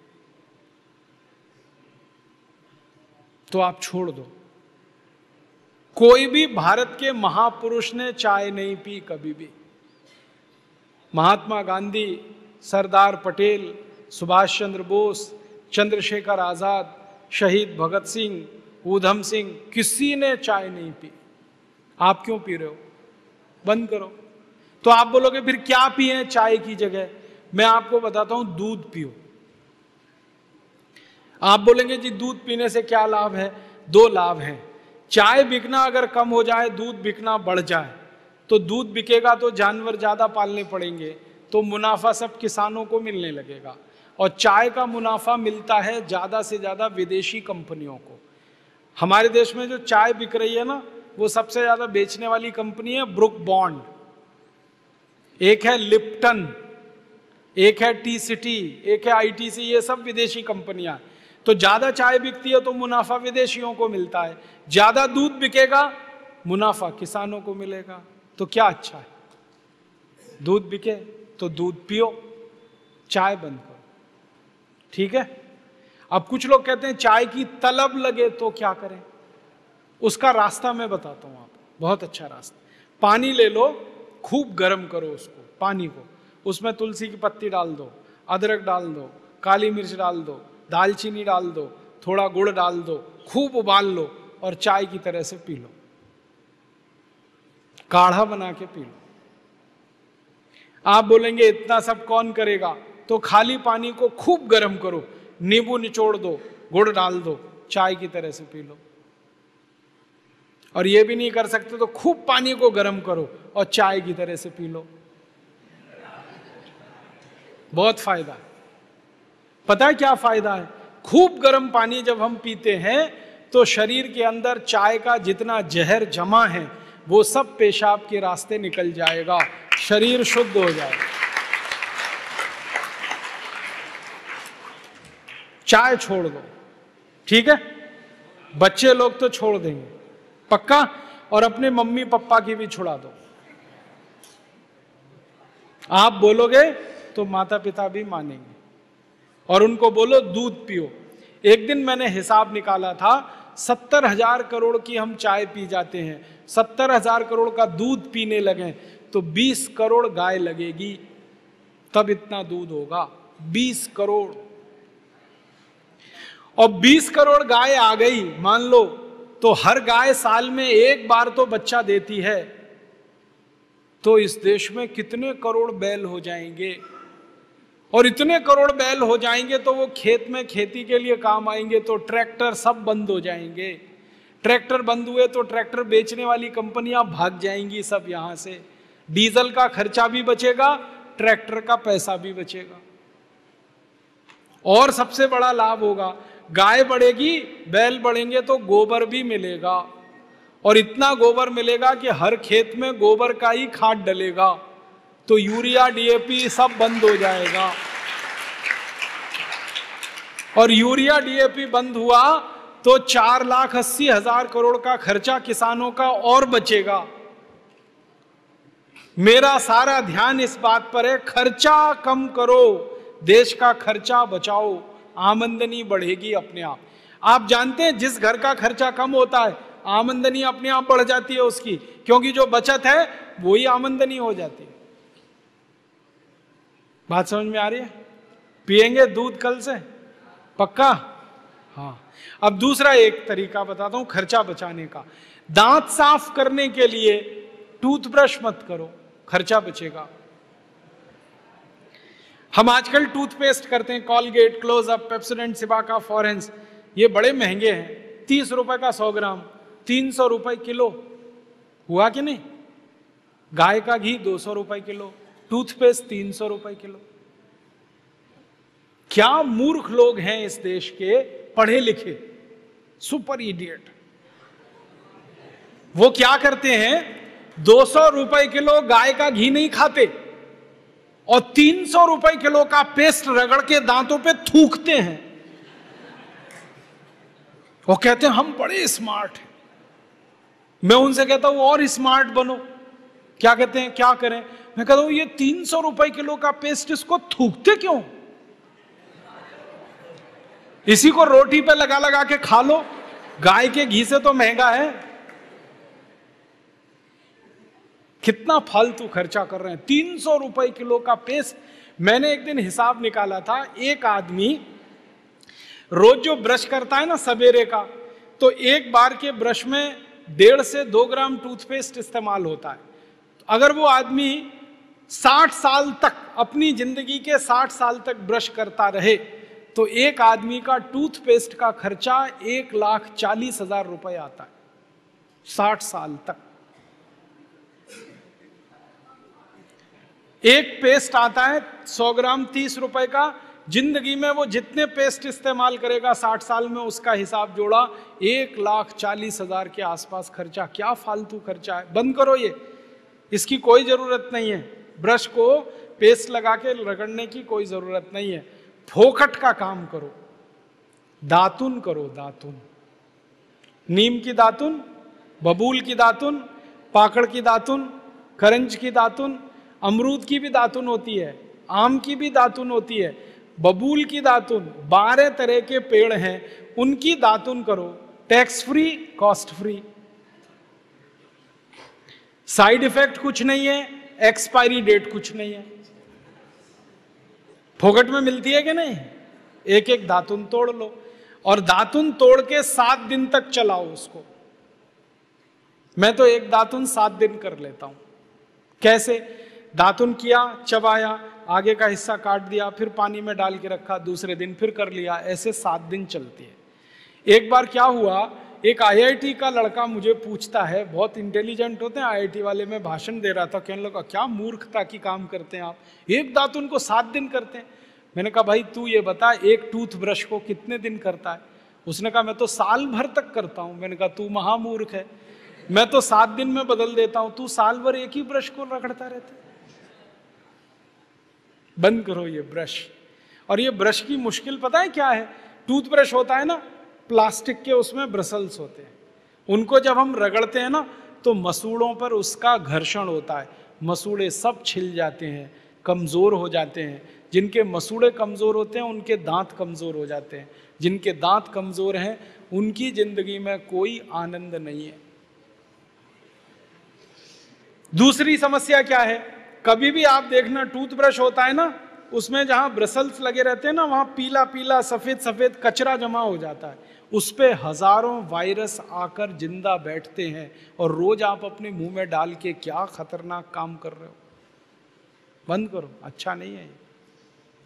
तो आप छोड़ दो। कोई भी भारत के महापुरुष ने चाय नहीं पी कभी भी। महात्मा गांधी, सरदार पटेल, सुभाष चंद्र बोस, चंद्रशेखर आजाद, शहीद भगत सिंह, ऊधम सिंह, किसी ने चाय नहीं पी। आप क्यों पी रहे हो? बंद करो। तो आप बोलोगे फिर क्या पिए चाय की जगह? मैं आपको बताता हूं, दूध पियो। आप बोलेंगे जी दूध पीने से क्या लाभ है? दो लाभ हैं। चाय बिकना अगर कम हो जाए, दूध बिकना बढ़ जाए, तो दूध बिकेगा तो जानवर ज्यादा पालने पड़ेंगे, तो मुनाफा सब किसानों को मिलने लगेगा। और चाय का मुनाफा मिलता है ज्यादा से ज्यादा विदेशी कंपनियों को। हमारे देश में जो चाय बिक रही है ना, वो सबसे ज्यादा बेचने वाली कंपनी है ब्रुक बॉन्ड, एक है लिप्टन, एक है टी सिटी, एक है आईटीसी। ये सब विदेशी कंपनियां। तो ज्यादा चाय बिकती है तो मुनाफा विदेशियों को मिलता है, ज्यादा दूध बिकेगा मुनाफा किसानों को मिलेगा। तो क्या अच्छा है? दूध बिके तो दूध पियो, चाय बंद करो। ठीक है? अब कुछ लोग कहते हैं चाय की तलब लगे तो क्या करें? उसका रास्ता मैं बताता हूं आपको, बहुत अच्छा रास्ता। पानी ले लो, खूब गर्म करो उसको, पानी को, उसमें तुलसी की पत्ती डाल दो, अदरक डाल दो, काली मिर्च डाल दो, दालचीनी डाल दो, थोड़ा गुड़ डाल दो, खूब उबाल लो और चाय की तरह से पी लो, काढ़ा बना के पी लो। आप बोलेंगे इतना सब कौन करेगा? तो खाली पानी को खूब गर्म करो, नींबू निचोड़ दो, गुड़ डाल दो, चाय की तरह से पी लो। और ये भी नहीं कर सकते तो खूब पानी को गर्म करो और चाय की तरह से पी लो। बहुत फायदा है। पता है क्या फायदा है? खूब गर्म पानी जब हम पीते हैं तो शरीर के अंदर चाय का जितना जहर जमा है वो सब पेशाब के रास्ते निकल जाएगा, शरीर शुद्ध हो जाएगा। चाय छोड़ दो, ठीक है? बच्चे लोग तो छोड़ देंगे पक्का, और अपने मम्मी पापा की भी छुड़ा दो। आप बोलोगे तो माता पिता भी मानेंगे। और उनको बोलो दूध पियो। एक दिन मैंने हिसाब निकाला था, सत्तर हजार करोड़ की हम चाय पी जाते हैं, सत्तर हजार करोड़ का दूध पीने लगे तो बीस करोड़ गाय लगेगी, तब इतना दूध होगा। बीस करोड़। और बीस करोड़ गाय आ गई मान लो, तो हर गाय साल में एक बार तो बच्चा देती है, तो इस देश में कितने करोड़ बैल हो जाएंगे? और इतने करोड़ बैल हो जाएंगे तो वो खेत में खेती के लिए काम आएंगे, तो ट्रैक्टर सब बंद हो जाएंगे। ट्रैक्टर बंद हुए तो ट्रैक्टर बेचने वाली कंपनियां भाग जाएंगी सब यहां से, डीजल का खर्चा भी बचेगा, ट्रैक्टर का पैसा भी बचेगा। और सबसे बड़ा लाभ होगा, गाय बढ़ेगी, बैल बढ़ेंगे तो गोबर भी मिलेगा, और इतना गोबर मिलेगा कि हर खेत में गोबर का ही खाद डलेगा, तो यूरिया डीएपी सब बंद हो जाएगा। और यूरिया डीएपी बंद हुआ तो चार लाख अस्सी हजार करोड़ का खर्चा किसानों का और बचेगा। मेरा सारा ध्यान इस बात पर है, खर्चा कम करो, देश का खर्चा बचाओ, आमदनी बढ़ेगी अपने आप। आप जानते हैं जिस घर का खर्चा कम होता है आमदनी अपने आप बढ़ जाती है उसकी, क्योंकि जो बचत है वही आमदनी हो जाती है। बात समझ में आ रही है? पिएंगे दूध कल से पक्का? हाँ। अब दूसरा एक तरीका बताता हूं खर्चा बचाने का। दांत साफ करने के लिए टूथब्रश मत करो, खर्चा बचेगा। हम आजकल टूथपेस्ट करते हैं, Colgate, Closeup, Pepsodent, Cibaca, Forhans, ये बड़े महंगे हैं, तीस रुपए का सौ ग्राम, तीन सौ रुपए किलो, हुआ कि नहीं? गाय का घी दो सौ रुपए किलो, टूथपेस्ट तीन सौ रुपए किलो। क्या मूर्ख लोग हैं इस देश के, पढ़े लिखे, सुपर इडियट। वो क्या करते हैं, दो सौ रुपए किलो गाय का घी नहीं खाते और तीन सौ रुपए किलो का पेस्ट रगड़ के दांतों पे थूकते हैं। वो कहते हैं हम बड़े स्मार्ट हैं। मैं उनसे कहता हूं और स्मार्ट बनो। क्या कहते हैं, क्या करें? मैं कहता हूं ये तीन सौ रुपए किलो का पेस्ट, इसको थूकते क्यों? इसी को रोटी पे लगा लगा के खा लो, गाय के घी से तो महंगा है। कितना फालतू खर्चा कर रहे हैं, तीन सौ रुपए किलो का पेस्ट। मैंने एक दिन हिसाब निकाला था, एक आदमी रोज जो ब्रश करता है ना सवेरे का, तो एक बार के ब्रश में डेढ़ से दो ग्राम टूथपेस्ट इस्तेमाल होता है। अगर वो आदमी साठ साल तक, अपनी जिंदगी के साठ साल तक ब्रश करता रहे, तो एक आदमी का टूथपेस्ट का खर्चा एक लाख चालीस हजार रुपए आता है, साठ साल तक। एक पेस्ट आता है सौ ग्राम तीस रुपए का, जिंदगी में वो जितने पेस्ट इस्तेमाल करेगा साठ साल में, उसका हिसाब जोड़ा एक लाख चालीस हजार के आसपास खर्चा। क्या फालतू खर्चा है, बंद करो ये, इसकी कोई जरूरत नहीं है। ब्रश को पेस्ट लगा के रगड़ने की कोई जरूरत नहीं है। फोकट का काम करो, दातुन करो, दातुन, नीम की दातुन, बबूल की दातुन, पाकड़ की दातुन, करंज की दातुन, अमरूद की भी दातुन होती है, आम की भी दातुन होती है, बबूल की दातुन, बारह तरह के पेड़ हैं, उनकी दातुन करो, tax free, cost free, side effect कुछ नहीं है, एक्सपायरी डेट कुछ नहीं है, फोकट में मिलती है कि नहीं? एक एक दातुन तोड़ लो और दातुन तोड़ के सात दिन तक चलाओ उसको। मैं तो एक दातुन सात दिन कर लेता हूं। कैसे? दातुन किया, चबाया, आगे का हिस्सा काट दिया, फिर पानी में डाल के रखा, दूसरे दिन फिर कर लिया, ऐसे सात दिन चलती है। एक बार क्या हुआ, एक आईआईटी का लड़का मुझे पूछता है, बहुत इंटेलिजेंट होते हैं आईआईटी वाले, में भाषण दे रहा था, कहने लगा क्या मूर्खता की काम करते हैं आप, एक दातुन को सात दिन करते हैं। मैंने कहा भाई तू ये बता, एक टूथब्रश को कितने दिन करता है? उसने कहा मैं तो साल भर तक करता हूं। मैंने कहा तू महामूर्ख है, मैं तो सात दिन में बदल देता हूं, तू साल भर एक ही ब्रश को रगड़ता रहता है। बंद करो ये ब्रश। और ये ब्रश की मुश्किल पता है क्या है? टूथब्रश होता है ना प्लास्टिक के, उसमें ब्रसल्स होते हैं, उनको जब हम रगड़ते हैं ना तो मसूड़ों पर उसका घर्षण होता है, मसूड़े सब छिल जाते हैं, कमजोर हो जाते हैं। जिनके मसूड़े कमजोर होते हैं उनके दांत कमजोर हो जाते हैं, जिनके दांत कमजोर हैं उनकी जिंदगी में कोई आनंद नहीं है। दूसरी समस्या क्या है? कभी भी आप देखना टूथब्रश होता है ना, उसमें जहां ब्रसल्स लगे रहते हैं ना, वहां पीला पीला सफेद सफेद कचरा जमा हो जाता है, उस पे हजारों वायरस आकर जिंदा बैठते हैं, और रोज आप अपने मुंह में डाल के क्या खतरनाक काम कर रहे हो। बंद करो, अच्छा नहीं है ये।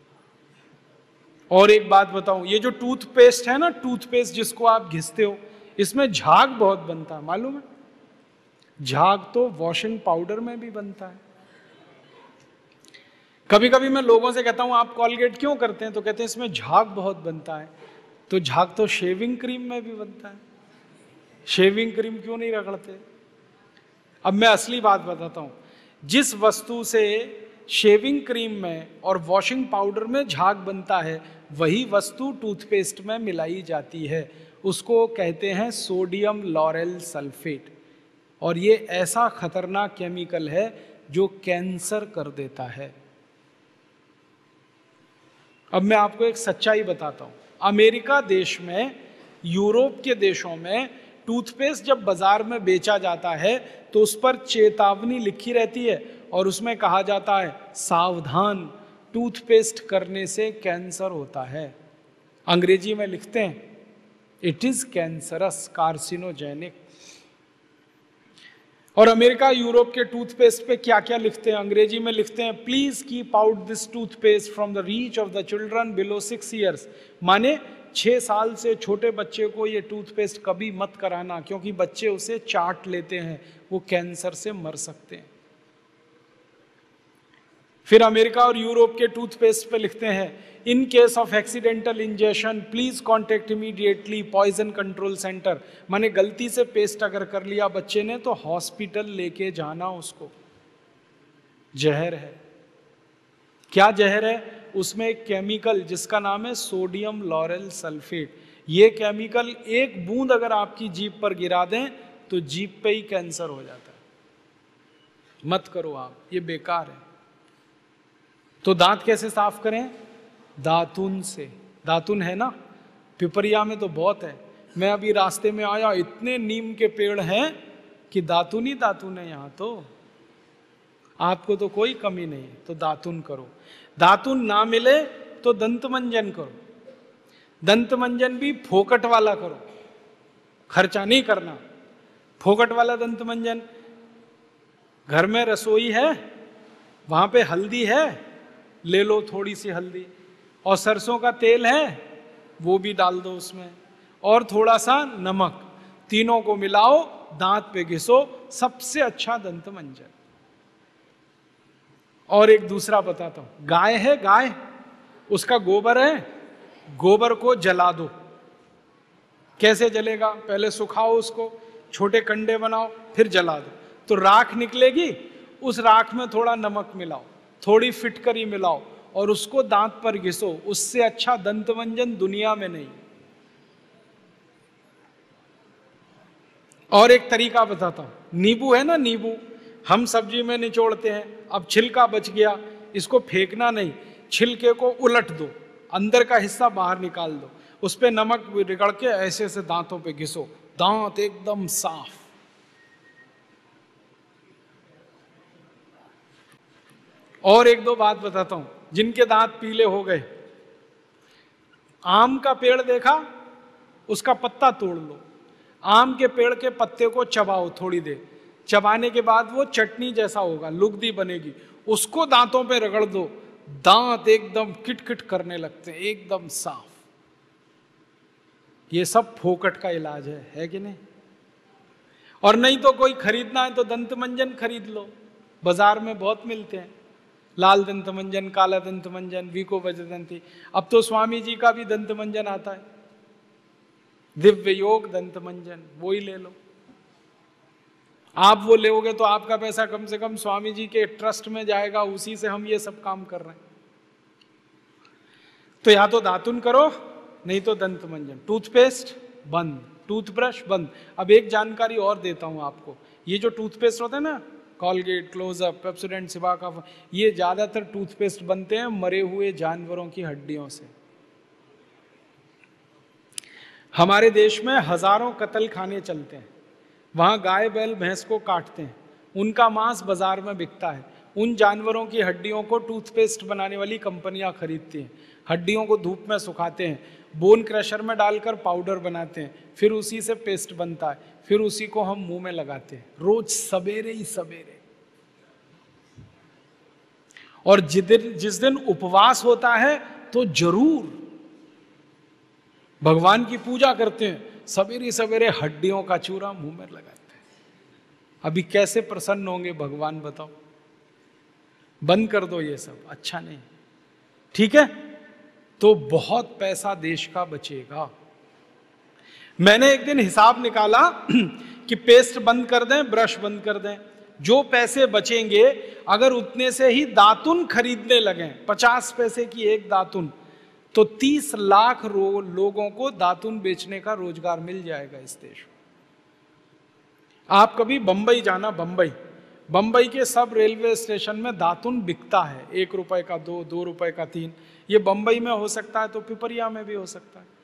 और एक बात बताऊं, ये जो टूथपेस्ट है ना, टूथपेस्ट जिसको आप घिसते हो, इसमें झाग बहुत बनता है, मालूम है? झाग तो वॉशिंग पाउडर में भी बनता है। कभी कभी मैं लोगों से कहता हूं आप कॉलगेट क्यों करते हैं, तो कहते हैं इसमें झाग बहुत बनता है। तो झाग तो शेविंग क्रीम में भी बनता है, शेविंग क्रीम क्यों नहीं रगड़ते? अब मैं असली बात बताता हूं, जिस वस्तु से शेविंग क्रीम में और वॉशिंग पाउडर में झाग बनता है वही वस्तु टूथपेस्ट में मिलाई जाती है, उसको कहते हैं सोडियम लॉरेल सल्फेट। और ये ऐसा खतरनाक केमिकल है जो कैंसर कर देता है। अब मैं आपको एक सच्चाई बताता हूं। अमेरिका देश में, यूरोप के देशों में टूथपेस्ट जब बाजार में बेचा जाता है तो उस पर चेतावनी लिखी रहती है और उसमें कहा जाता है सावधान, टूथपेस्ट करने से कैंसर होता है। अंग्रेजी में लिखते हैं इट इज कैंसरस, कार्सिनोजेनिक। और अमेरिका यूरोप के टूथपेस्ट पे क्या क्या लिखते हैं? अंग्रेजी में लिखते हैं please keep out this toothpaste from the reach of the children below six years. माने छह साल से छोटे बच्चे को ये टूथपेस्ट कभी मत कराना, क्योंकि बच्चे उसे चाट लेते हैं, वो कैंसर से मर सकते हैं। फिर अमेरिका और यूरोप के टूथपेस्ट पे लिखते हैं in case of accidental injection please contact immediately poison control centre. माने गलती से पेस्ट अगर कर लिया बच्चे ने तो हॉस्पिटल लेके जाना उसको। जहर है। क्या जहर है? उसमें एक केमिकल जिसका नाम है सोडियम लॉरेल सल्फेट। ये केमिकल एक बूंद अगर आपकी जीभ पर गिरा दें तो जीभ पे ही कैंसर हो जाता है। मत करो आप, ये बेकार है। तो दांत कैसे साफ करें? दातुन से। दातुन है ना, पिपरिया में तो बहुत है। मैं अभी रास्ते में आया, इतने नीम के पेड़ हैं कि दातुन ही दातुन है यहाँ तो। आपको तो कोई कमी नहीं है, तो दातुन करो। दातुन ना मिले तो दंत मंजन करो। दंत मंजन भी फोकट वाला करो, खर्चा नहीं करना। फोकट वाला दंत मंजन, घर में रसोई है, वहां पे हल्दी है, ले लो थोड़ी सी हल्दी, और सरसों का तेल है वो भी डाल दो उसमें, और थोड़ा सा नमक, तीनों को मिलाओ, दांत पे घिसो, सबसे अच्छा दंत मंजन। और एक दूसरा बताता हूं, गाय है, गाय, उसका गोबर है, गोबर को जला दो। कैसे जलेगा? पहले सुखाओ उसको, छोटे कंडे बनाओ, फिर जला दो, तो राख निकलेगी। उस राख में थोड़ा नमक मिलाओ, थोड़ी फिटकरी मिलाओ और उसको दांत पर घिसो। उससे अच्छा दंत मंजन दुनिया में नहीं। और एक तरीका बताता हूं, नींबू है ना, नींबू हम सब्जी में निचोड़ते हैं, अब छिलका बच गया, इसको फेंकना नहीं, छिलके को उलट दो, अंदर का हिस्सा बाहर निकाल दो, उस पे नमक रगड़ के ऐसे से दांतों पे घिसो, दांत एकदम साफ। और एक दो बात बताता हूं, जिनके दांत पीले हो गए, आम का पेड़ देखा, उसका पत्ता तोड़ लो, आम के पेड़ के पत्ते को चबाओ थोड़ी देर, चबाने के बाद वो चटनी जैसा होगा, लुगदी बनेगी, उसको दांतों पे रगड़ दो, दांत एकदम किटकिट करने लगते हैं, एकदम साफ। ये सब फोकट का इलाज है, है कि नहीं? और नहीं तो कोई खरीदना है तो दंत मंजन खरीद लो, बाजार में बहुत मिलते हैं, लाल दंत मंजन, काला दंत मंजन, वीको वज्रदंती। अब तो स्वामी जी का भी दंत मंजन आता है, दिव्य योग दंत मंजन, वो ही ले लो। आप वो लोगे तो आपका पैसा कम से कम स्वामी जी के ट्रस्ट में जाएगा, उसी से हम ये सब काम कर रहे हैं। तो या तो दातुन करो, नहीं तो दंत मंजन। टूथपेस्ट बंद, टूथब्रश बंद। अब एक जानकारी और देता हूं आपको, ये जो टूथपेस्ट होते हैं ना, कॉलगेट, क्लोजअप, पेप्सोडेंट, सिबाका, ये ज्यादातर टूथपेस्ट बनते हैं मरे हुए जानवरों की हड्डियों से। हमारे देश में हजारों कत्ल खाने चलते हैं, वहाँ गाय बैल भैंस को काटते हैं, उनका मांस बाजार में बिकता है। उन जानवरों की हड्डियों को टूथपेस्ट बनाने वाली कंपनियां खरीदती हैं, हड्डियों को धूप में सुखाते हैं, बोन क्रशर में डालकर पाउडर बनाते हैं, फिर उसी से पेस्ट बनता है, फिर उसी को हम मुंह में लगाते हैं रोज सवेरे ही सवेरे। और जिस दिन जिस दिन उपवास होता है तो जरूर भगवान की पूजा करते हैं सवेरे सवेरे हड्डियों का चूरा मुंह में लगाते हैं। अभी कैसे प्रसन्न होंगे भगवान बताओ? बंद कर दो ये सब, अच्छा नहीं। ठीक है, तो बहुत पैसा देश का बचेगा। मैंने एक दिन हिसाब निकाला कि पेस्ट बंद कर दें, ब्रश बंद कर दें, जो पैसे बचेंगे अगर उतने से ही दातुन खरीदने लगें, पचास पैसे की एक दातुन, तो तीस लाख लोगों को दातुन बेचने का रोजगार मिल जाएगा इस देश में। आप कभी बंबई जाना, बंबई बंबई के सब रेलवे स्टेशन में दातुन बिकता है, एक रुपए का दो, दो रुपए का तीन। ये बंबई में हो सकता है तो पिपरिया में भी हो सकता है।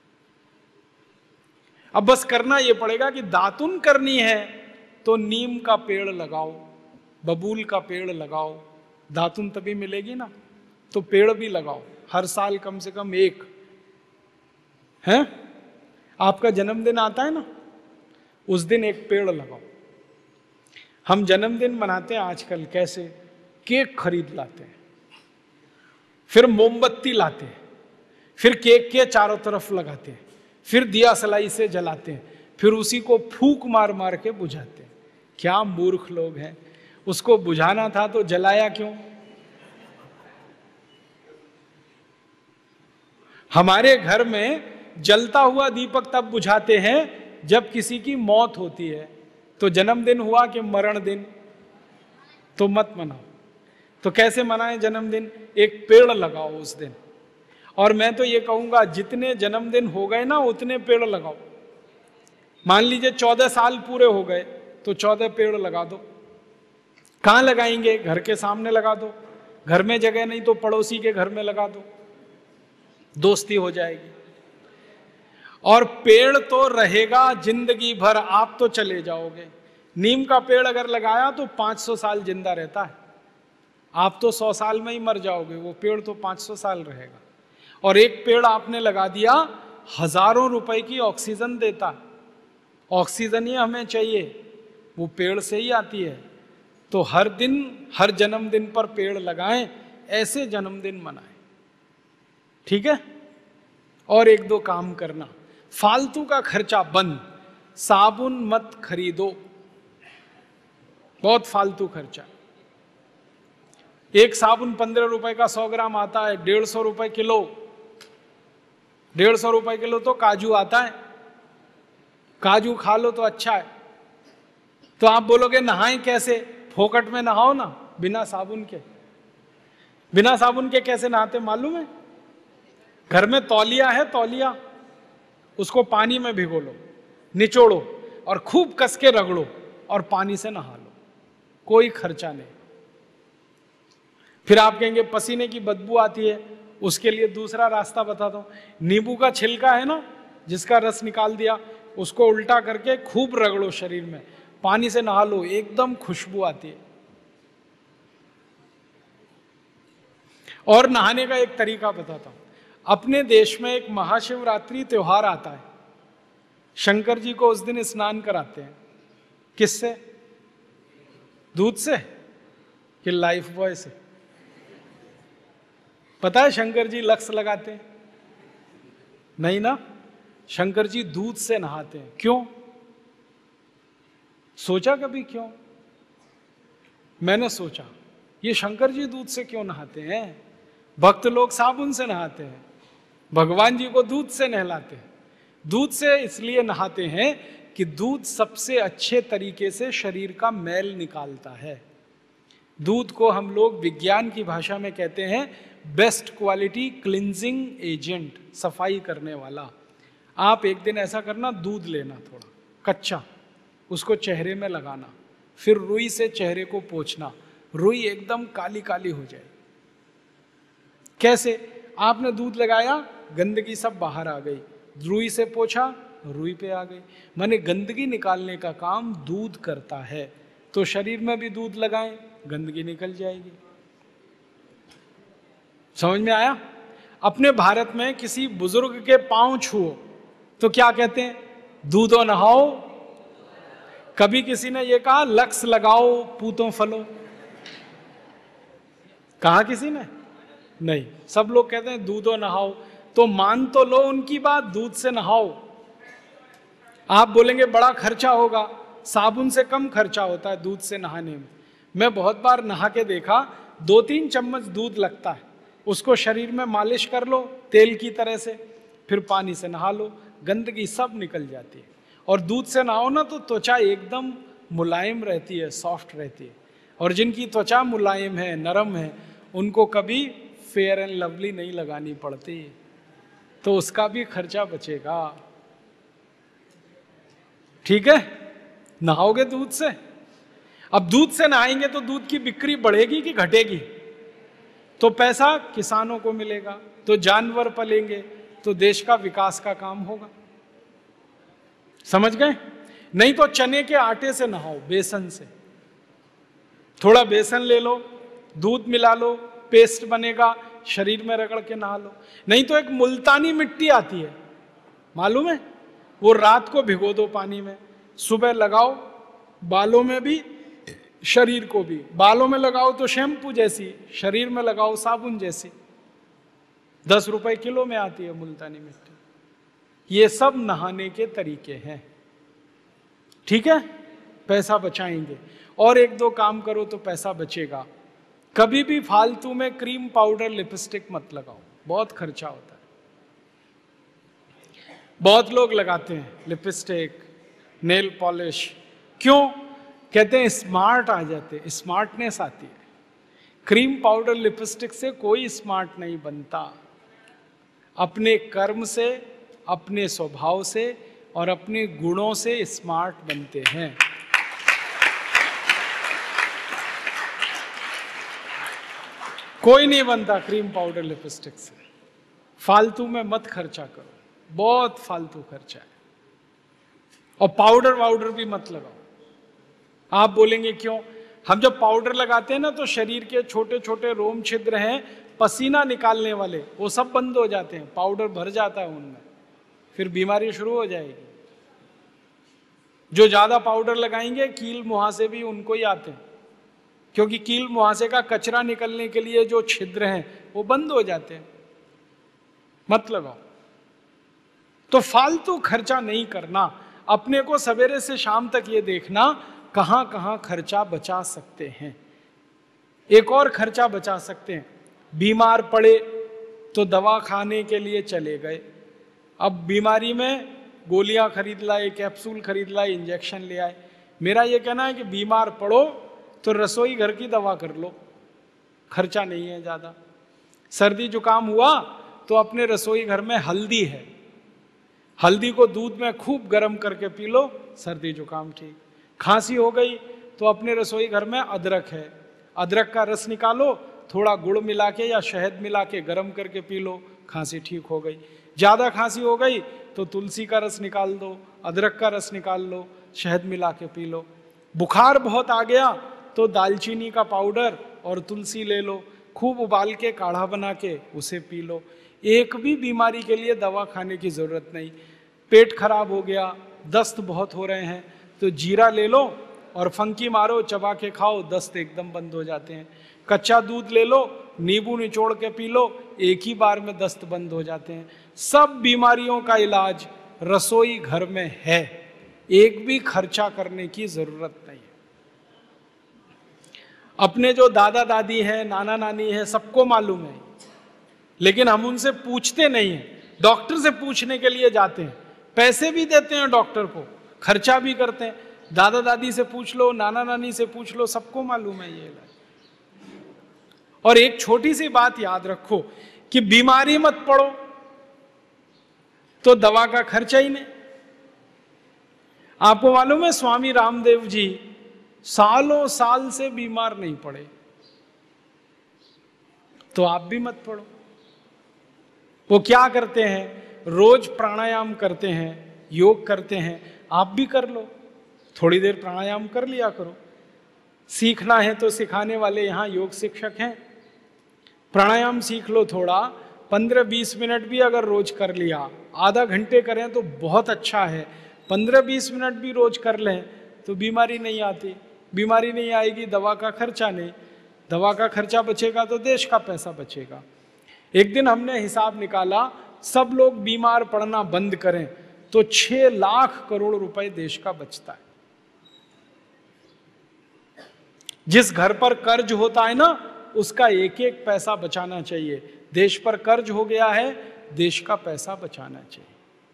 अब बस करना ये पड़ेगा कि दातुन करनी है तो नीम का पेड़ लगाओ, बबूल का पेड़ लगाओ, दातुन तभी मिलेगी ना। तो पेड़ भी लगाओ, हर साल कम से कम एक। है आपका जन्मदिन आता है ना, उस दिन एक पेड़ लगाओ। हम जन्मदिन मनाते हैं आजकल कैसे, केक खरीद लाते हैं, फिर मोमबत्ती लाते हैं, फिर केक के चारों तरफ लगाते हैं, फिर दिया सलाई से जलाते हैं, फिर उसी को फूंक मार मार के बुझाते हैं। क्या मूर्ख लोग हैं। उसको बुझाना था तो जलाया क्यों? हमारे घर में जलता हुआ दीपक तब बुझाते हैं जब किसी की मौत होती है। तो जन्मदिन हुआ कि मरण दिन, तो मत मनाओ। तो कैसे मनाएं जन्मदिन? एक पेड़ लगाओ उस दिन। और मैं तो ये कहूंगा जितने जन्मदिन हो गए ना उतने पेड़ लगाओ। मान लीजिए चौदह साल पूरे हो गए तो चौदह पेड़ लगा दो। कहां लगाएंगे? घर के सामने लगा दो, घर में जगह नहीं तो पड़ोसी के घर में लगा दो, दोस्ती हो जाएगी। और पेड़ तो रहेगा जिंदगी भर, आप तो चले जाओगे। नीम का पेड़ अगर लगाया तो पाँच सौ साल जिंदा रहता है, आप तो सौ साल में ही मर जाओगे, वो पेड़ तो पाँच सौ साल रहेगा। और एक पेड़ आपने लगा दिया, हजारों रुपए की ऑक्सीजन देता है। ऑक्सीजन ही हमें चाहिए, वो पेड़ से ही आती है। तो हर दिन, हर जन्मदिन पर पेड़ लगाएं, ऐसे जन्मदिन मनाएं। ठीक है? और एक दो काम करना, फालतू का खर्चा बंद। साबुन मत खरीदो, बहुत फालतू खर्चा। एक साबुन पंद्रह रुपए का सौ ग्राम आता है, डेढ़ सौ रुपए किलो। डेढ़ सौ रुपए किलो तो काजू आता है, काजू खा लो तो अच्छा है। तो आप बोलोगे नहाएं कैसे? फोकट में नहाओ ना, बिना साबुन के। बिना साबुन के कैसे नहाते मालूम है? घर में तौलिया है, तौलिया, उसको पानी में भिगो लो, निचोड़ो और खूब कस के रगड़ो और पानी से नहा लो, कोई खर्चा नहीं। फिर आप कहेंगे पसीने की बदबू आती है, उसके लिए दूसरा रास्ता बताता हूं। नींबू का छिलका है ना, जिसका रस निकाल दिया, उसको उल्टा करके खूब रगड़ो शरीर में, पानी से नहा लो, एकदम खुशबू आती है। और नहाने का एक तरीका बताता हूं। अपने देश में एक महाशिवरात्रि त्योहार आता है, शंकर जी को उस दिन स्नान कराते हैं। किससे? दूध से कि लाइफ बॉय से? पता है शंकर जी लक्स लगाते हैं? नहीं ना, शंकर जी दूध से नहाते हैं। क्यों? सोचा कभी क्यों? मैंने सोचा ये शंकर जी दूध से क्यों नहाते हैं? भक्त लोग साबुन से नहाते हैं, भगवान जी को दूध से नहलाते हैं। दूध से इसलिए नहाते हैं कि दूध सबसे अच्छे तरीके से शरीर का मैल निकालता है। दूध को हम लोग विज्ञान की भाषा में कहते हैं बेस्ट क्वालिटी क्लिंजिंग एजेंट, सफाई करने वाला। आप एक दिन ऐसा करना, दूध लेना थोड़ा कच्चा, उसको चेहरे में लगाना, फिर रुई से चेहरे को पोंछना, रुई एकदम काली काली हो जाए। कैसे? आपने दूध लगाया, गंदगी सब बाहर आ गई, रुई से पोंछा, रुई पे आ गई। माने गंदगी निकालने का काम दूध करता है। तो शरीर में भी दूध लगाएं, गंदगी निकल जाएगी। समझ में आया? अपने भारत में किसी बुजुर्ग के पांव छुओ तो क्या कहते हैं? दूधो नहाओ। कभी किसी ने यह कहा लक्स लगाओ पूतों फलो? कहा किसी ने? नहीं। सब लोग कहते हैं दूधो नहाओ। तो मान तो लो उनकी बात, दूध से नहाओ। आप बोलेंगे बड़ा खर्चा होगा, साबुन से कम खर्चा होता है दूध से नहाने में। मैं बहुत बार नहा के देखा, दो तीन चम्मच दूध लगता है, उसको शरीर में मालिश कर लो तेल की तरह से, फिर पानी से नहा लो, गंदगी सब निकल जाती है। और दूध से नहाओ ना तो त्वचा एकदम मुलायम रहती है, सॉफ्ट रहती है। और जिनकी त्वचा मुलायम है, नरम है, उनको कभी फेयर एंड लवली नहीं लगानी पड़ती, तो उसका भी खर्चा बचेगा। ठीक है, नहाओगे दूध से। अब दूध से नहाएंगे तो दूध की बिक्री बढ़ेगी कि घटेगी? तो पैसा किसानों को मिलेगा, तो जानवर पलेंगे, तो देश का विकास का काम होगा। समझ गए? नहीं तो चने के आटे से नहाओ, बेसन से, थोड़ा बेसन ले लो, दूध मिला लो, पेस्ट बनेगा, शरीर में रगड़ के नहा लो। नहीं तो एक मुल्तानी मिट्टी आती है, मालूम है? वो रात को भिगो दो पानी में, सुबह लगाओ, बालों में भी शरीर को भी। बालों में लगाओ तो शैम्पू जैसी, शरीर में लगाओ साबुन जैसी। दस रुपए किलो में आती है मुल्तानी मिट्टी। ये सब नहाने के तरीके हैं। ठीक है, पैसा बचाएंगे। और एक दो काम करो तो पैसा बचेगा। कभी भी फालतू में क्रीम पाउडर लिपस्टिक मत लगाओ, बहुत खर्चा होता है। बहुत लोग लगाते हैं लिपस्टिक, नेल पॉलिश, क्यों? कहते हैं स्मार्ट आ जाते, स्मार्टनेस आती है। क्रीम पाउडर लिपस्टिक से कोई स्मार्ट नहीं बनता। अपने कर्म से, अपने स्वभाव से और अपने गुणों से स्मार्ट बनते हैं। कोई नहीं बनता क्रीम पाउडर लिपस्टिक से। फालतू में मत खर्चा करो, बहुत फालतू खर्चा है। और पाउडर वाउडर भी मत लगाओ। आप बोलेंगे क्यों? हम जब पाउडर लगाते हैं ना तो शरीर के छोटे छोटे रोम छिद्र हैं, पसीना निकालने वाले, वो सब बंद हो जाते हैं, पाउडर भर जाता है उनमें, फिर बीमारी शुरू हो जाएगी। जो ज्यादा पाउडर लगाएंगे कील मुहासे भी उनको ही आते हैं, क्योंकि कील मुहासे का कचरा निकलने के लिए जो छिद्र हैं वो बंद हो जाते हैं। मत लगाओ। तो फालतू खर्चा नहीं करना। अपने को सवेरे से शाम तक ये देखना कहां कहां खर्चा बचा सकते हैं। एक और खर्चा बचा सकते हैं, बीमार पड़े तो दवा खाने के लिए चले गए, अब बीमारी में गोलियां खरीद लाए, कैप्सूल खरीद लाए, इंजेक्शन ले आए। मेरा ये कहना है कि बीमार पड़ो तो रसोई घर की दवा कर लो, खर्चा नहीं है ज्यादा। सर्दी जुकाम हुआ तो अपने रसोई घर में हल्दी है, हल्दी को दूध में खूब गर्म करके पी लो, सर्दी जुकाम ठीक। खांसी हो गई तो अपने रसोई घर में अदरक है, अदरक का रस निकालो, थोड़ा गुड़ मिला के या शहद मिला के गर्म करके पी लो, खांसी ठीक हो गई। ज़्यादा खांसी हो गई तो तुलसी का रस निकाल दो, अदरक का रस निकाल लो, शहद मिला के पी लो। बुखार बहुत आ गया तो दालचीनी का पाउडर और तुलसी ले लो, खूब उबाल के काढ़ा बना के उसे पी लो। एक भी बीमारी के लिए दवा खाने की ज़रूरत नहीं। पेट खराब हो गया, दस्त बहुत हो रहे हैं तो जीरा ले लो और फंकी मारो, चबा के खाओ, दस्त एकदम बंद हो जाते हैं। कच्चा दूध ले लो, नींबू निचोड़ के पी लो, एक ही बार में दस्त बंद हो जाते हैं। सब बीमारियों का इलाज रसोई घर में है, एक भी खर्चा करने की जरूरत नहीं है। अपने जो दादा दादी हैं, नाना नानी हैं, सबको मालूम है, लेकिन हम उनसे पूछते नहीं हैं। डॉक्टर से पूछने के लिए जाते हैं, पैसे भी देते हैं डॉक्टर को, खर्चा भी करते हैं। दादा दादी से पूछ लो, नाना नानी से पूछ लो, सबको मालूम है ये इलाज। और एक छोटी सी बात याद रखो कि बीमारी मत पड़ो तो दवा का खर्चा ही नहीं। आपको मालूम है स्वामी रामदेव जी सालों साल से बीमार नहीं पड़े, तो आप भी मत पड़ो। वो क्या करते हैं? रोज प्राणायाम करते हैं, योग करते हैं, आप भी कर लो, थोड़ी देर प्राणायाम कर लिया करो। सीखना है तो सिखाने वाले यहाँ योग शिक्षक हैं, प्राणायाम सीख लो थोड़ा, पंद्रह बीस मिनट भी अगर रोज कर लिया, आधा घंटे करें तो बहुत अच्छा है, पंद्रह बीस मिनट भी रोज कर लें तो बीमारी नहीं आती। बीमारी नहीं आएगी, दवा का खर्चा नहीं, दवा का खर्चा बचेगा तो देश का पैसा बचेगा। एक दिन हमने हिसाब निकाला, सब लोग बीमार पड़ना बंद करें तो छह लाख करोड़ रुपए देश का बचता है। जिस घर पर कर्ज होता है ना, उसका एक एक पैसा बचाना चाहिए। देश पर कर्ज हो गया है, देश का पैसा बचाना चाहिए।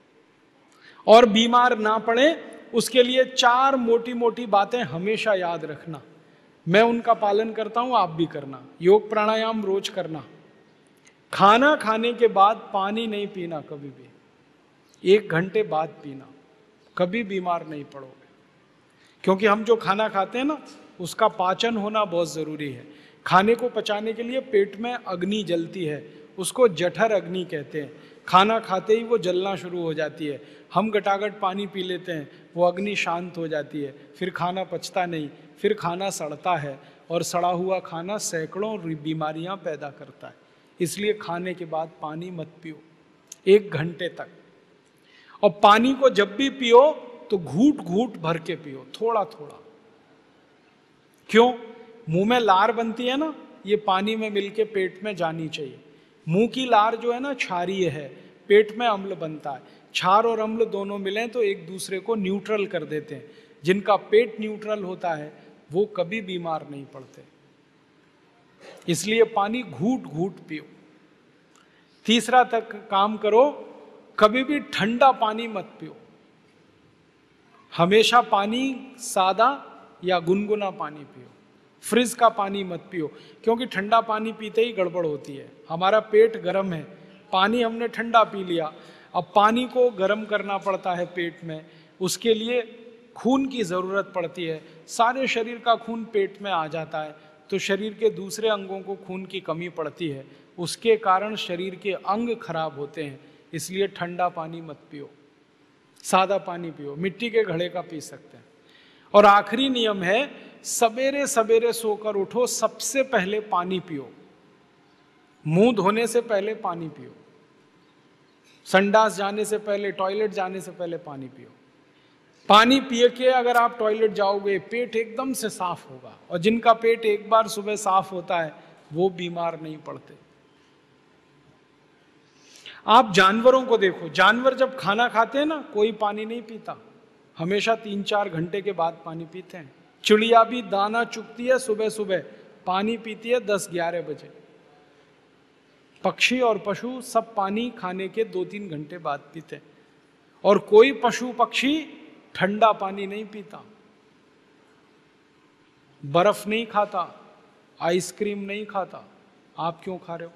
और बीमार ना पड़े उसके लिए चार मोटी मोटी बातें हमेशा याद रखना। मैं उनका पालन करता हूं, आप भी करना। योग प्राणायाम रोज करना। खाना खाने के बाद पानी नहीं पीना कभी भी, एक घंटे बाद पीना, कभी बीमार नहीं पड़ोगे। क्योंकि हम जो खाना खाते हैं ना, उसका पाचन होना बहुत जरूरी है। खाने को पचाने के लिए पेट में अग्नि जलती है, उसको जठर अग्नि कहते हैं। खाना खाते ही वो जलना शुरू हो जाती है। हम गटागट पानी पी लेते हैं, वो अग्नि शांत हो जाती है, फिर खाना पचता नहीं, फिर खाना सड़ता है, और सड़ा हुआ खाना सैकड़ों बीमारियां पैदा करता है। इसलिए खाने के बाद पानी मत पियो एक घंटे तक। और पानी को जब भी पियो तो घूट घूट भर के पियो, थोड़ा थोड़ा। क्यों? मुंह में लार बनती है ना, ये पानी में मिलके पेट में जानी चाहिए। मुंह की लार जो है ना क्षारीय है, पेट में अम्ल बनता है। क्षार और अम्ल दोनों मिलें तो एक दूसरे को न्यूट्रल कर देते हैं। जिनका पेट न्यूट्रल होता है वो कभी बीमार नहीं पड़ते। इसलिए पानी घूट घूट पियो। तीसरा तक काम करो, कभी भी ठंडा पानी मत पियो। हमेशा पानी सादा या गुनगुना पानी पियो। फ्रिज का पानी मत पियो, क्योंकि ठंडा पानी पीते ही गड़बड़ होती है। हमारा पेट गर्म है, पानी हमने ठंडा पी लिया, अब पानी को गर्म करना पड़ता है पेट में। उसके लिए खून की ज़रूरत पड़ती है। सारे शरीर का खून पेट में आ जाता है तो शरीर के दूसरे अंगों को खून की कमी पड़ती है, उसके कारण शरीर के अंग खराब होते हैं। इसलिए ठंडा पानी मत पियो, सादा पानी पियो। मिट्टी के घड़े का पी सकते हैं। और आखिरी नियम है, सवेरे सवेरे सोकर उठो, सबसे पहले पानी पियो। मुंह धोने से पहले पानी पियो, संडास जाने से पहले, टॉयलेट जाने से पहले पानी पियो। पानी पिए के अगर आप टॉयलेट जाओगे, पेट एकदम से साफ होगा। और जिनका पेट एक बार सुबह साफ होता है वो बीमार नहीं पड़ते। आप जानवरों को देखो, जानवर जब खाना खाते हैं ना, कोई पानी नहीं पीता, हमेशा तीन चार घंटे के बाद पानी पीते हैं। चिड़िया भी दाना चुगती है सुबह सुबह, पानी पीती है दस ग्यारह बजे। पक्षी और पशु सब पानी खाने के दो तीन घंटे बाद पीते हैं। और कोई पशु पक्षी ठंडा पानी नहीं पीता, बर्फ नहीं खाता, आइसक्रीम नहीं खाता। आप क्यों खा रहे हो?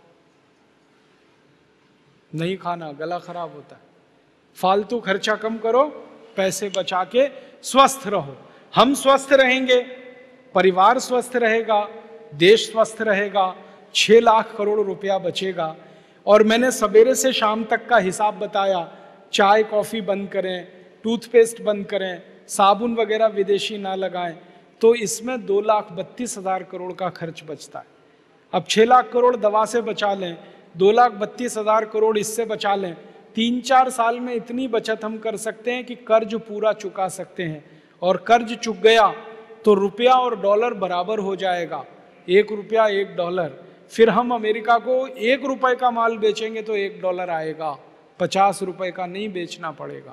नहीं खाना, गला खराब होता है। फालतू खर्चा कम करो, पैसे बचा के स्वस्थ रहो। हम स्वस्थ रहेंगे, परिवार स्वस्थ रहेगा, देश स्वस्थ रहेगा, छह लाख करोड़ रुपया बचेगा। और मैंने सवेरे से शाम तक का हिसाब बताया। चाय कॉफी बंद करें, टूथपेस्ट बंद करें, साबुन वगैरह विदेशी ना लगाएं, तो इसमें दो लाख बत्तीस हजार करोड़ का खर्च बचता है। अब छह लाख करोड़ दवा से बचा लें, दो लाख बत्तीस हजार करोड़ इससे बचा लें, तीन चार साल में इतनी बचत हम कर सकते हैं कि कर्ज पूरा चुका सकते हैं। और कर्ज चुक गया तो रुपया और डॉलर बराबर हो जाएगा, एक रुपया एक डॉलर। फिर हम अमेरिका को एक रुपए का माल बेचेंगे तो एक डॉलर आएगा, पचास रुपए का नहीं बेचना पड़ेगा।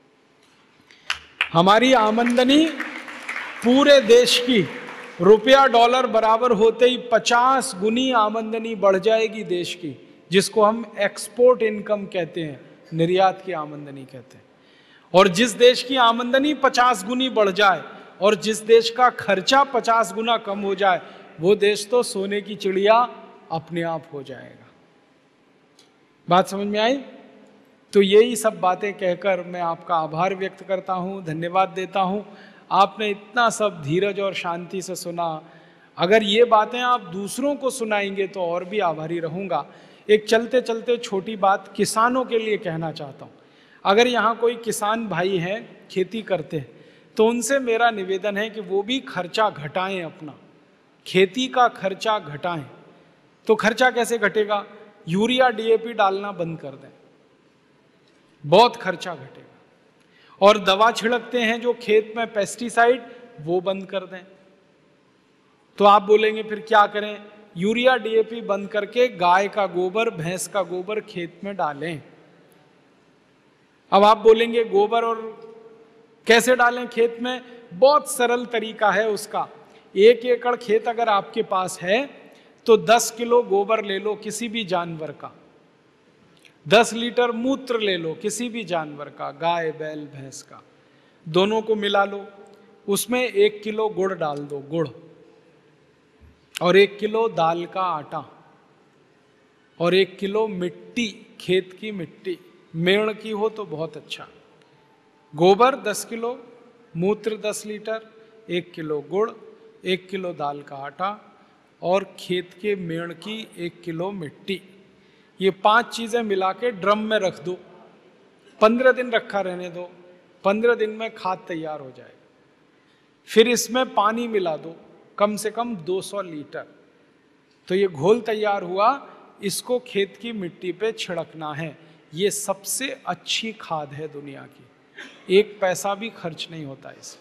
हमारी आमदनी पूरे देश की रुपया डॉलर बराबर होते ही पचास गुनी आमदनी बढ़ जाएगी देश की, जिसको हम एक्सपोर्ट इनकम कहते हैं, निर्यात की आमदनी कहते हैं। और जिस देश की आमदनी पचास गुनी बढ़ जाए और जिस देश का खर्चा पचास गुना कम हो जाए, वो देश तो सोने की चिड़िया अपने आप हो जाएगा। बात समझ में आई? तो यही सब बातें कहकर मैं आपका आभार व्यक्त करता हूँ, धन्यवाद देता हूँ। आपने इतना सब धीरज और शांति से सुना। अगर ये बातें आप दूसरों को सुनाएंगे तो और भी आभारी रहूँगा। एक चलते चलते छोटी बात किसानों के लिए कहना चाहता हूँ। अगर यहाँ कोई किसान भाई हैं, खेती करते हैं, तो उनसे मेरा निवेदन है कि वो भी खर्चा घटाएं, अपना खेती का खर्चा घटाएं। तो खर्चा कैसे घटेगा? यूरिया डीएपी डालना बंद कर दें, बहुत खर्चा घटेगा। और दवा छिड़कते हैं जो खेत में पेस्टिसाइड, वो बंद कर दें। तो आप बोलेंगे फिर क्या करें? यूरिया डीएपी बंद करके गाय का गोबर, भैंस का गोबर खेत में डालें। अब आप बोलेंगे गोबर और कैसे डालें खेत में? बहुत सरल तरीका है उसका। एक एकड़ खेत अगर आपके पास है तो दस किलो गोबर ले लो किसी भी जानवर का, दस लीटर मूत्र ले लो किसी भी जानवर का, गाय बैल भैंस का, दोनों को मिला लो, उसमें एक किलो गुड़ डाल दो, गुड़, और एक किलो दाल का आटा, और एक किलो मिट्टी, खेत की मिट्टी, मेड़ की हो तो बहुत अच्छा। गोबर दस किलो, मूत्र दस लीटर, एक किलो गुड़, एक किलो दाल का आटा और खेत के मेड़ की एक किलो मिट्टी, ये पांच चीजें मिला के ड्रम में रख दो, पंद्रह दिन रखा रहने दो, पंद्रह दिन में खाद तैयार हो जाएगा। फिर इसमें पानी मिला दो कम से कम दो सौ लीटर, तो ये घोल तैयार हुआ, इसको खेत की मिट्टी पे छिड़कना है। ये सबसे अच्छी खाद है दुनिया की, एक पैसा भी खर्च नहीं होता इसमें।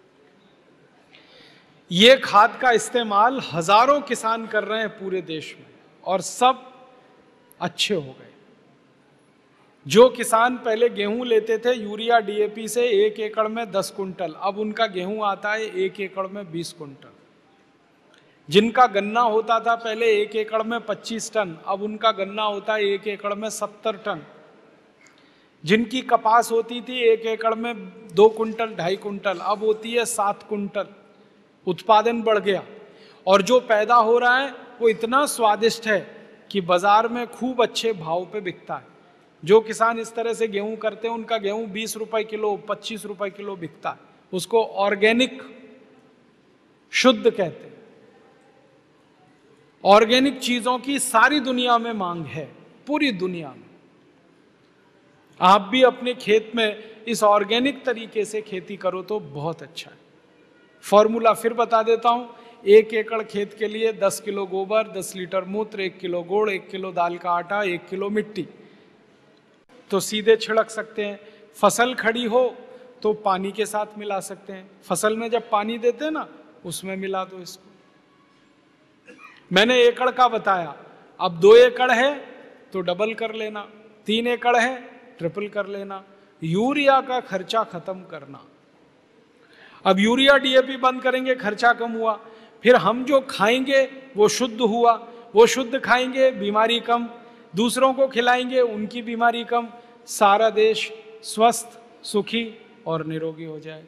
ये खाद का इस्तेमाल हजारों किसान कर रहे हैं पूरे देश में और सब अच्छे हो गए। जो किसान पहले गेहूं लेते थे यूरिया डीएपी से एक एकड़ में दस कुंटल, अब उनका गेहूं आता है एक एकड़ में बीस कुंटल। जिनका गन्ना होता था पहले एक एकड़ में पच्चीस टन, अब उनका गन्ना होता है एक एकड़ में सत्तर टन। जिनकी कपास होती थी एक एकड़ में दो कुंटल ढाई कुंटल, अब होती है सात कुंटल। उत्पादन बढ़ गया और जो पैदा हो रहा है वो इतना स्वादिष्ट है कि बाजार में खूब अच्छे भाव पे बिकता है। जो किसान इस तरह से गेहूं करते हैं उनका गेहूं बीस रुपए किलो, पच्चीस रुपए किलो बिकता है। उसको ऑर्गेनिक शुद्ध कहते हैं। ऑर्गेनिक चीजों की सारी दुनिया में मांग है, पूरी दुनिया में। आप भी अपने खेत में इस ऑर्गेनिक तरीके से खेती करो तो बहुत अच्छा है। फॉर्मूला फिर बता देता हूं, एक एकड़ खेत के लिए दस किलो गोबर, दस लीटर मूत्र, एक किलो गुड़, एक किलो दाल का आटा, एक किलो मिट्टी, तो सीधे छिड़क सकते हैं। फसल खड़ी हो तो पानी के साथ मिला सकते हैं। फसल में जब पानी देते हैं ना उसमें मिला दो इसको। मैंने एकड़ का बताया, अब दो एकड़ है तो डबल कर लेना, तीन एकड़ है ट्रिपल कर लेना। यूरिया का खर्चा खत्म करना। अब यूरिया डीएपी बंद करेंगे, खर्चा कम हुआ। फिर हम जो खाएंगे वो शुद्ध हुआ, वो शुद्ध खाएंगे बीमारी कम, दूसरों को खिलाएंगे उनकी बीमारी कम, सारा देश स्वस्थ सुखी और निरोगी हो जाए।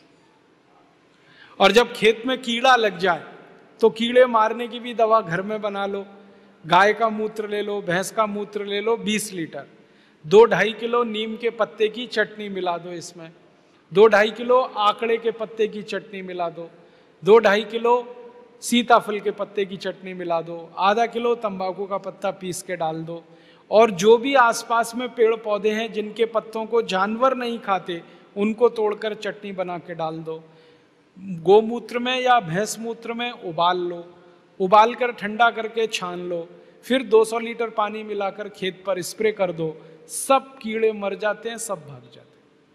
और जब खेत में कीड़ा लग जाए तो कीड़े मारने की भी दवा घर में बना लो। गाय का मूत्र ले लो, भैंस का मूत्र ले लो बीस लीटर, दो ढाई किलो नीम के पत्ते की चटनी मिला दो इसमें, दो ढाई किलो आंकड़े के पत्ते की चटनी मिला दो, दो ढाई किलो सीताफल के पत्ते की चटनी मिला दो, आधा किलो तंबाकू का पत्ता पीस के डाल दो। और जो भी आसपास में पेड़ पौधे हैं जिनके पत्तों को जानवर नहीं खाते उनको तोड़कर चटनी बना के डाल दो। गोमूत्र में या भैंस मूत्र में उबाल लो, उबाल कर ठंडा करके छान लो, फिर दो सौ लीटर पानी मिलाकर खेत पर स्प्रे कर दो, सब कीड़े मर जाते हैं, सब भाग जाते हैं।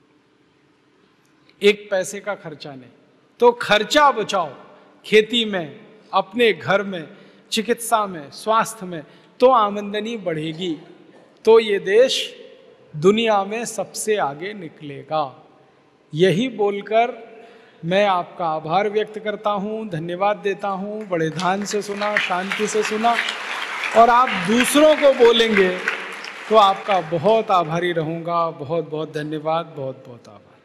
एक पैसे का खर्चा नहीं। तो खर्चा बचाओ खेती में, अपने घर में, चिकित्सा में, स्वास्थ्य में, तो आमदनी बढ़ेगी, तो ये देश दुनिया में सबसे आगे निकलेगा। यही बोलकर मैं आपका आभार व्यक्त करता हूँ, धन्यवाद देता हूँ। बड़े ध्यान से सुना, शांति से सुना, और आप दूसरों को बोलेंगे तो आपका बहुत आभारी रहूँगा। बहुत बहुत धन्यवाद, बहुत बहुत आभार।